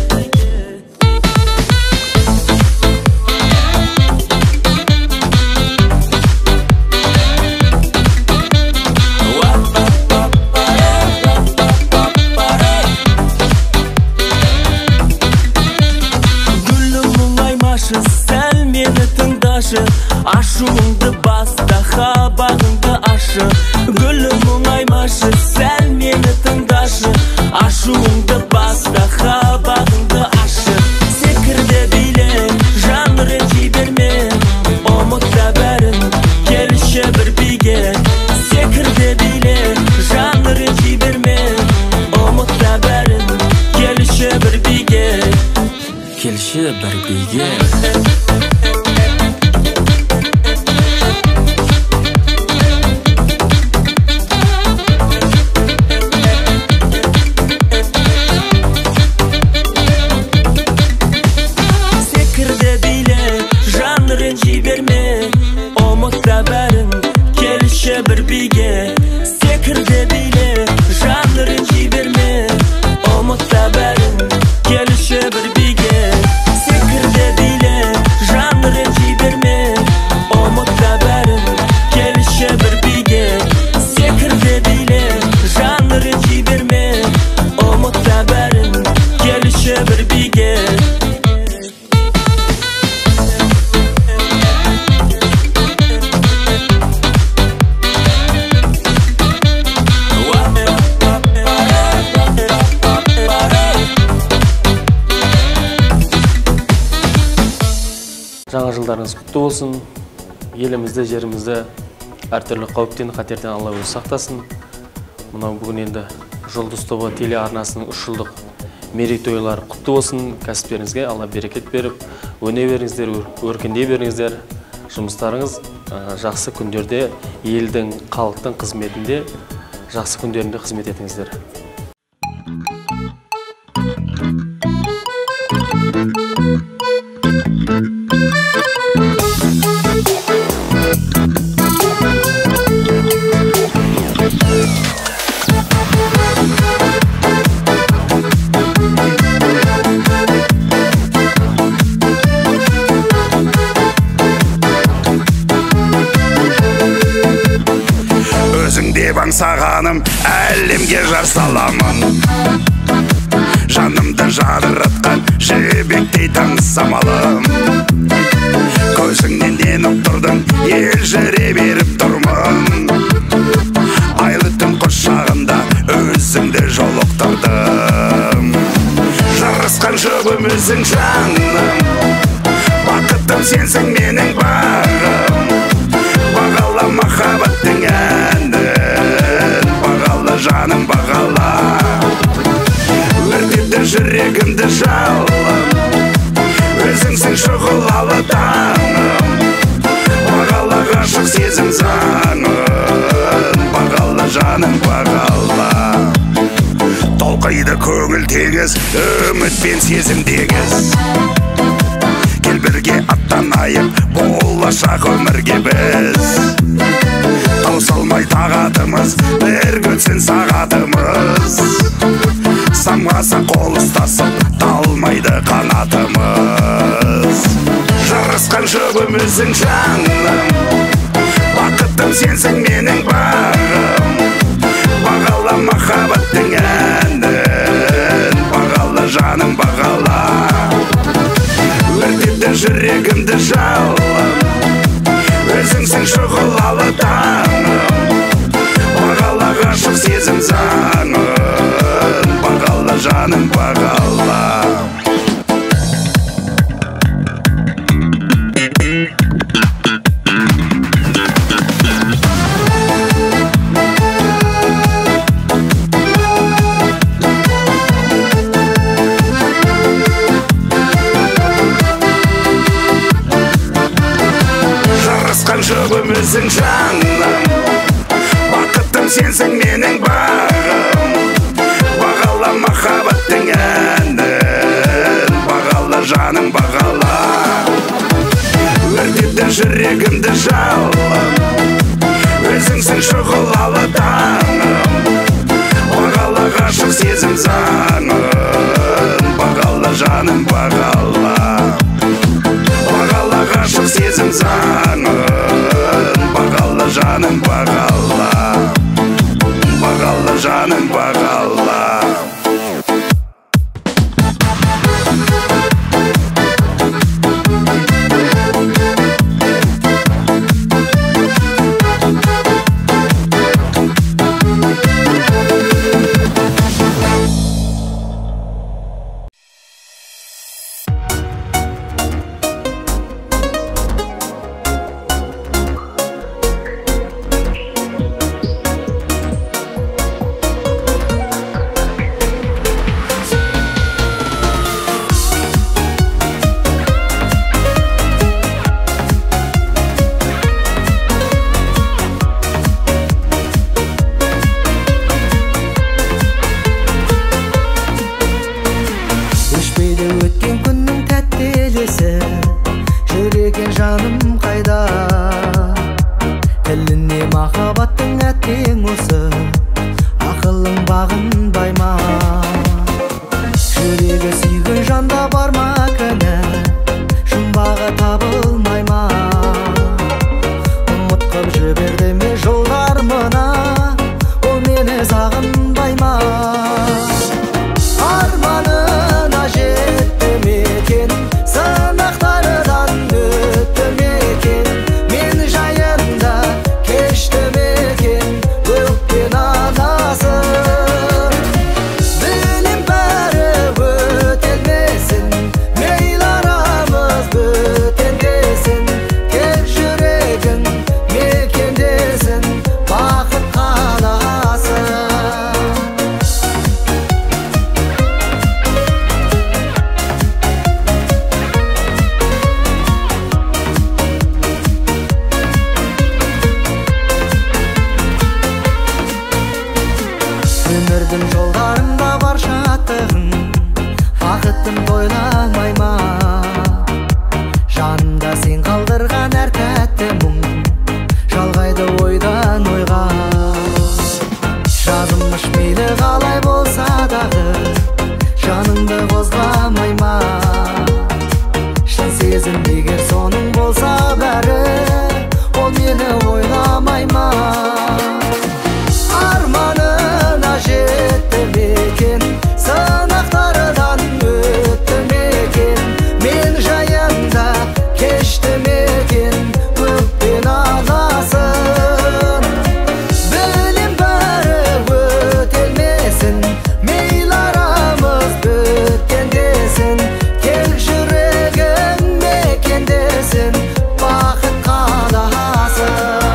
[SPEAKER 20] сәл мені тыңдашы ашуыңды баста қабағыңды ашы гүлім мұңаймашы сәл мені тыңдашы ашуыңды баста қабағыңды ашы секірді биле жан ренжи берме ұмытта бәрін келші бір биге секірді биле жан ренжи берме ұмытта бәрін келші бір биге келші бір биге
[SPEAKER 7] құтты болсын. Елімізді, жерімізді әртүрлі қауіптен, қатерден Алла өзі сақтасын. Мынау бүгін енді Жұлдыз тобы телеарнасының 3 жылдық мерейтойлары құтты болсын. Кәсіптеріңізге Алла берекет беріп, өне беріңіздер, өркендей беріңіздер. Жұмыстарыңыз жақсы күндерде, елдің, халықтың қызметінде, жақсы күндерінде қызмет етіңіздер.
[SPEAKER 17] Аңсағаным әлемге жар саламын, жанымды жарыратқан жібектей таң самалым. Көзіңнен еніп тұрдың, елжіре беріп тұрмын. Айлы түн құшағында өзіңді жолықтырдым. Жарасқан жұбымыздың жаным, бақытым сенсің менің бағым. Бағала махаббаттың әнін, бағала жаным бағала. Өртеді жүрегімді жалын, өзіңсің шұғылалы таңым. Бағала ғашық сезім заңын, бағала жаным бағала. Толқиды көңіл теңіз, үміт пен сезім дегіз. Кел бірге аттанайық, болашақ өмірге біз. Таусылмай тағатымыз, бір күтсін сағатымыз. Самғаса қол ұстасып, талмайды қанатымыз. Жарасқан жұбымыздың жаным, бақытым сенсің менің бағым. Бағала махаббаттың әнін, бағала жаным бағала. Өртеді жүрегімді жалын, өзіңсің шұғылалы таңым. Бағала ғашық сезім заңын, бағала жаным бағала. Жұбымыздың жаным, бақытым сенсің менің бағым. Бағала махаббаттың әнін, бағала жаным бағала. Өртеді жүрегімді жалын, өзіңсің шұғылалы таңым. Бағала ғашық сезім заңын, бағала жаным бағала. Бағала ғашық сезім заңын, бағала жаным бағала. Бағала жаным бағала.
[SPEAKER 14] жүрдім жолдарымда бар шаттығың, бақытым ойламай ма? Жанымда сен қалдырған әр тәтті мұң, жалғайды ойдан ойға. Жазылмыш мейлі қалай болса дағы, жаныңды қозғамай ма? Шын сезім егер соның болса бәрі, ол мені ойламай ма? Арманына жетті мекен, сынақтардан өтті мекен, мен жайында кешті мекен, көппен ағасын. Білем бәрі өтелмесін, мейлі арамыз біткендесін, кел жүрегім мекендесін, бақыт қаласын.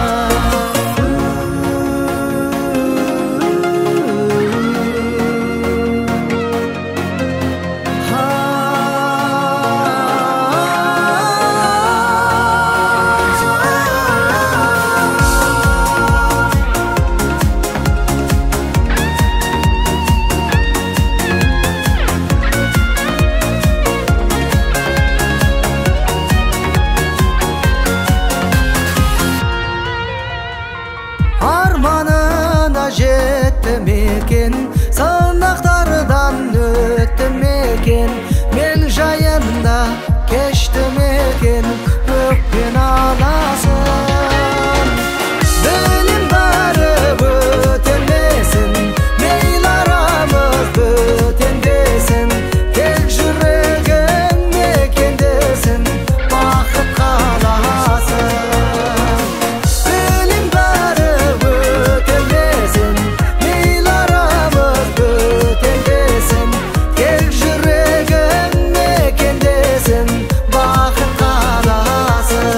[SPEAKER 14] Арманына жетті мекен, сынақтардан өтті мекен, мен жайында кешті мекен, көппен аласын. Білем бәрі өтелмесін, мейлі арамыз бітендесін, кел жүрегім мекендесін, бақыт қаласын. Білем бәрі өтелмесін, мейлі арамыз бітендесін, кел жүрегім мекендесін, бақыт қаласын.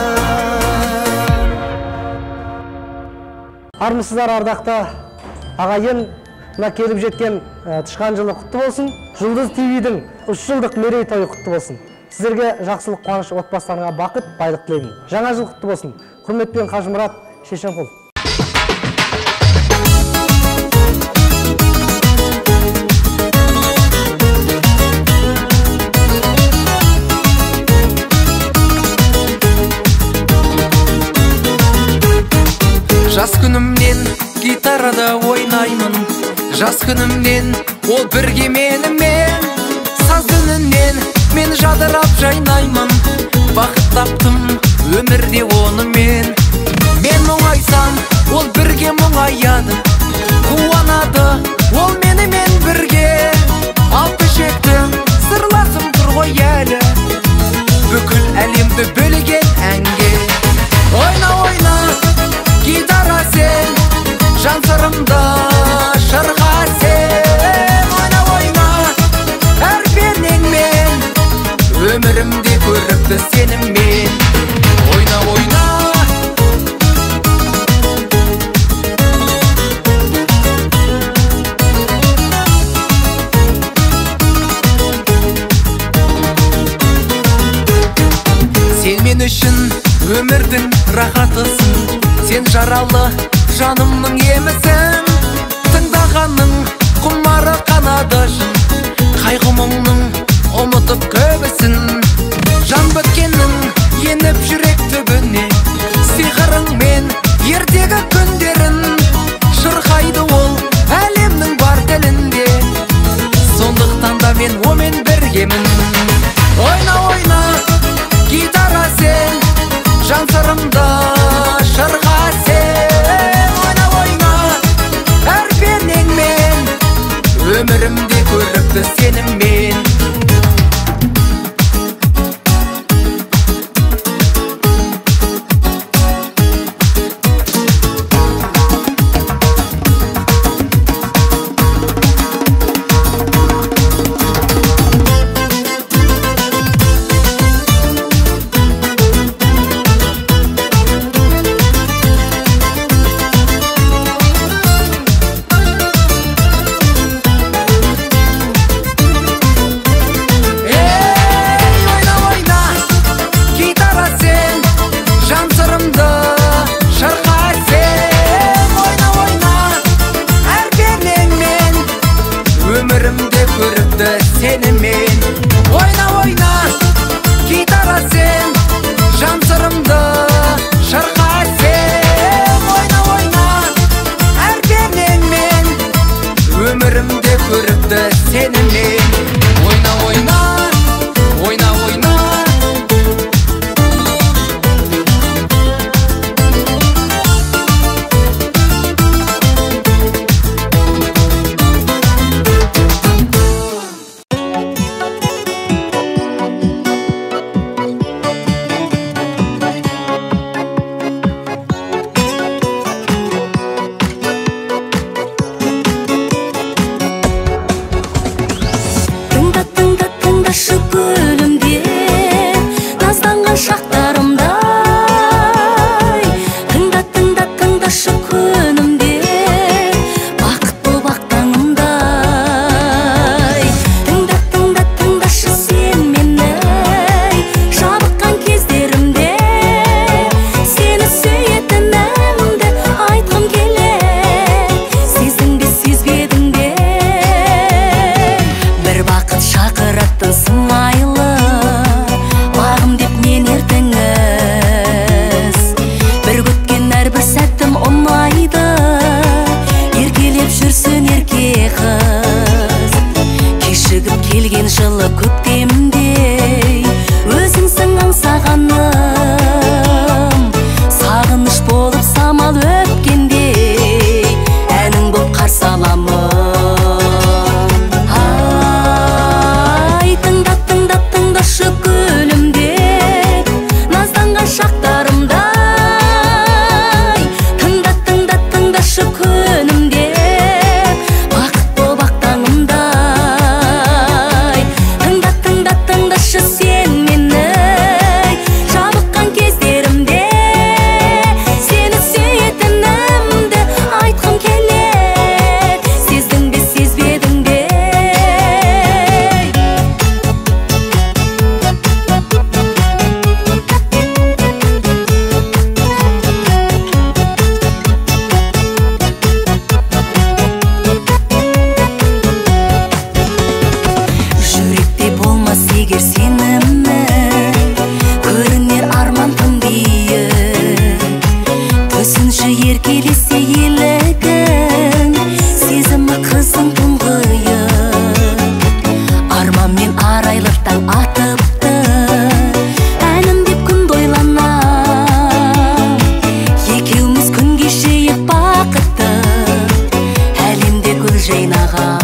[SPEAKER 9] Армысыздар ардақты ағайын, мына келіп жеткен тышқан жылы құтты болсын. Жұлдыз ТВ-дің 3 жылдық мерейтойы құтты болсын. Сіздерге жақсылық, қуаныш, отбасыларыңа бақыт, байлық тілеймін. Жаңа жыл құтты болсын. Құрметпен Қажымұрат Шешенқұл.
[SPEAKER 10] Жас күнімнен гитарада ойнаймын, жас күнімнен ол бірге менімен, саз үнінен мен жадырап жайнаймын, бақыт таптым өмірде онымен. Мен мұңайсам, ол бірге мұңаяды, қуанады ол менімен бірге. Алты шектің сырласым тұр ғой әлі, бүкіл әлемді бөлеген әнге. Ойна, ойна, гитара сен, жан сырымда шырға сен. Ойна, ойна, әр пернеңмен, өмірімде көріпті сеніммен. Ойна, ойна, сен мен үшін өмірдің рахатысың, сен жаралы жанымның емісің. Тыңдағанның құмары қанадышын, қайғы мұңның ұмытып көбісін. Жан біткеннің еніп жүрек түбіне, сиқырыңмен ертегі күндерін. Шырқайды ол әлемнің бар тілінде, сондықтан да мен омен біргемін. Ойна, ойна, гитара сен, жан сырымда шырға сен. Ойна, ойна, әр пернеңмен, өмірімде көріпті сеніммен.
[SPEAKER 5] елесе елігің, сезімі қызың тұңғиы. Арман мен арайлықтан атыпты, әнім деп күн дойлана. Екеуміз күн кешейік бақытты, әлемде гүл жайнаған.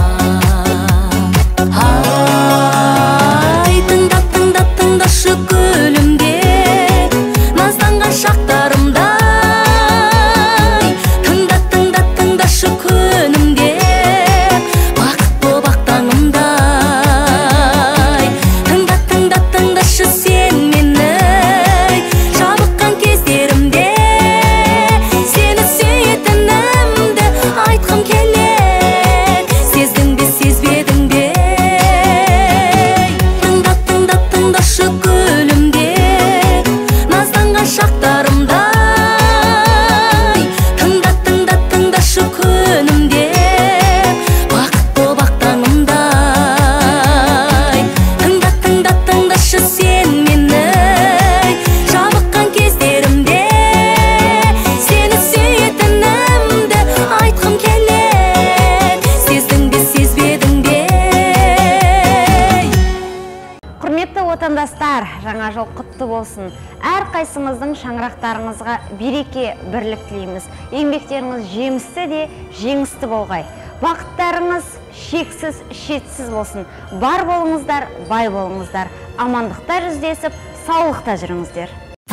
[SPEAKER 5] Ай, тыңдап, тыңдап, тыңдашы гүлімде, назданған шақтарымда. Тыңдап, тыңдап, тыңдашы күнімде, бақыт боп ақ таңымда. Тыңдап, тыңдап, тыңдашы сен мені, жабыққан кездерімде. Сені сүйетінімді айтқым келеді, сездің бе, сезбедің бе? Тыңдап, тыңдап, тыңдашы гүлімде, назданған шақтарымда. Тыңдап, тыңдап, тыңдашы күнімде, бақыт боп ақ таңымда. Тыңдап, тыңдап, тыңдашы сен мені, жабыққан кездерімде. Сені сүйетінімді айтқым келеді, сездің бе, сезбедің бе?
[SPEAKER 2] Құрметті отандастар, жаңа жыл құтты болсын. Әр қайсымыздың шаңырақтарыңызға береке, бірлік тілейміз. Еңбектеріңіз жемісті де жеңісті болғай. Бақыттарыңыз шексіз, шетсіз болсын. Бар болыңыздар, бай болыңыздар. Амандықта жүздесіп, саулықта жүріңіздер.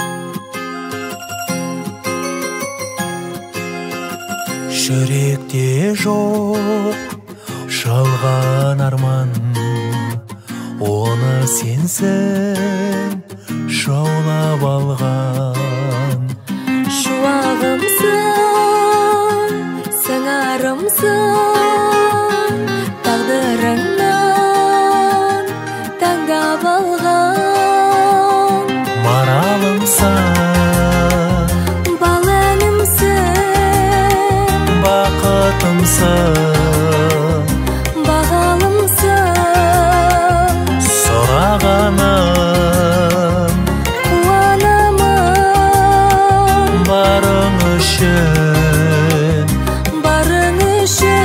[SPEAKER 20] Жүректе жоқ жалған арман, оны сенсің жаулап алған.
[SPEAKER 5] Шуағымсың, сыңарымсың, тағдырыңнан таңдап алған.
[SPEAKER 20] Маралымсың,
[SPEAKER 5] баланымсың,
[SPEAKER 20] бақытымсың,
[SPEAKER 5] бағалымсың,
[SPEAKER 20] сұрағаным
[SPEAKER 5] қуанамын,
[SPEAKER 20] барың үшін.
[SPEAKER 5] барың үшін.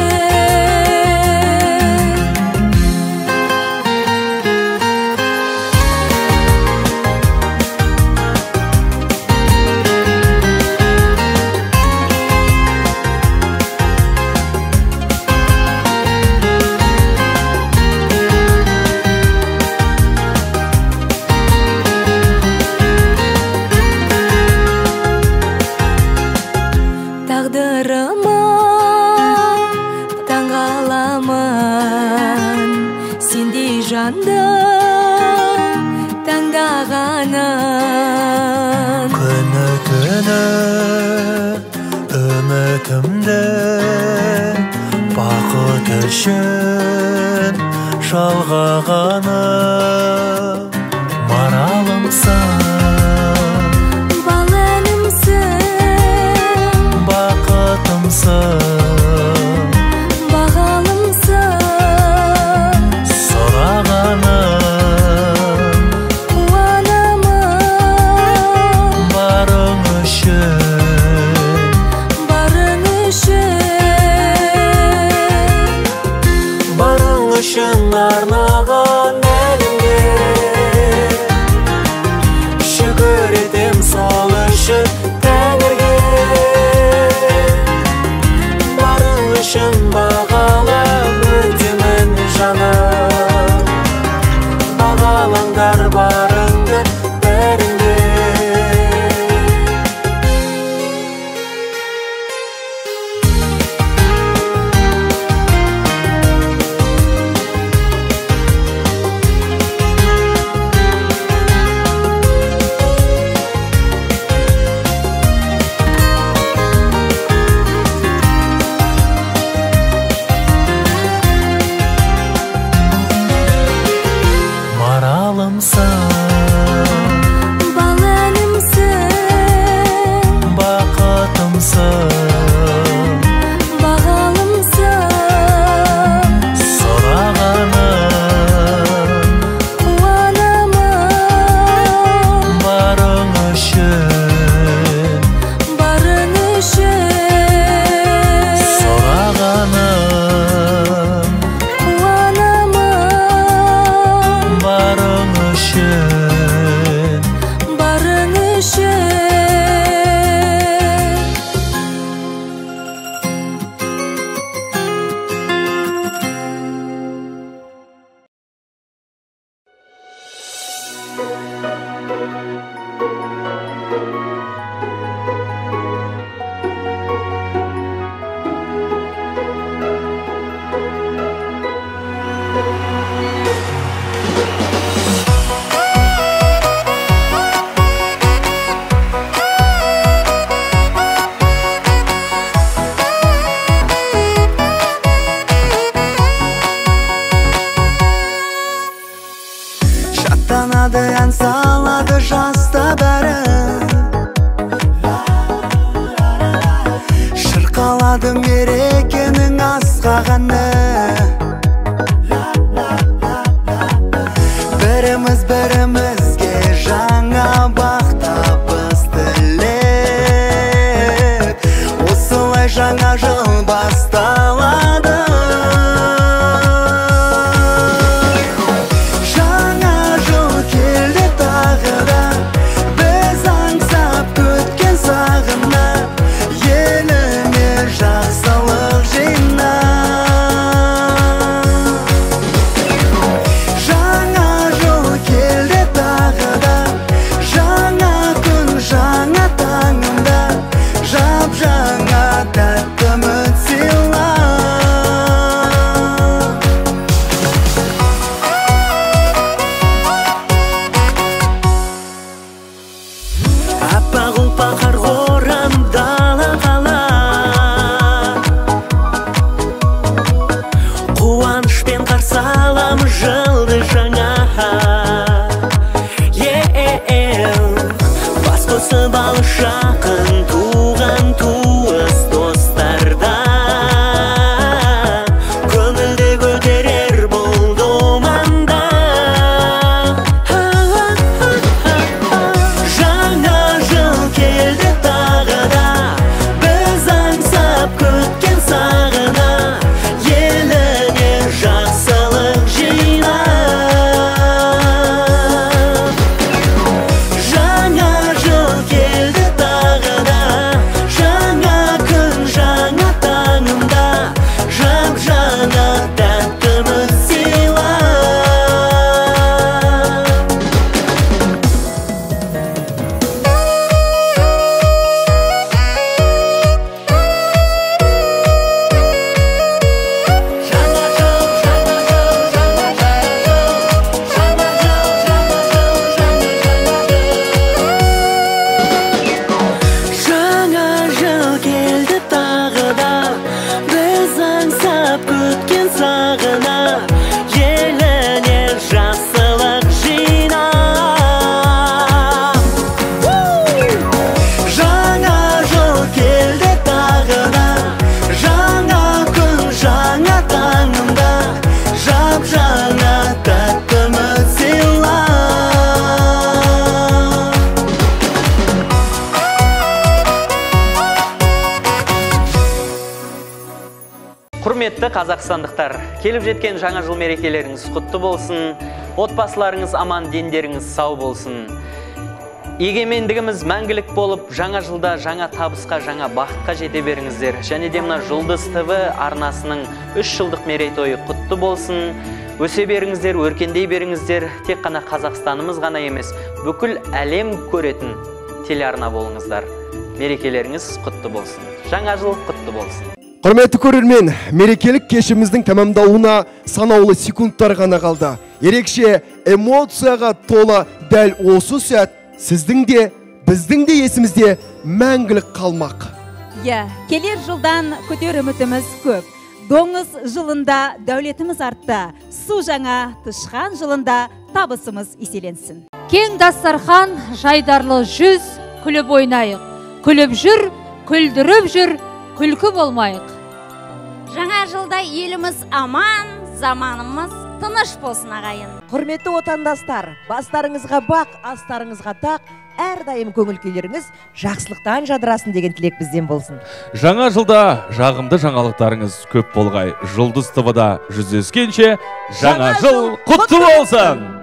[SPEAKER 5] Тағдырыма таңғаламын, сендей жанды таңдағанын.
[SPEAKER 20] Күні түні үмітімді бақыт үшін жалғағаным. Маралымсың,
[SPEAKER 5] баланымсың,
[SPEAKER 20] бақытымсың,
[SPEAKER 5] бағалымсың,
[SPEAKER 20] сұрағаным
[SPEAKER 5] қуанамын,
[SPEAKER 20] барың үшін.
[SPEAKER 5] барың үшін.
[SPEAKER 20] Барың үшін арнаған әлемге шүкір етем сол үшін Тәңірге. Барың үшін бағалап өтемін жаным, бағалаңдар барыңды бәріңде.
[SPEAKER 14] тыңдадым мерекенің асқағаны. Бірімізге жаңа бақ табыс тілеп, осылай жаңа жыл басталады. Жаңа жыл келді тағы да, біз аңсап күткен сағына, еліме жақсылық жина. Жаңа жыл келді тағы да, жаңа күн жаңа таңында, жап жаңа тәтті үміт сыйла. Аппақ ұлпа қар орамдала қала, қуанышпен қарсы алам жылды жаңа. Бас қосып ал жақын туған туыс достарда, көңілді көтерер бұл думанда. Жаңа жыл келді тағы да, біз аңсап күткен сағына, еліне жақсылық жина. Жаңа жыл келді тағы да, жаңа күн жаңа таңында, жап жаңа тәтті үміт сыйла. Жаңа жыл келді тағы да, біз аңсап күткен сағына, еліне жақсылық жина. Жаңа жыл келді тағы да, жаңа күн жаңа таңында, жап жаңа тәтті үміт сыйла.
[SPEAKER 4] Құрметті қазақстандықтар, келіп жеткен жаңа жыл мерекелеріңіз құтты болсын, отбасыларыңыз аман, дендеріңіз сау болсын. Егемендігіміз мәңгілік болып, жаңа жылда жаңа табысқа, жаңа бақытқа жете беріңіздер. Және де мына Жұлдыз ТВ арнасының 3 жылдық мерейтойы құтты болсын. Өсе беріңіздер, өркендей беріңіздер. Тек қана Қазақстанымыз ғана емес, бүкіл әлем көретін телеарна болыңыздар. Мерекелеріңіз құтты болсын. Жаңа жыл құтты болсын.
[SPEAKER 13] Құрметті көрермен, мерекелік кешіміздің тәмамдалуына санаулы секундтар ғана қалды. Ерекше эмоцияға толы дәл осы сәт сіздің де, біздің де есімізде мәңгілік қалмақ.
[SPEAKER 1] Келер жылдан көтер үмітіміз көп. Доңыз жылында дәулетіміз артты, су жаңа, тышқан жылында табысымыз еселенсін.
[SPEAKER 18] Кең дастархан, жайдарлы жүз, күліп ойнайық. Күліп жүр, күлдіріп жүр, күлкі болмайық.
[SPEAKER 19] Жаңа жылда еліміз аман, заманымыз тыныш болсын ағайын.
[SPEAKER 24] Құрметті отандастар, бастарыңызға бақ, астарыңызға тақ, әрдайым көңіл күйлеріңіз жақсылықтан жадырасын деген тілек бізден болсын.
[SPEAKER 25] Жаңа жылда жағымды жаңалықтарыңыз көп болғай. Жұлдыз ТВ-да жүздескенше жаңа жыл құтты болсын!